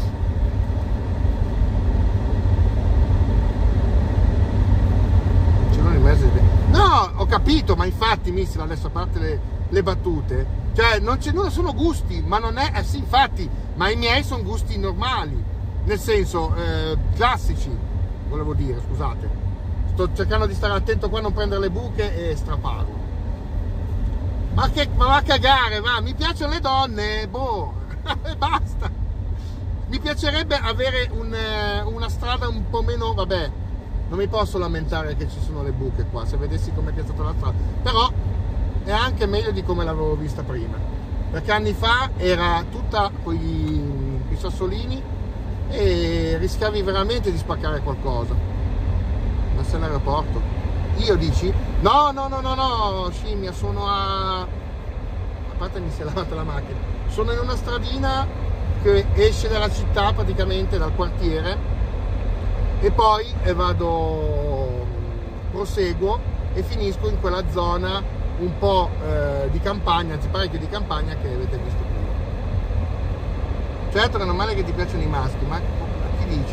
No, ho capito, ma infatti, Missile, adesso a parte le, le battute, cioè non ce ne sono gusti, ma non è, eh sì, infatti, ma i miei sono gusti normali, nel senso, eh, classici, volevo dire, scusate, sto cercando di stare attento qua a non prendere le buche e strapparlo. Ma che, ma va a cagare, va, mi piacciono le donne, boh, e basta. Mi piacerebbe avere un, una strada un po' meno, vabbè, non mi posso lamentare che ci sono le buche qua, se vedessi come è piazzata la strada, però è anche meglio di come l'avevo vista prima, perché anni fa era tutta con i sassolini e rischiavi veramente di spaccare qualcosa. Ma sei all'aeroporto? Io dici? No, no, no, no, no, scimmia, sono a... a parte mi si è lavata la macchina, sono in una stradina che esce dalla città, praticamente dal quartiere, e poi e vado, proseguo e finisco in quella zona un po' eh, di campagna, anzi parecchio di campagna, che avete visto prima. Certo che è normale che ti piacciono i maschi, ma chi dici?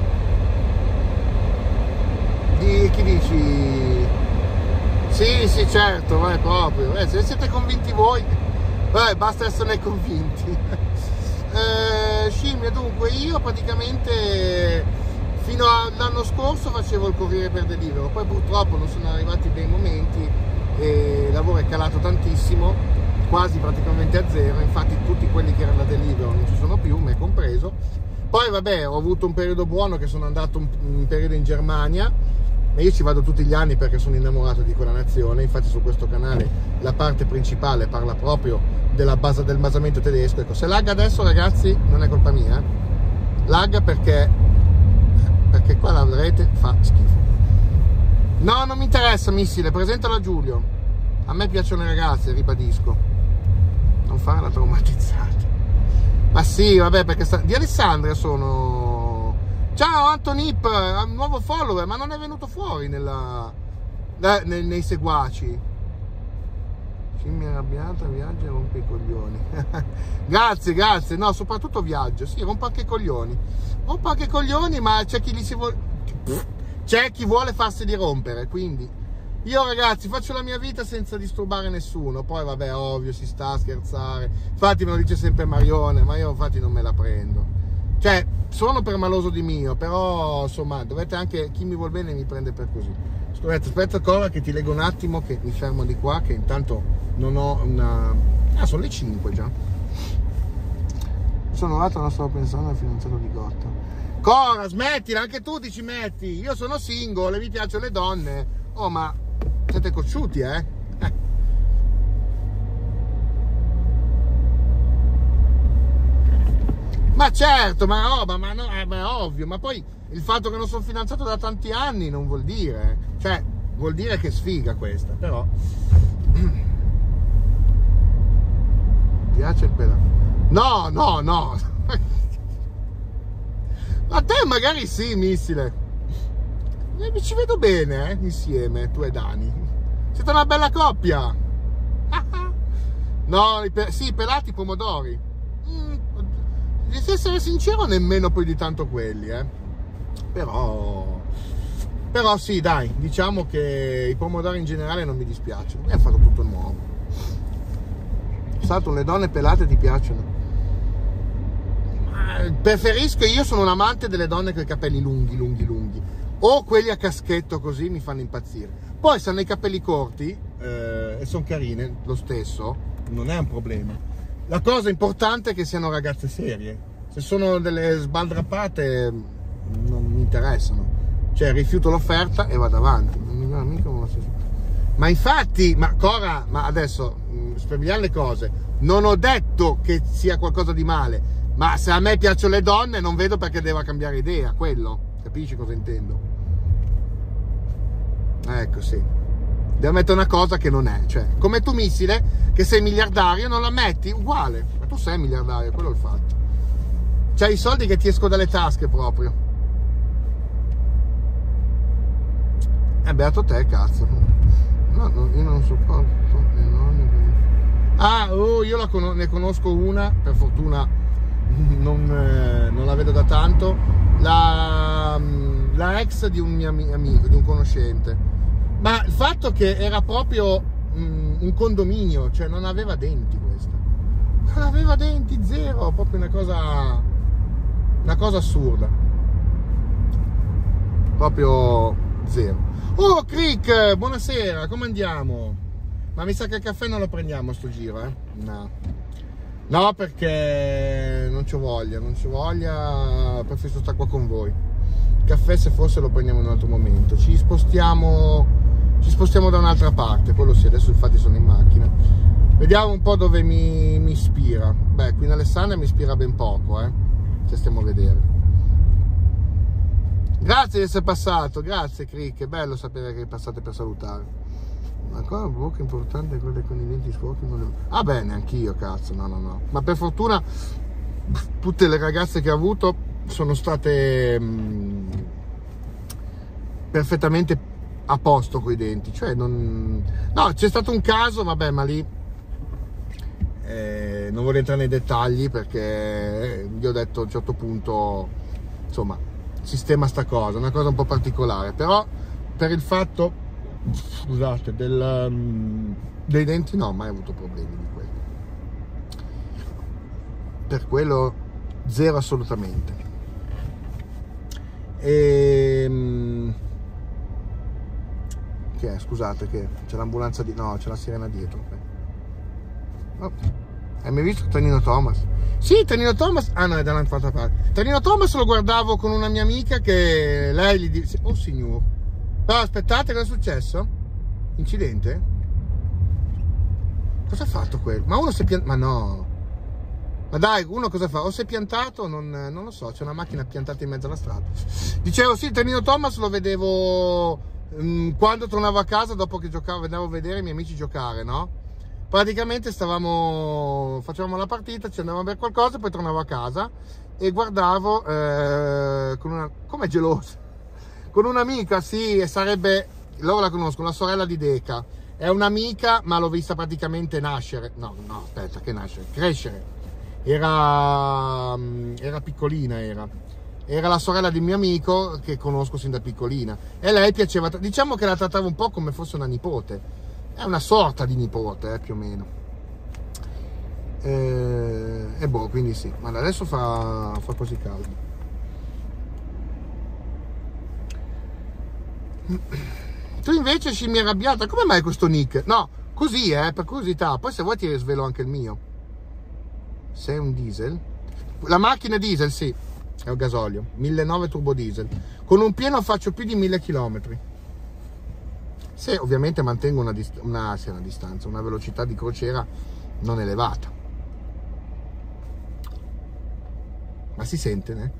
Di, chi dici? Sì, sì, certo, vai proprio. Eh, se siete convinti voi, eh, basta esserne convinti. eh, scimmia, dunque, io praticamente... fino all'anno scorso facevo il corriere per Deliveroo, poi purtroppo non sono arrivati bei momenti e il lavoro è calato tantissimo, quasi praticamente a zero, infatti tutti quelli che erano da Deliveroo non ci sono più, me compreso. Poi vabbè, ho avuto un periodo buono che sono andato un, un periodo in Germania, e io ci vado tutti gli anni perché sono innamorato di quella nazione, infatti su questo canale la parte principale parla proprio della base del basamento tedesco. Ecco, se lagga adesso ragazzi non è colpa mia, eh? Lagga perché perché qua la rete fa schifo. No, non mi interessa, Missile, presentala a Giulio. A me piacciono le ragazze, ribadisco. Non fare la traumatizzata. Ma sì, vabbè, perché sta... di Alessandria sono... Ciao Antonip, un nuovo follower, ma non è venuto fuori nella... eh, nei, nei seguaci. Scimmia arrabbiata, viaggia e rompe i coglioni. Grazie, grazie. No, soprattutto viaggio. Sì, rompo anche i coglioni. Rompo anche i coglioni, ma c'è chi li si vuole... C'è chi vuole farseli rompere, quindi... Io ragazzi faccio la mia vita senza disturbare nessuno. Poi vabbè, ovvio, si sta a scherzare. Infatti me lo dice sempre Marione, ma io infatti non me la prendo. Cioè, sono permaloso di mio, però insomma, dovete anche... Chi mi vuol bene mi prende per così. Aspetta, aspetta ancora che ti leggo un attimo, che mi fermo di qua, che intanto non ho una... Ah, sono le cinque già. Sono l'altro, non stavo pensando al fidanzato di Gotta. Cora, smettila, anche tu ti ci metti. Io sono single e mi piacciono le donne. Oh, ma siete cocciuti, eh? eh. Ma certo, ma roba, ma, no, eh, ma è ovvio. Ma poi il fatto che non sono fidanzato da tanti anni non vuol dire, cioè vuol dire che sfiga questa, però piace il pedaggio. No, no, no. A te magari sì, Missile. Eh, ci vedo bene, eh, insieme, tu e Dani. Siete una bella coppia. No, i pe sì, pelati pomodori. Mm, di essere sincero, nemmeno poi di tanto quelli, eh. Però... Però sì, dai, diciamo che i pomodori in generale non mi dispiacciono. Mi ha fatto tutto nuovo. Saturn, le donne pelate ti piacciono? Preferisco, io sono un amante delle donne con i capelli lunghi, lunghi, lunghi, o quelli a caschetto, così mi fanno impazzire. Poi se hanno i capelli corti eh, e sono carine, lo stesso, non è un problema. La cosa importante è che siano ragazze serie. Se sono delle sbaldrappate non mi interessano. Cioè rifiuto l'offerta e vado avanti. Ma infatti, ma Cora, ma adesso spieghiamo le cose. Non ho detto che sia qualcosa di male. Ma se a me piacciono le donne, non vedo perché deva cambiare idea, quello. Capisci cosa intendo? Ecco, sì. Devo mettere una cosa che non è. Cioè, come tu missile, che sei miliardario, non la metti? Uguale. Ma tu sei miliardario, quello è il fatto. C'hai i soldi che ti escono dalle tasche proprio. Eh, beato te, cazzo. No, no, io non sopporto le donne. Ah, oh, io la con ne conosco una, per fortuna... Non, eh, non la vedo da tanto, la, la ex di un mio amico, di un conoscente, ma il fatto che era proprio um, un condominio, cioè non aveva denti questa, non aveva denti, zero, proprio una cosa, una cosa assurda, proprio zero. Oh Crick, buonasera, come andiamo? Ma mi sa che il caffè non lo prendiamo a sto giro, eh? No. No, perché non c'ho voglia, non c'ho voglia, preferisco stare qua con voi. Il caffè se forse lo prendiamo in un altro momento. Ci spostiamo, ci spostiamo da un'altra parte, quello sì, adesso infatti sono in macchina. Vediamo un po' dove mi, mi ispira. Beh, qui in Alessandria mi ispira ben poco, eh. Se stiamo a vedere. Grazie di essere passato, grazie Crick, è bello sapere che passate per salutare. Ancora una bocca importante, quelle con i denti sporchi non le... Ah bene, anch'io, cazzo, no no no, ma per fortuna tutte le ragazze che ho avuto sono state mh, perfettamente a posto coi denti, cioè non... no, c'è stato un caso, vabbè, ma lì eh, non voglio entrare nei dettagli perché gli ho detto a un certo punto, insomma, sistema sta cosa, una cosa un po' particolare, però per il fatto, scusate, del, um, dei denti no, mai avuto problemi di quello. Per quello zero assolutamente. E, um, che è? Scusate, che c'è l'ambulanza di... no, c'è la sirena dietro. Oh. Hai mai visto Tonino Thomas? Sì, Tonino Thomas, ah no, è dall'altra parte. Tonino Thomas lo guardavo con una mia amica che lei gli dice, oh signor. No, aspettate, cosa è successo? Incidente? Cosa ha fatto quello? Ma uno si è piantato? Ma no! Ma dai, uno cosa fa? O si è piantato? Non, non lo so, c'è una macchina piantata in mezzo alla strada. Dicevo, sì, Tonino Thomas lo vedevo mh, quando tornavo a casa dopo che giocavo, vedevo vedere i miei amici giocare, no? Praticamente stavamo, facevamo la partita, ci andavamo a bere qualcosa, poi tornavo a casa e guardavo eh, con una... com'è gelosa? Con un'amica, sì, e sarebbe, loro la conosco, la sorella di Deca, è un'amica, ma l'ho vista praticamente nascere, no, no, aspetta, che nascere, crescere, era, era piccolina, era, era la sorella di mio amico che conosco sin da piccolina, e lei piaceva, diciamo che la trattava un po' come fosse una nipote, è una sorta di nipote, eh, più o meno, e, e boh, quindi sì, ma adesso fa, fa così caldo. Tu invece scimmia arrabbiata, come mai questo nick? No, così, eh, per curiosità, poi se vuoi ti svelo anche il mio. Sei un diesel? La macchina diesel, sì, è un gasolio, millenovecento turbo diesel. Con un pieno faccio più di mille chilometri. Se ovviamente mantengo una, dist una, sì, una distanza, una velocità di crociera non elevata. Ma si sente, né?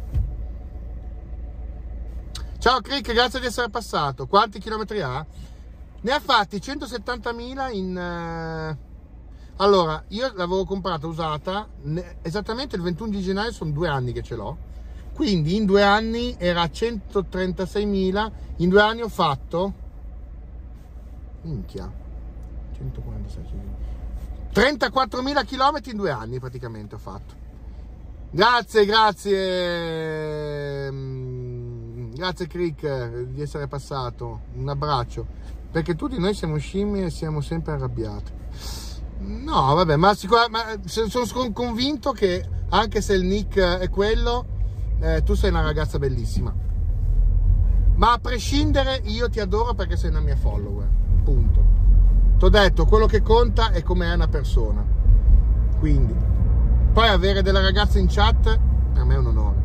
Ciao Crick, grazie di essere passato. Quanti chilometri ha? Ne ha fatti centosettantamila in... Eh... Allora, io l'avevo comprata usata esattamente il ventuno di gennaio, sono due anni che ce l'ho. quindi in due anni era a centotrentaseimila, in due anni ho fatto, minchia, centoquarantasei, trentaquattromila chilometri in due anni praticamente ho fatto. Grazie, grazie, grazie Crick di essere passato, un abbraccio, perché tutti noi siamo scimmie e siamo sempre arrabbiati. No, vabbè, ma, ma sono convinto che anche se il nick è quello, eh, tu sei una ragazza bellissima. Ma a prescindere, io ti adoro perché sei una mia follower. Punto. T'ho detto, quello che conta è come è una persona. Quindi, poi avere delle ragazze in chat, per me è un onore.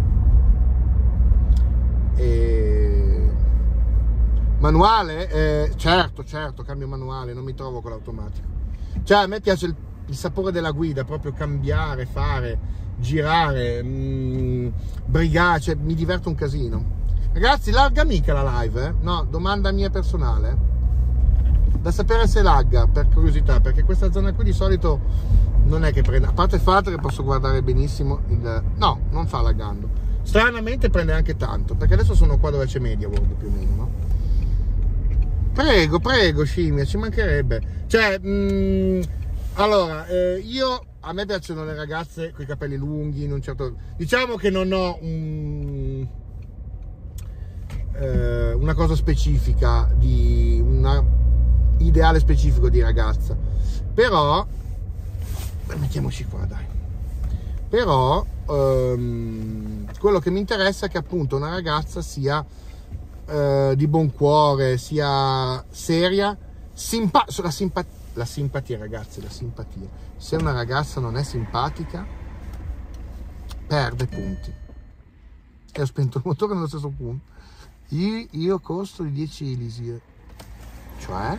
E... Manuale? Eh, certo, certo, cambio manuale, non mi trovo con l'automatico. Cioè a me piace il, il sapore della guida, proprio cambiare, fare, girare, mh, brigare, cioè mi diverto un casino. Ragazzi, lagga mica la live, eh? No, domanda mia personale, da sapere se lagga, per curiosità, perché questa zona qui di solito non è che prende, a parte il fatto che posso guardare benissimo il... no, non fa laggando, stranamente prende anche tanto, perché adesso sono qua dove c'è MediaWorld più o meno, no? Prego, prego, scimmia, ci mancherebbe. Cioè, mh, allora, eh, io, a me piacciono le ragazze con i capelli lunghi, in un certo... Diciamo che non ho un, eh, una cosa specifica, di un ideale specifico di ragazza. Però, beh, mettiamoci qua, dai. Però, ehm, quello che mi interessa è che appunto una ragazza sia... di buon cuore, sia seria, simpa la, simpa la simpatia, ragazzi, la simpatia. Se una ragazza non è simpatica, perde punti. E ho spento il motore nello stesso punto. Io, io costo di dieci elisir, cioè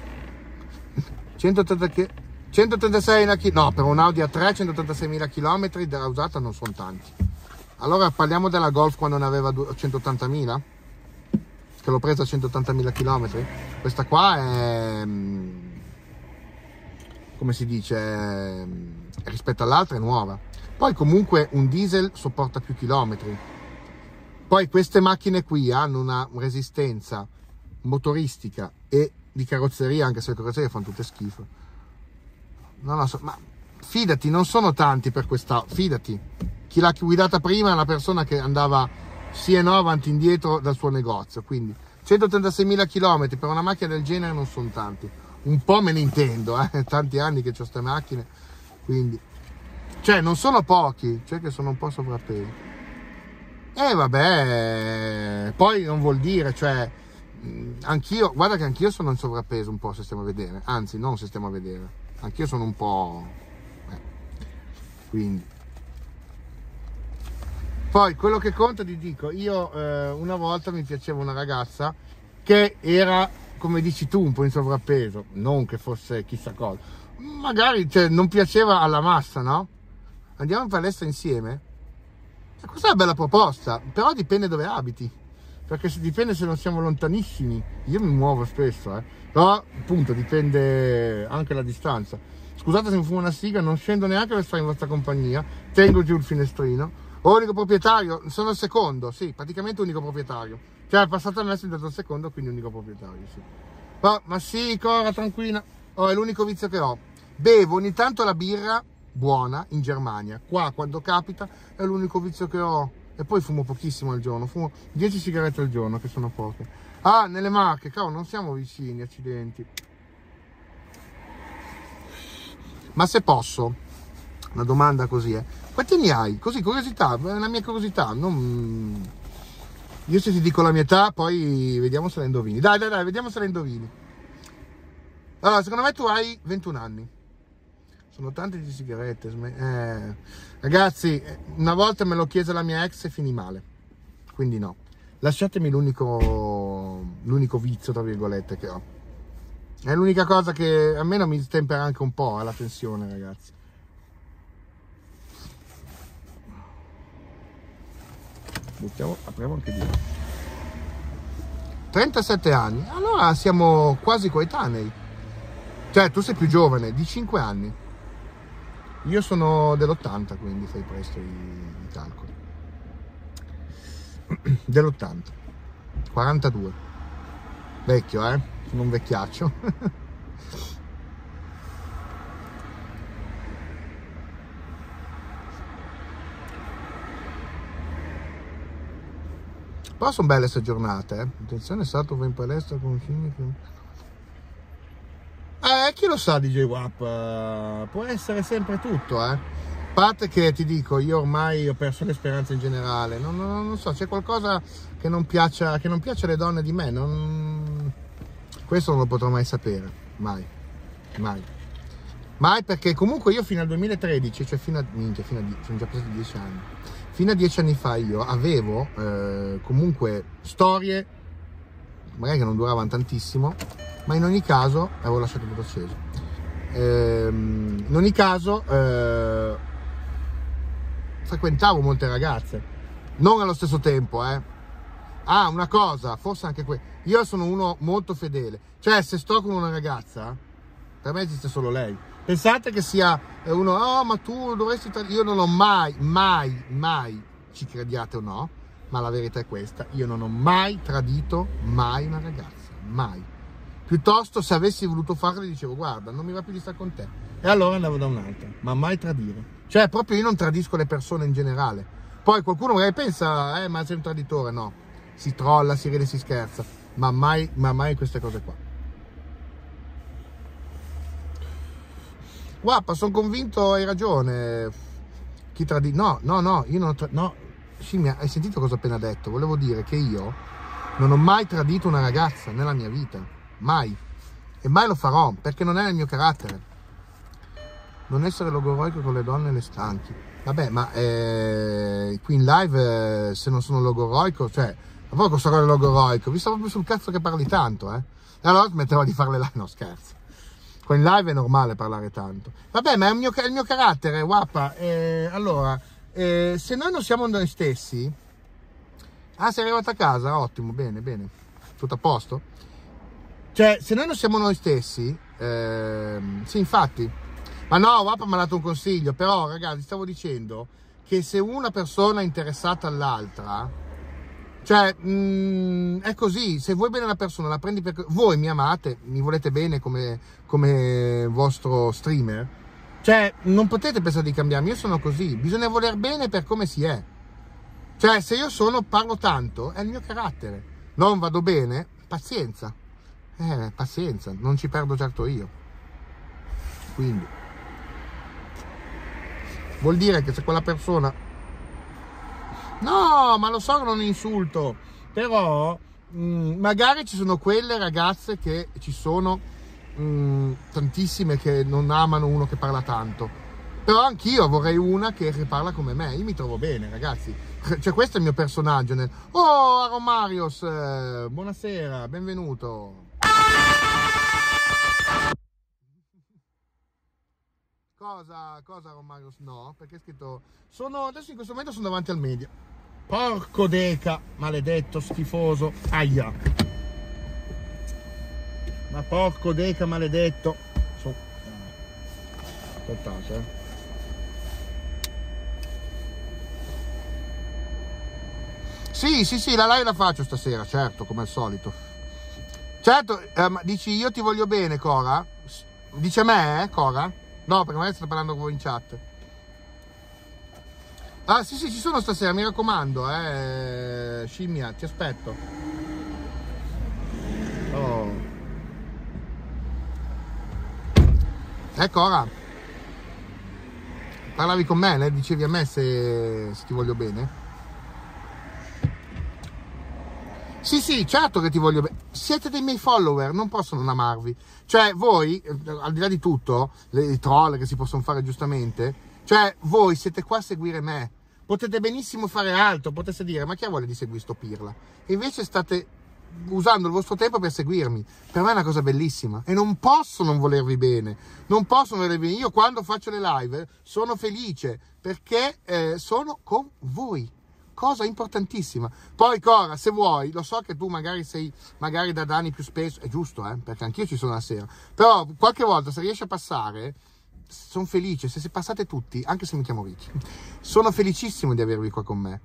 centotrentasei km, no, per un Audi A tre centotrentasei chilometri da usata non sono tanti. Allora parliamo della Golf quando ne aveva centottantamila, che l'ho presa a centottantamila chilometri. Questa qua è, come si dice, rispetto all'altra è nuova. Poi comunque un diesel sopporta più chilometri. Poi queste macchine qui hanno una resistenza motoristica e di carrozzeria, anche se le carrozzerie fanno tutte schifo. Non lo so, ma fidati, non sono tanti per questa, fidati. Chi l'ha guidata prima è una persona che andava sì e no, avanti e indietro dal suo negozio, quindi centotrentaseimila chilometri per una macchina del genere non sono tanti. Un po' me ne intendo, eh? Tanti anni che ho queste macchine, quindi, cioè non sono pochi, cioè che sono un po' sovrappesi. E vabbè, poi non vuol dire, cioè, anch'io, guarda che anch'io sono in sovrappeso un po', se stiamo a vedere, anzi non se stiamo a vedere, anch'io sono un po', eh. Quindi. Poi quello che conta, ti dico, io eh, una volta mi piaceva una ragazza che era, come dici tu, un po' in sovrappeso, non che fosse chissà cosa, magari, cioè, non piaceva alla massa, no? Andiamo in palestra insieme? E questa è una bella proposta, però dipende dove abiti, perché se, dipende se non siamo lontanissimi, io mi muovo spesso, eh. Però appunto dipende anche la distanza. Scusate se mi fumo una siga, non scendo neanche per stare in vostra compagnia, tengo giù il finestrino. Unico proprietario, sono il secondo, sì, praticamente unico proprietario. Cioè, è passato a me, sono dato il secondo, quindi unico proprietario, sì. Ma, ma sì, Cora, tranquilla. Oh, è l'unico vizio che ho. Bevo ogni tanto la birra buona in Germania. Qua, quando capita, è l'unico vizio che ho. E poi fumo pochissimo al giorno, fumo dieci sigarette al giorno, che sono poche. Ah, nelle Marche, cavolo, non siamo vicini, accidenti. Ma se posso, una domanda così, eh. Quanti ne hai? Così, curiosità, la mia curiosità, non... Io se ti dico la mia età, poi vediamo se la indovini. Dai, dai, dai, vediamo se la indovini. Allora, secondo me tu hai ventuno anni. Sono tante di sigarette. Eh, ragazzi, una volta me lo chiese la mia ex e finì male. Quindi no. Lasciatemi l'unico l'unico vizio, tra virgolette, che ho. È l'unica cosa che almeno mi stempera anche un po' alla tensione, ragazzi. Mettiamo, apriamo anche di là. trentasette anni, allora siamo quasi coetanei. Cioè tu sei più giovane, di cinque anni. Io sono dell'ottanta, quindi fai presto i, i calcoli. dell'ottanta, quarantadue, vecchio, eh? Sono un vecchiaccio. Però sono belle queste giornate, eh? Attenzione, Sato va in palestra con film che... Eh, chi lo sa D J Wap, può essere sempre tutto, eh. A parte che ti dico, io ormai ho perso le speranze in generale, non, non, non so, c'è qualcosa che non piaccia, che non piace alle donne di me, non... questo non lo potrò mai sapere, mai, mai, mai, perché comunque io fino al duemilatredici, cioè fino a, minchia, fino a, sono già passati dieci anni, fino a dieci anni fa io avevo eh, comunque storie, magari che non duravano tantissimo, ma in ogni caso avevo lasciato tutto acceso. Ehm, in ogni caso eh, frequentavo molte ragazze, non allo stesso tempo, eh. Ah, una cosa, forse anche qui. Io sono uno molto fedele, cioè se sto con una ragazza, per me esiste solo lei. Pensate che sia uno, oh ma tu dovresti... Io non ho mai, mai, mai, ci crediate o no, ma la verità è questa, io non ho mai tradito mai una ragazza, mai. Piuttosto, se avessi voluto farlo, dicevo, guarda, non mi va più di stare con te. E allora andavo da un'altra, ma mai tradire. Cioè, proprio io non tradisco le persone in generale. Poi qualcuno magari pensa, eh, ma sei un traditore. No, si trolla, si ride, si scherza. Ma mai, ma mai queste cose qua. Guappa, sono convinto, hai ragione. Chi tradisce? No, no, no, io non... Tra... No, Scimmia, hai sentito cosa ho appena detto? Volevo dire che io non ho mai tradito una ragazza nella mia vita. Mai, e mai lo farò, perché non è nel mio carattere. Non essere logoroico con le donne e le stanchi. Vabbè, ma eh, qui in live eh, se non sono logoroico, cioè, ma poi cosa sarò logoroico? Vi sto proprio sul cazzo che parli tanto, eh? E allora smettevo di fare le live, no scherzo. Qua in live è normale parlare tanto. Vabbè, ma è il mio, è il mio carattere, guappa. Eh, allora, eh, se noi non siamo noi stessi... Ah, sei arrivata a casa? Ottimo, bene, bene. Tutto a posto? Cioè, se noi non siamo noi stessi, ehm, sì, infatti, ma no, Wappa mi ha dato un consiglio, però, ragazzi, stavo dicendo che se una persona è interessata all'altra, cioè, mh, è così, se vuoi bene una persona, la prendi perché voi mi amate, mi volete bene come, come vostro streamer, cioè, non potete pensare di cambiarmi, io sono così, bisogna voler bene per come si è. Cioè, se io sono, parlo tanto, è il mio carattere, non vado bene, pazienza. Eh, pazienza, non ci perdo certo io. Quindi vuol dire che se quella persona... No, ma lo so che non insulto, però mh, magari ci sono quelle ragazze che ci sono mh, tantissime che non amano uno che parla tanto. Però anch'io vorrei una che parla come me, io mi trovo bene, ragazzi. Cioè, questo è il mio personaggio nel... Oh, Aromarios, eh, buonasera, benvenuto. Cosa, cosa Romarius? No, perché è scritto... Sono, adesso in questo momento sono davanti al media. Porco deca, maledetto, schifoso. Aia. Ma porco deca, maledetto. So... Aspettate, eh. Sì, sì, sì, la live la faccio stasera, certo, come al solito. Certo, eh, ma dici io ti voglio bene, Cora? Dice a me, eh, Cora? No, perché magari sta parlando con voi in chat. Ah, sì, sì, ci sono stasera, mi raccomando, eh, Scimmia, ti aspetto. Oh. Eh, Cora? Parlavi con me, eh? Dicevi a me se, se ti voglio bene? Sì, sì, certo che ti voglio bene. Siete dei miei follower, non posso non amarvi. Cioè, voi, al di là di tutto, le troll che si possono fare giustamente, cioè, voi siete qua a seguire me. Potete benissimo fare altro, potete dire, ma chi ha voglia di seguire sto pirla? E invece state usando il vostro tempo per seguirmi. Per me è una cosa bellissima. E non posso non volervi bene. Non posso non volervi bene. Io quando faccio le live sono felice, perché eh, sono con voi. Cosa importantissima. Poi Cora, se vuoi, lo so che tu magari sei magari da Dani più spesso, è giusto, eh, perché anch'io ci sono la sera, però qualche volta se riesci a passare, sono felice, se, se passate tutti, anche se mi chiamo Ricky, sono felicissimo di avervi qua con me,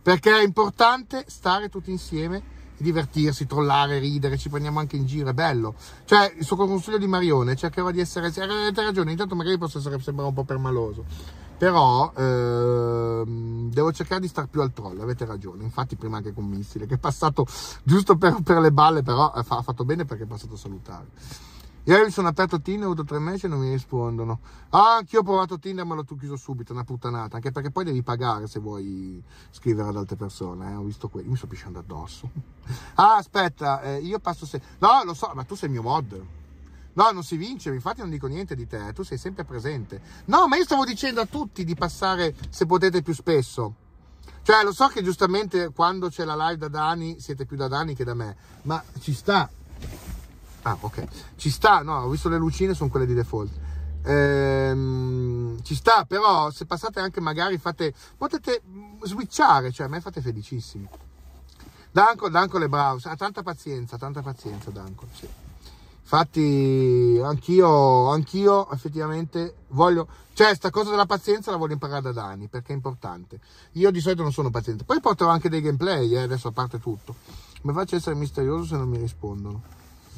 perché è importante stare tutti insieme, divertirsi, trollare, ridere, ci prendiamo anche in giro, è bello. Cioè, il suo consiglio di Marione, cercherò di essere, avete ragione, intanto magari posso essere, sembrare un po' permaloso, però ehm, devo cercare di star più al troll, avete ragione. Infatti prima anche con Missile, che è passato giusto per, per le balle, però ha fatto bene perché è passato a salutare. Ieri mi sono aperto Tinder, ho avuto tre mesi e non mi rispondono. Ah, anch'io ho provato Tinder, ma l'ho chiuso subito, una puttanata. Anche perché poi devi pagare se vuoi scrivere ad altre persone. Eh? Ho visto quelli, mi sto pisciando addosso. Ah, aspetta, eh, io passo se... No, lo so, ma tu sei il mio mod. No, non si vince, infatti non dico niente di te, tu sei sempre presente. No, ma io stavo dicendo a tutti di passare, se potete, più spesso. Cioè, lo so che giustamente quando c'è la live da Dani, siete più da Dani che da me, ma ci sta. Ah, ok, ci sta, no, ho visto le lucine, sono quelle di default. Ehm, ci sta, però se passate anche magari fate, potete switchare, cioè a me fate felicissimi. Danco, Danco è bravo, ha tanta pazienza, tanta pazienza Danco, sì. Infatti anch'io, anch'io effettivamente voglio, cioè sta cosa della pazienza la voglio imparare da Dani, perché è importante. Io di solito non sono paziente, poi porterò anche dei gameplay, eh, adesso a parte tutto. Come faccio a essere misterioso se non mi rispondono?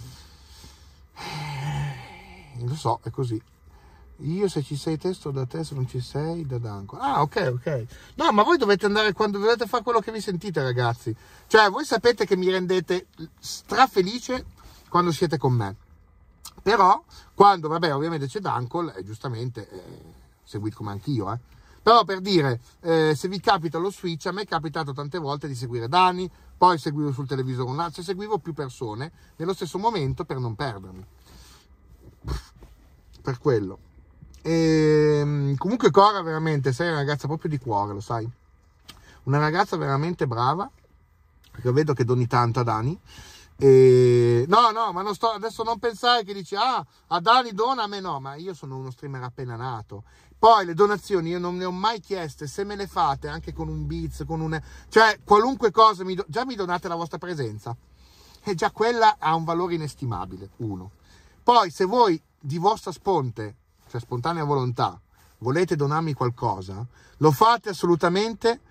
Lo so, è così. Io se ci sei testo da te, se non ci sei da Danco. Ah, ok, ok. No, ma voi dovete andare quando dovete fare quello che vi sentite, ragazzi. Cioè, voi sapete che mi rendete strafelice quando siete con me. Però, quando, vabbè, ovviamente c'è Danco, e giustamente, eh, seguite come anch'io, eh. Però per dire, eh, se vi capita lo switch, a me è capitato tante volte di seguire Dani, poi seguivo sul televisore un altro, cioè seguivo più persone nello stesso momento per non perdermi. Per quello. E, comunque Cora veramente sei una ragazza proprio di cuore, lo sai, una ragazza veramente brava, perché vedo che doni tanto a Dani. E... no no ma non sto adesso, non pensare che dici ah a Dani dona, a me no, ma io sono uno streamer appena nato. Poi le donazioni io non le ho mai chieste, se me le fate anche con un Beats, con un, cioè qualunque cosa, mi do... già mi donate la vostra presenza, e già quella ha un valore inestimabile, uno. Poi se voi di vostra sponte, cioè spontanea volontà, volete donarmi qualcosa, lo fate assolutamente.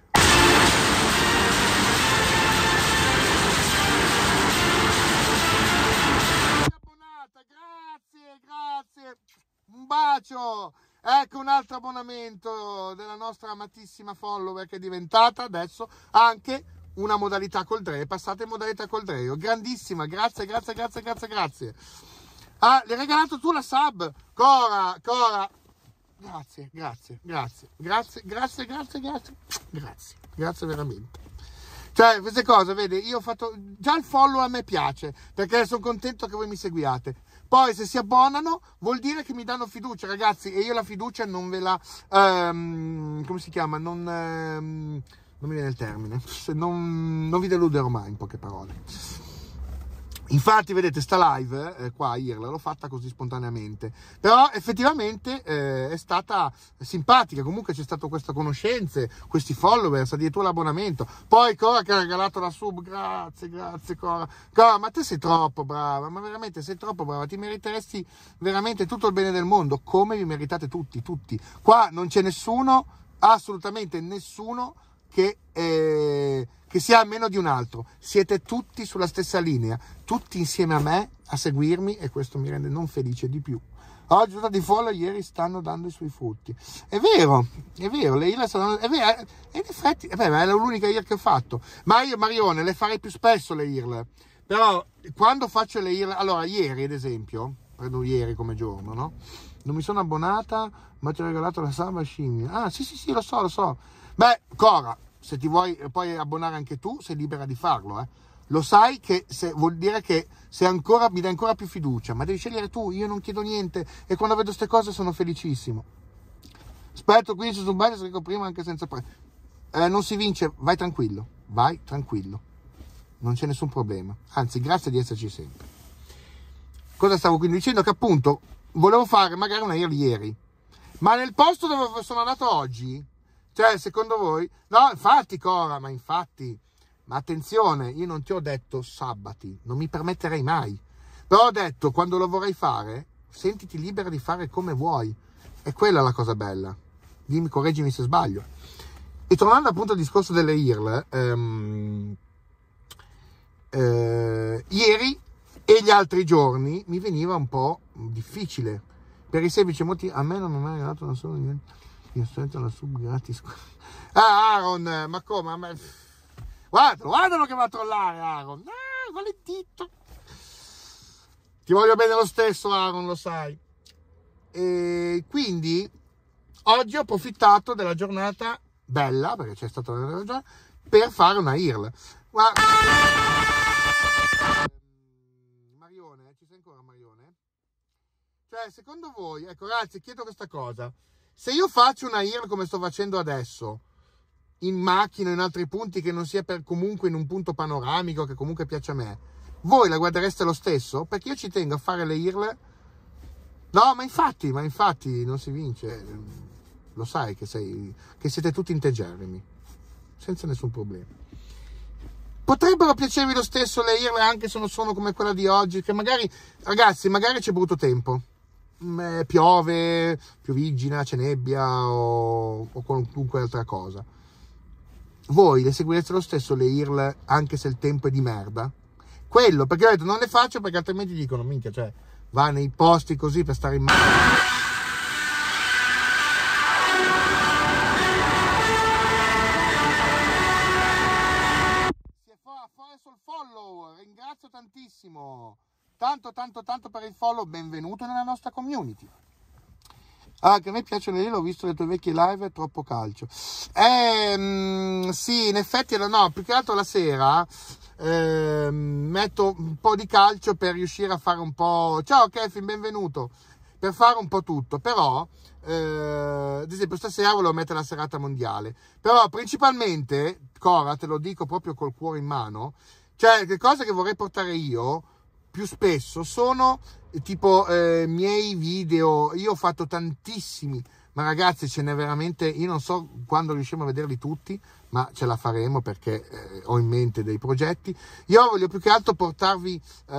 Abbonata, grazie, grazie, un bacio. Ecco un altro abbonamento della nostra amatissima follower che è diventata adesso anche una modalità col Dre, passate in modalità col Dre, grandissima, grazie, grazie, grazie, grazie, grazie. Ah, le hai regalato tu la sub, Cora, Cora, grazie, grazie, grazie, grazie, grazie, grazie, grazie, grazie, grazie veramente. Cioè, queste cose, vedi, io ho fatto, già il follow a me piace, perché sono contento che voi mi seguiate. Poi se si abbonano vuol dire che mi danno fiducia, ragazzi, e io la fiducia non ve la, um, come si chiama, non, um, non mi viene il termine, non, non vi deluderò mai, in poche parole. Infatti vedete sta live eh, qua Irla l'ho fatta così spontaneamente, però effettivamente eh, è stata simpatica, comunque c'è stata questa conoscenze, questi followers, addirittura l'abbonamento. Poi Cora che ha regalato la sub, grazie, grazie Cora. Cora, ma te sei troppo brava, ma veramente sei troppo brava, ti meriteresti veramente tutto il bene del mondo, come vi meritate tutti, tutti. Qua non c'è nessuno, assolutamente nessuno che, eh, che sia a meno di un altro, siete tutti sulla stessa linea, tutti insieme a me a seguirmi, e questo mi rende non felice di più. Oggi giornata di follow, ieri stanno dando i suoi frutti. È vero, è vero, le I R L stanno, è vero, e in effetti è, vero, è l'unica I R L che ho fatto, ma io Marione le farei più spesso le I R L, però quando faccio le I R L, allora ieri ad esempio, prendo ieri come giorno, no? Non mi sono abbonata, ma ti ho regalato la samba scimmia. Ah sì sì sì, lo so, lo so. Beh, Cora, se ti vuoi poi abbonare anche tu, sei libera di farlo, eh. Lo sai che se, vuol dire che se ancora mi dai ancora più fiducia, ma devi scegliere tu, io non chiedo niente, e quando vedo queste cose sono felicissimo. Aspetto qui su Subbaglio, se dico prima anche senza pre... Eh, non si vince, vai tranquillo, vai tranquillo, non c'è nessun problema, anzi grazie di esserci sempre. Cosa stavo quindi dicendo? Che appunto volevo fare magari una I R L ieri, ma nel posto dove sono andato oggi, cioè secondo voi, no infatti Cora, ma infatti, ma attenzione, io non ti ho detto sabati, non mi permetterei mai, però ho detto quando lo vorrei fare, sentiti libera di fare come vuoi, è quella la cosa bella, dimmi, correggimi se sbaglio. E tornando appunto al discorso delle I R L, ehm, eh, ieri e gli altri giorni mi veniva un po' difficile, per i semplici motivi, a me non mi è mai arrivato una sola niente, io sento la sub gratis. Ah, Aaron, ma come? A me... Guardalo, guardalo che va a trollare, Aaron. Ah, quale dito. Ti voglio bene lo stesso, Aaron, lo sai. E quindi oggi ho approfittato della giornata bella, perché c'è stata una giornata, per fare una I R L. Guarda... Marione, ci sei ancora, Marione? Cioè, secondo voi, ecco, ragazzi, chiedo questa cosa. Se io faccio una I R L come sto facendo adesso, in macchina o in altri punti, che non sia per comunque in un punto panoramico che comunque piace a me, voi la guardereste lo stesso? Perché io ci tengo a fare le I R L. No, ma infatti, ma infatti non si vince. Lo sai che, sei, che siete tutti integerrimi, senza nessun problema. Potrebbero piacervi lo stesso le I R L anche se non sono come quella di oggi, che magari, ragazzi, magari c'è brutto tempo. Eh, piove, pioviggina, c'è nebbia o, o qualunque altra cosa. Voi le seguireste lo stesso le I R L anche se il tempo è di merda? Quello, perché ho detto non le faccio perché altrimenti dicono minchia, cioè va nei posti così per stare in mano. Si è fuori sul follow, ringrazio tantissimo. Tanto, tanto, tanto per il follow, benvenuto nella nostra community. Ah, che a me piacciono lì, l'ho visto le tue vecchie live, è troppo calcio. Eh, mh, sì, in effetti, no, più che altro la sera eh, metto un po' di calcio per riuscire a fare un po'... Ciao Kevin, benvenuto. Per fare un po' tutto, però, eh, ad esempio stasera volevo mettere la serata mondiale. Però principalmente, Cora, te lo dico proprio col cuore in mano, cioè le cose che vorrei portare io più spesso sono tipo eh, miei video. Io ho fatto tantissimi, ma ragazzi ce n'è veramente, io non so quando riusciamo a vederli tutti, ma ce la faremo perché eh, ho in mente dei progetti. Io voglio più che altro portarvi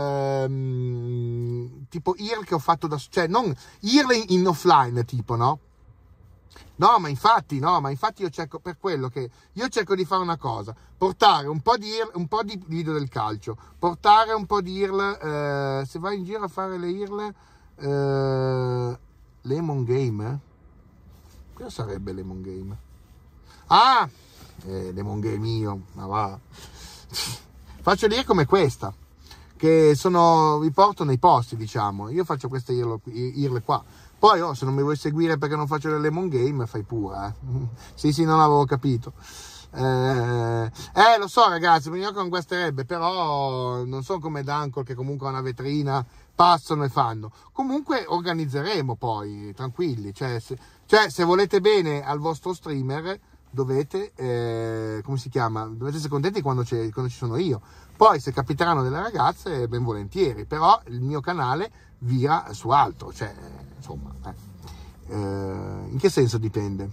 ehm, tipo I R L che ho fatto da, cioè non I R L in, in offline tipo, no? No, ma infatti, no, ma infatti io cerco, per quello che io cerco di fare una cosa, portare un po' di I R L, un po' di video del calcio, portare un po' di I R L, eh, se vai in giro a fare le I R L, eh, Lemon Game, eh? Cosa sarebbe Lemon Game? Ah, eh, Lemon Game io, ma va. Faccio le I R L come questa, che sono, vi porto nei posti, diciamo, io faccio queste I R L, I R L qua. Poi oh, se non mi vuoi seguire perché non faccio le Lemon Game, fai pure, eh. Sì, sì, non avevo capito. Eh, eh lo so ragazzi, mi non guasterebbe, però non sono come Dunkel che comunque ha una vetrina, passano e fanno. Comunque organizzeremo poi, tranquilli, cioè se, cioè, se volete bene al vostro streamer, dovete, eh, come si chiama, dovete essere contenti quando, quando ci sono io. Poi se capiteranno delle ragazze, ben volentieri, però il mio canale vira su altro, cioè, insomma, eh. Eh, in che senso dipende?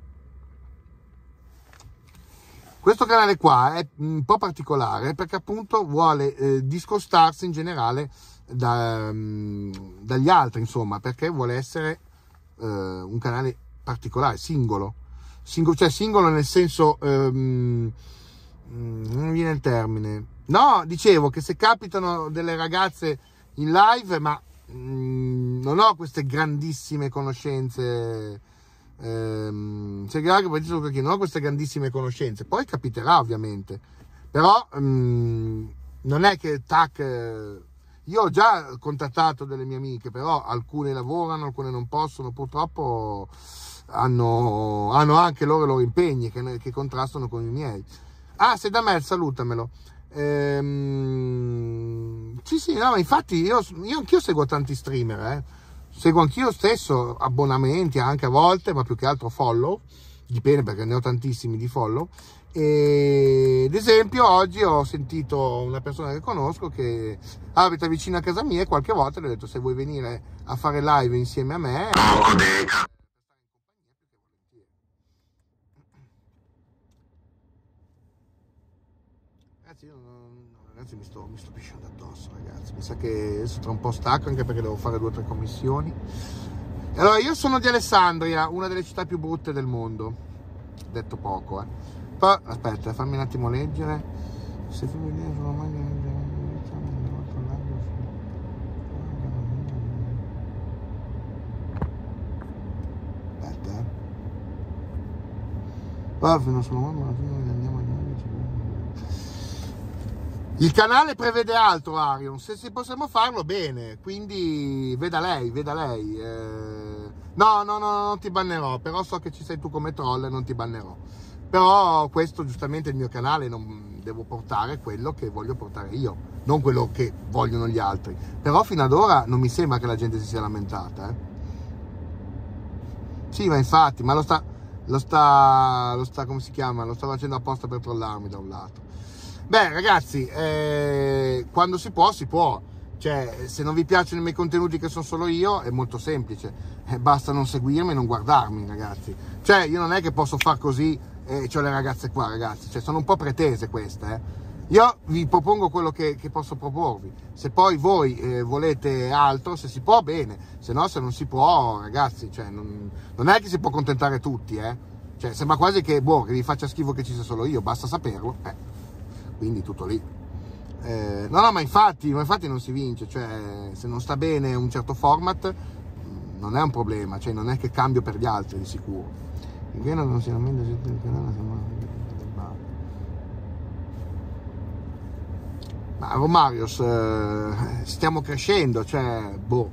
Questo canale qua è un po' particolare perché appunto vuole eh, discostarsi in generale da, um, dagli altri, insomma, perché vuole essere eh, un canale particolare, singolo, Singo, cioè singolo nel senso, um, non mi viene il termine, no, dicevo che se capitano delle ragazze in live, ma mh, non ho queste grandissime conoscenze, ehm, se non ho queste grandissime conoscenze, poi capiterà ovviamente, però mh, non è che tac, eh, io ho già contattato delle mie amiche, però alcune lavorano, alcune non possono, purtroppo hanno, hanno anche loro i loro impegni che, che contrastano con i miei. Ah, sei da me, salutamelo. Ehm, sì, sì, no, ma infatti io, io anch'io seguo tanti streamer, eh. Seguo anch'io stesso abbonamenti anche a volte, ma più che altro follow, dipende perché ne ho tantissimi di follow. E ad esempio oggi ho sentito una persona che conosco che abita vicino a casa mia e qualche volta le ho detto se vuoi venire a fare live insieme a me. Ragazzi, io non, ragazzi mi, sto, mi sto pisciando addosso, ragazzi. Mi sa che adesso tra un po' stacco anche perché devo fare due o tre commissioni. Allora, io sono di Alessandria, una delle città più brutte del mondo. detto poco, eh. Poi, aspetta, fammi un attimo leggere. Se tu vedi sono mai... Aspetta, eh. Poi fino a solo andiamo a... Il canale prevede altro, Arion, se, se possiamo farlo bene, quindi veda lei, veda lei. Eh... No, no, no, non ti bannerò, però so che ci sei tu come troll e non ti bannerò. Però questo giustamente è il mio canale, non devo portare quello che voglio portare io, non quello che vogliono gli altri. Però fino ad ora non mi sembra che la gente si sia lamentata. Eh. Sì, ma infatti, ma lo sta, lo sta, lo sta, come si chiama? Lo sta facendo apposta per trollarmi da un lato. Beh ragazzi, eh, quando si può, si può. Cioè, se non vi piacciono i miei contenuti che sono solo io, è molto semplice. Eh, basta non seguirmi e non guardarmi, ragazzi. Cioè, io non è che posso far così e c'ho le ragazze qua, ragazzi. Cioè, sono un po' pretese queste, eh. Io vi propongo quello che, che posso proporvi. Se poi voi eh, volete altro, se si può, bene. Se no, se non si può, ragazzi, cioè, non, non è che si può accontentare tutti, eh. Cioè, sembra quasi che, boh, che vi faccia schifo che ci sia solo io. Basta saperlo, eh. Quindi tutto lì. Eh, no, no, ma infatti, ma infatti non si vince, cioè se non sta bene un certo format non è un problema, cioè non è che cambio per gli altri di sicuro. Finché non si lamenta il canale, ma Romarios, eh, stiamo crescendo, cioè boh.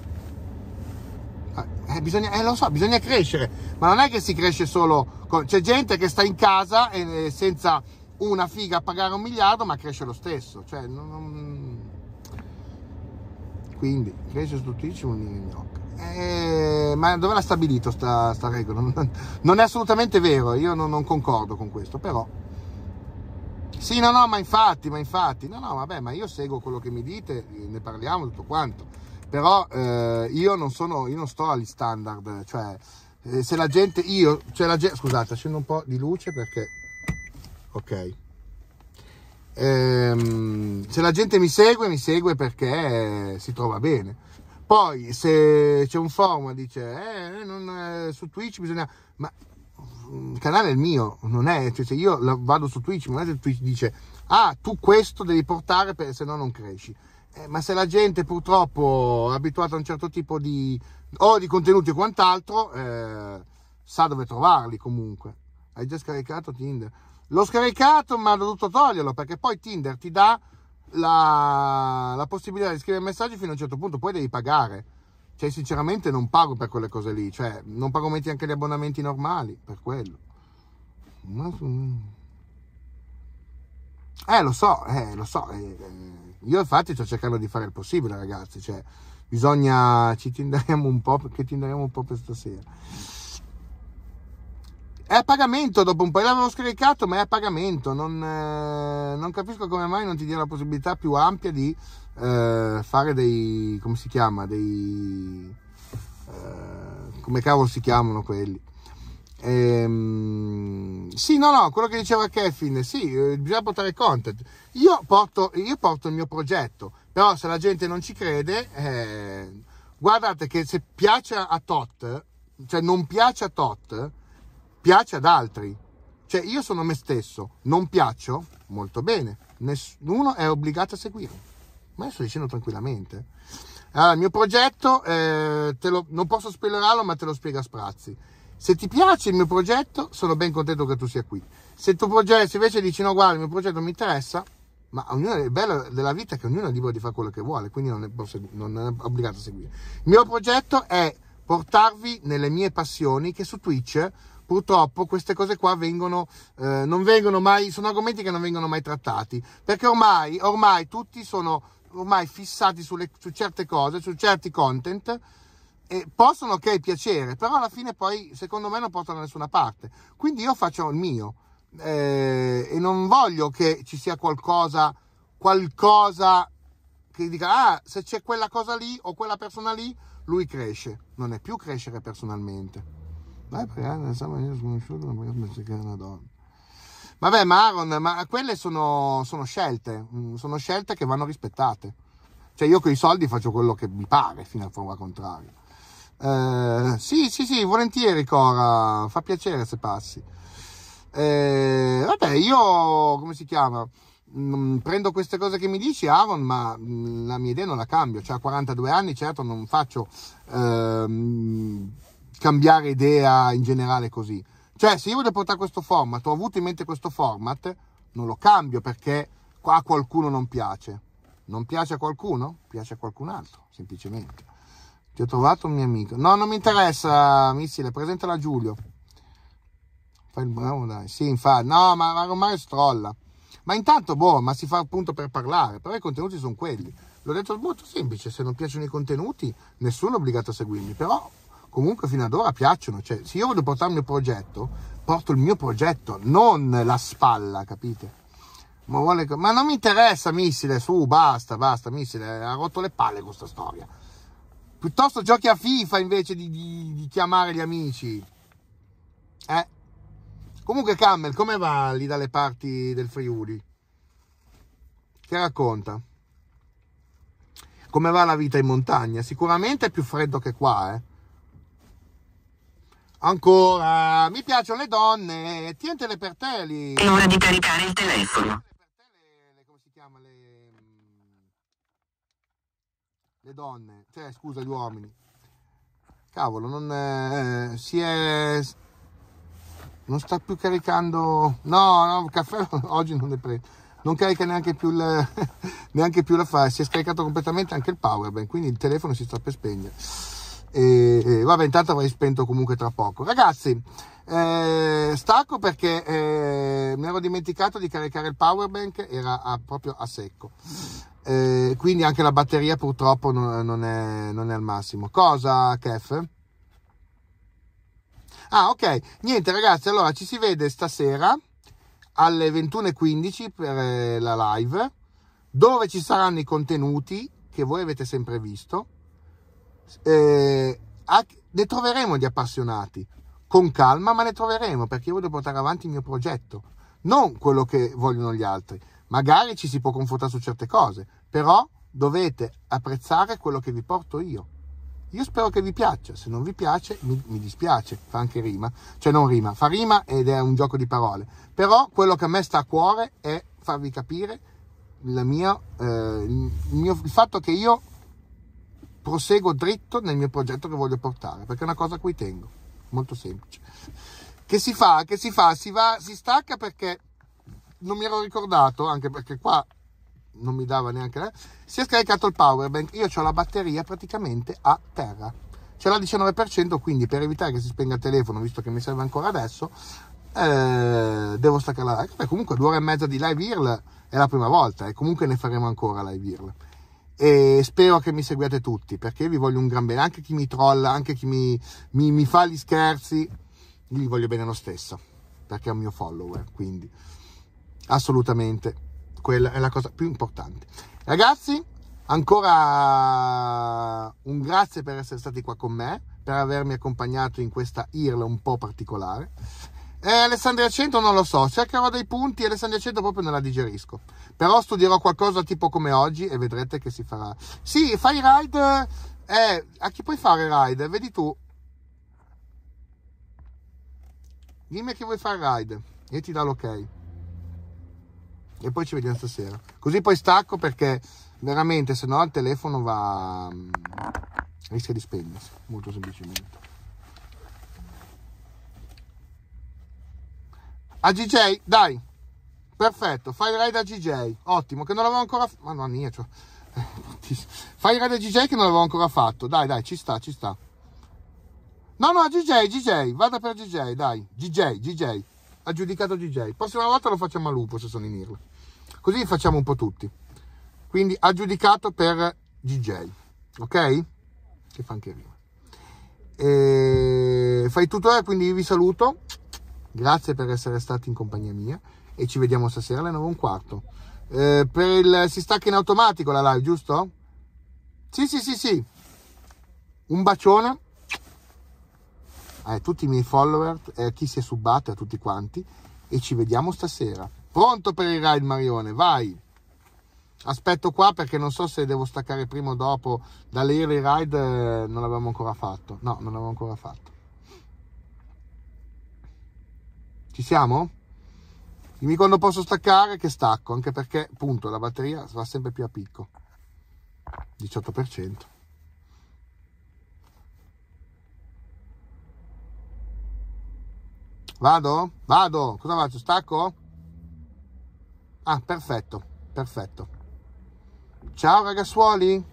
Eh, bisogna, eh, lo so, bisogna crescere, ma non è che si cresce solo con... C'è gente che sta in casa e, e senza una figa a pagare un miliardo, ma cresce lo stesso, cioè non, non... quindi cresce su Twitch un eh, ma dove l'ha stabilito sta, sta regola? Non, non è assolutamente vero, io non, non concordo con questo, però sì, no, no, ma infatti, ma infatti, no, no, vabbè, ma io seguo quello che mi dite, ne parliamo tutto quanto, però eh, io non sono, io non sto agli standard, cioè eh, se la gente, io, cioè la gente, scusate, accendo un po' di luce perché ok. Ehm, se la gente mi segue, mi segue perché si trova bene. Poi se c'è un forum e dice eh, non, eh, su Twitch bisogna... Ma il canale è il mio, non è... Cioè, se io vado su Twitch, non è che Twitch dice ah, tu questo devi portare per, se no non cresci. Eh, ma se la gente purtroppo è abituata a un certo tipo di... o di contenuti o quant'altro, eh, sa dove trovarli comunque. Hai già scaricato Tinder? L'ho scaricato ma ho dovuto toglierlo perché poi Tinder ti dà la, la possibilità di scrivere messaggi fino a un certo punto, poi devi pagare. Cioè sinceramente non pago per quelle cose lì, cioè non pago metti anche gli abbonamenti normali per quello. Eh lo so, eh lo so, eh, io infatti sto cercando di fare il possibile ragazzi, cioè bisogna, ci tinderiamo un po' perché tinderiamo un po' per stasera. È a pagamento dopo un po', l'avevo scaricato ma è a pagamento, non, eh, non capisco come mai non ti dia la possibilità più ampia di eh, fare dei, come si chiama, dei, eh, come cavolo si chiamano quelli. Ehm, sì, no, no, quello che diceva Kevin, sì, eh, bisogna portare content. Io porto, io porto il mio progetto, però se la gente non ci crede, eh, guardate che se piace a tot, cioè non piace a tot, piace ad altri, cioè io sono me stesso, non piaccio, molto bene, nessuno è obbligato a seguirmi, ma io sto dicendo tranquillamente. Allora, il mio progetto, eh, te lo, non posso spoilerarlo, ma te lo spiego a sprazzi. Se ti piace il mio progetto, sono ben contento che tu sia qui. Se il tuo progetto, se invece dici no, guarda, il mio progetto mi interessa, ma ognuno, il bello della vita è che ognuno è libero di fare quello che vuole, quindi non è, non è obbligato a seguire. Il mio progetto è portarvi nelle mie passioni, che su Twitch purtroppo queste cose qua vengono, eh, non vengono mai, sono argomenti che non vengono mai trattati, perché ormai, ormai tutti sono ormai fissati sulle, su certe cose, su certi content, e possono ok piacere, però alla fine poi secondo me non portano da nessuna parte, quindi io faccio il mio, eh, e non voglio che ci sia qualcosa, qualcosa che dica, ah, se c'è quella cosa lì o quella persona lì, lui cresce, non è più crescere personalmente. Vai, perché sono sconosciuto, non voglio pensare che è una donna. Vabbè, ma Aaron, ma quelle sono, sono scelte, sono scelte che vanno rispettate. Cioè io con i soldi faccio quello che mi pare, fino a prova contraria. Eh, sì, sì, sì, volentieri Cora, fa piacere se passi. Eh, vabbè, io, come si chiama? Mm, prendo queste cose che mi dici, Aaron, ma mm, la mia idea non la cambio. Cioè, a quarantadue anni, certo, non faccio ehm, cambiare idea in generale così. Cioè, se io voglio portare questo format, ho avuto in mente questo format, non lo cambio perché qua a qualcuno non piace. Non piace a qualcuno? Piace a qualcun altro, semplicemente. Ti ho trovato un mio amico. No, non mi interessa, Missile, presentala a Giulio. Fai il bravo, dai. Sì, infatti. No, ma, ma ormai strolla. Ma intanto, boh, ma si fa appunto per parlare. Però i contenuti sono quelli. L'ho detto molto semplice. Se non piacciono i contenuti, nessuno è obbligato a seguirli. Però, comunque, fino ad ora piacciono. Cioè, se io voglio portare il mio progetto, porto il mio progetto, non la spalla, capite? Ma, vuole... ma non mi interessa, Missile, su, basta, basta, Missile. Ha rotto le palle con questa storia. Piuttosto giochi a FIFA invece di, di, di chiamare gli amici. Eh? Comunque Camel, come va lì dalle parti del Friuli? Che racconta? Come va la vita in montagna? Sicuramente è più freddo che qua, eh? Ancora, mi piacciono le donne, tientele per te lì. È ora di caricare il telefono. Come si chiama? Le, le donne, cioè scusa, gli uomini. Cavolo, non eh, si è... non sta più caricando, no, no, il caffè oggi non ne prendo, non carica neanche più il, neanche più la fa, si è scaricato completamente anche il power bank, quindi il telefono si sta per spegnere. E, e vabbè, intanto avrei spento comunque tra poco. Ragazzi, eh, stacco perché eh, mi ero dimenticato di caricare il power bank, era a, proprio a secco. Eh, quindi anche la batteria purtroppo non, non, è, non è al massimo. Cosa, Kef? Ah, ok, niente ragazzi, allora ci si vede stasera alle ventuno e quindici per la live, dove ci saranno i contenuti che voi avete sempre visto. Eh, ne troveremo di appassionati, con calma, ma ne troveremo, perché io voglio portare avanti il mio progetto, non quello che vogliono gli altri. Magari ci si può confrontare su certe cose, però dovete apprezzare quello che vi porto io. Io spero che vi piaccia, se non vi piace mi, mi dispiace, fa anche rima, cioè non rima, fa rima ed è un gioco di parole, però quello che a me sta a cuore è farvi capire la mia, eh, il, mio, il fatto che io proseguo dritto nel mio progetto che voglio portare, perché è una cosa a cui tengo, molto semplice. Che si fa? Che si fa? Si va, si stacca perché non mi ero ricordato, anche perché qua non mi dava neanche, eh? Si è scaricato il power bank, io ho la batteria praticamente a terra, c'è la diciannove per cento, quindi per evitare che si spenga il telefono, visto che mi serve ancora adesso, eh, devo staccare la live. Beh, comunque due ore e mezza di live I R L è la prima volta e comunque ne faremo ancora live I R L, e spero che mi seguiate tutti, perché vi voglio un gran bene, anche chi mi trolla, anche chi mi, mi, mi fa gli scherzi, gli voglio bene lo stesso, perché è un mio follower, quindi assolutamente quella è la cosa più importante. Ragazzi, ancora un grazie per essere stati qua con me, per avermi accompagnato in questa I R L un po' particolare. E Alessandria cento non lo so, cercherò dei punti, Alessandria cento proprio non la digerisco, però studierò qualcosa tipo come oggi e vedrete che si farà. Sì, fai ride, eh, a chi puoi fare ride? Vedi tu, dimmi a chi vuoi fare ride e ti dà l'ok. E poi ci vediamo stasera, così poi stacco, perché veramente se no il telefono va, rischia di spegnersi, molto semplicemente. A G J, dai, perfetto, fai il ride a G J, ottimo, che non l'avevo ancora fatto, ma no, niente, cioè, fai il ride a G J che non l'avevo ancora fatto, dai, dai, ci sta, ci sta. No, no, G J, G J, vada per G J, dai, G J, G J, aggiudicato G J, prossima volta lo facciamo a lupo se sono in I R L. Così facciamo un po' tutti. Quindi aggiudicato per G J, ok? Che fa anche rima. E fai tutto, eh, quindi vi saluto. Grazie per essere stati in compagnia mia e ci vediamo stasera alle nove e un quarto. Eh, per il, si stacca in automatico la live, giusto? Sì, sì, sì, sì. Un bacione a tutti i miei follower, a chi si è subbato, a tutti quanti, e ci vediamo stasera. Pronto per il ride, Marione, vai! Aspetto qua perché non so se devo staccare prima o dopo. Dalle early ride eh, non l'avevamo ancora fatto. No, non l'avevamo ancora fatto. Ci siamo? Dimmi quando posso staccare che stacco, anche perché, appunto, la batteria va sempre più a picco. diciotto per cento. Vado? Vado. Cosa faccio? Stacco? Ah, perfetto, perfetto. Ciao ragazzuoli.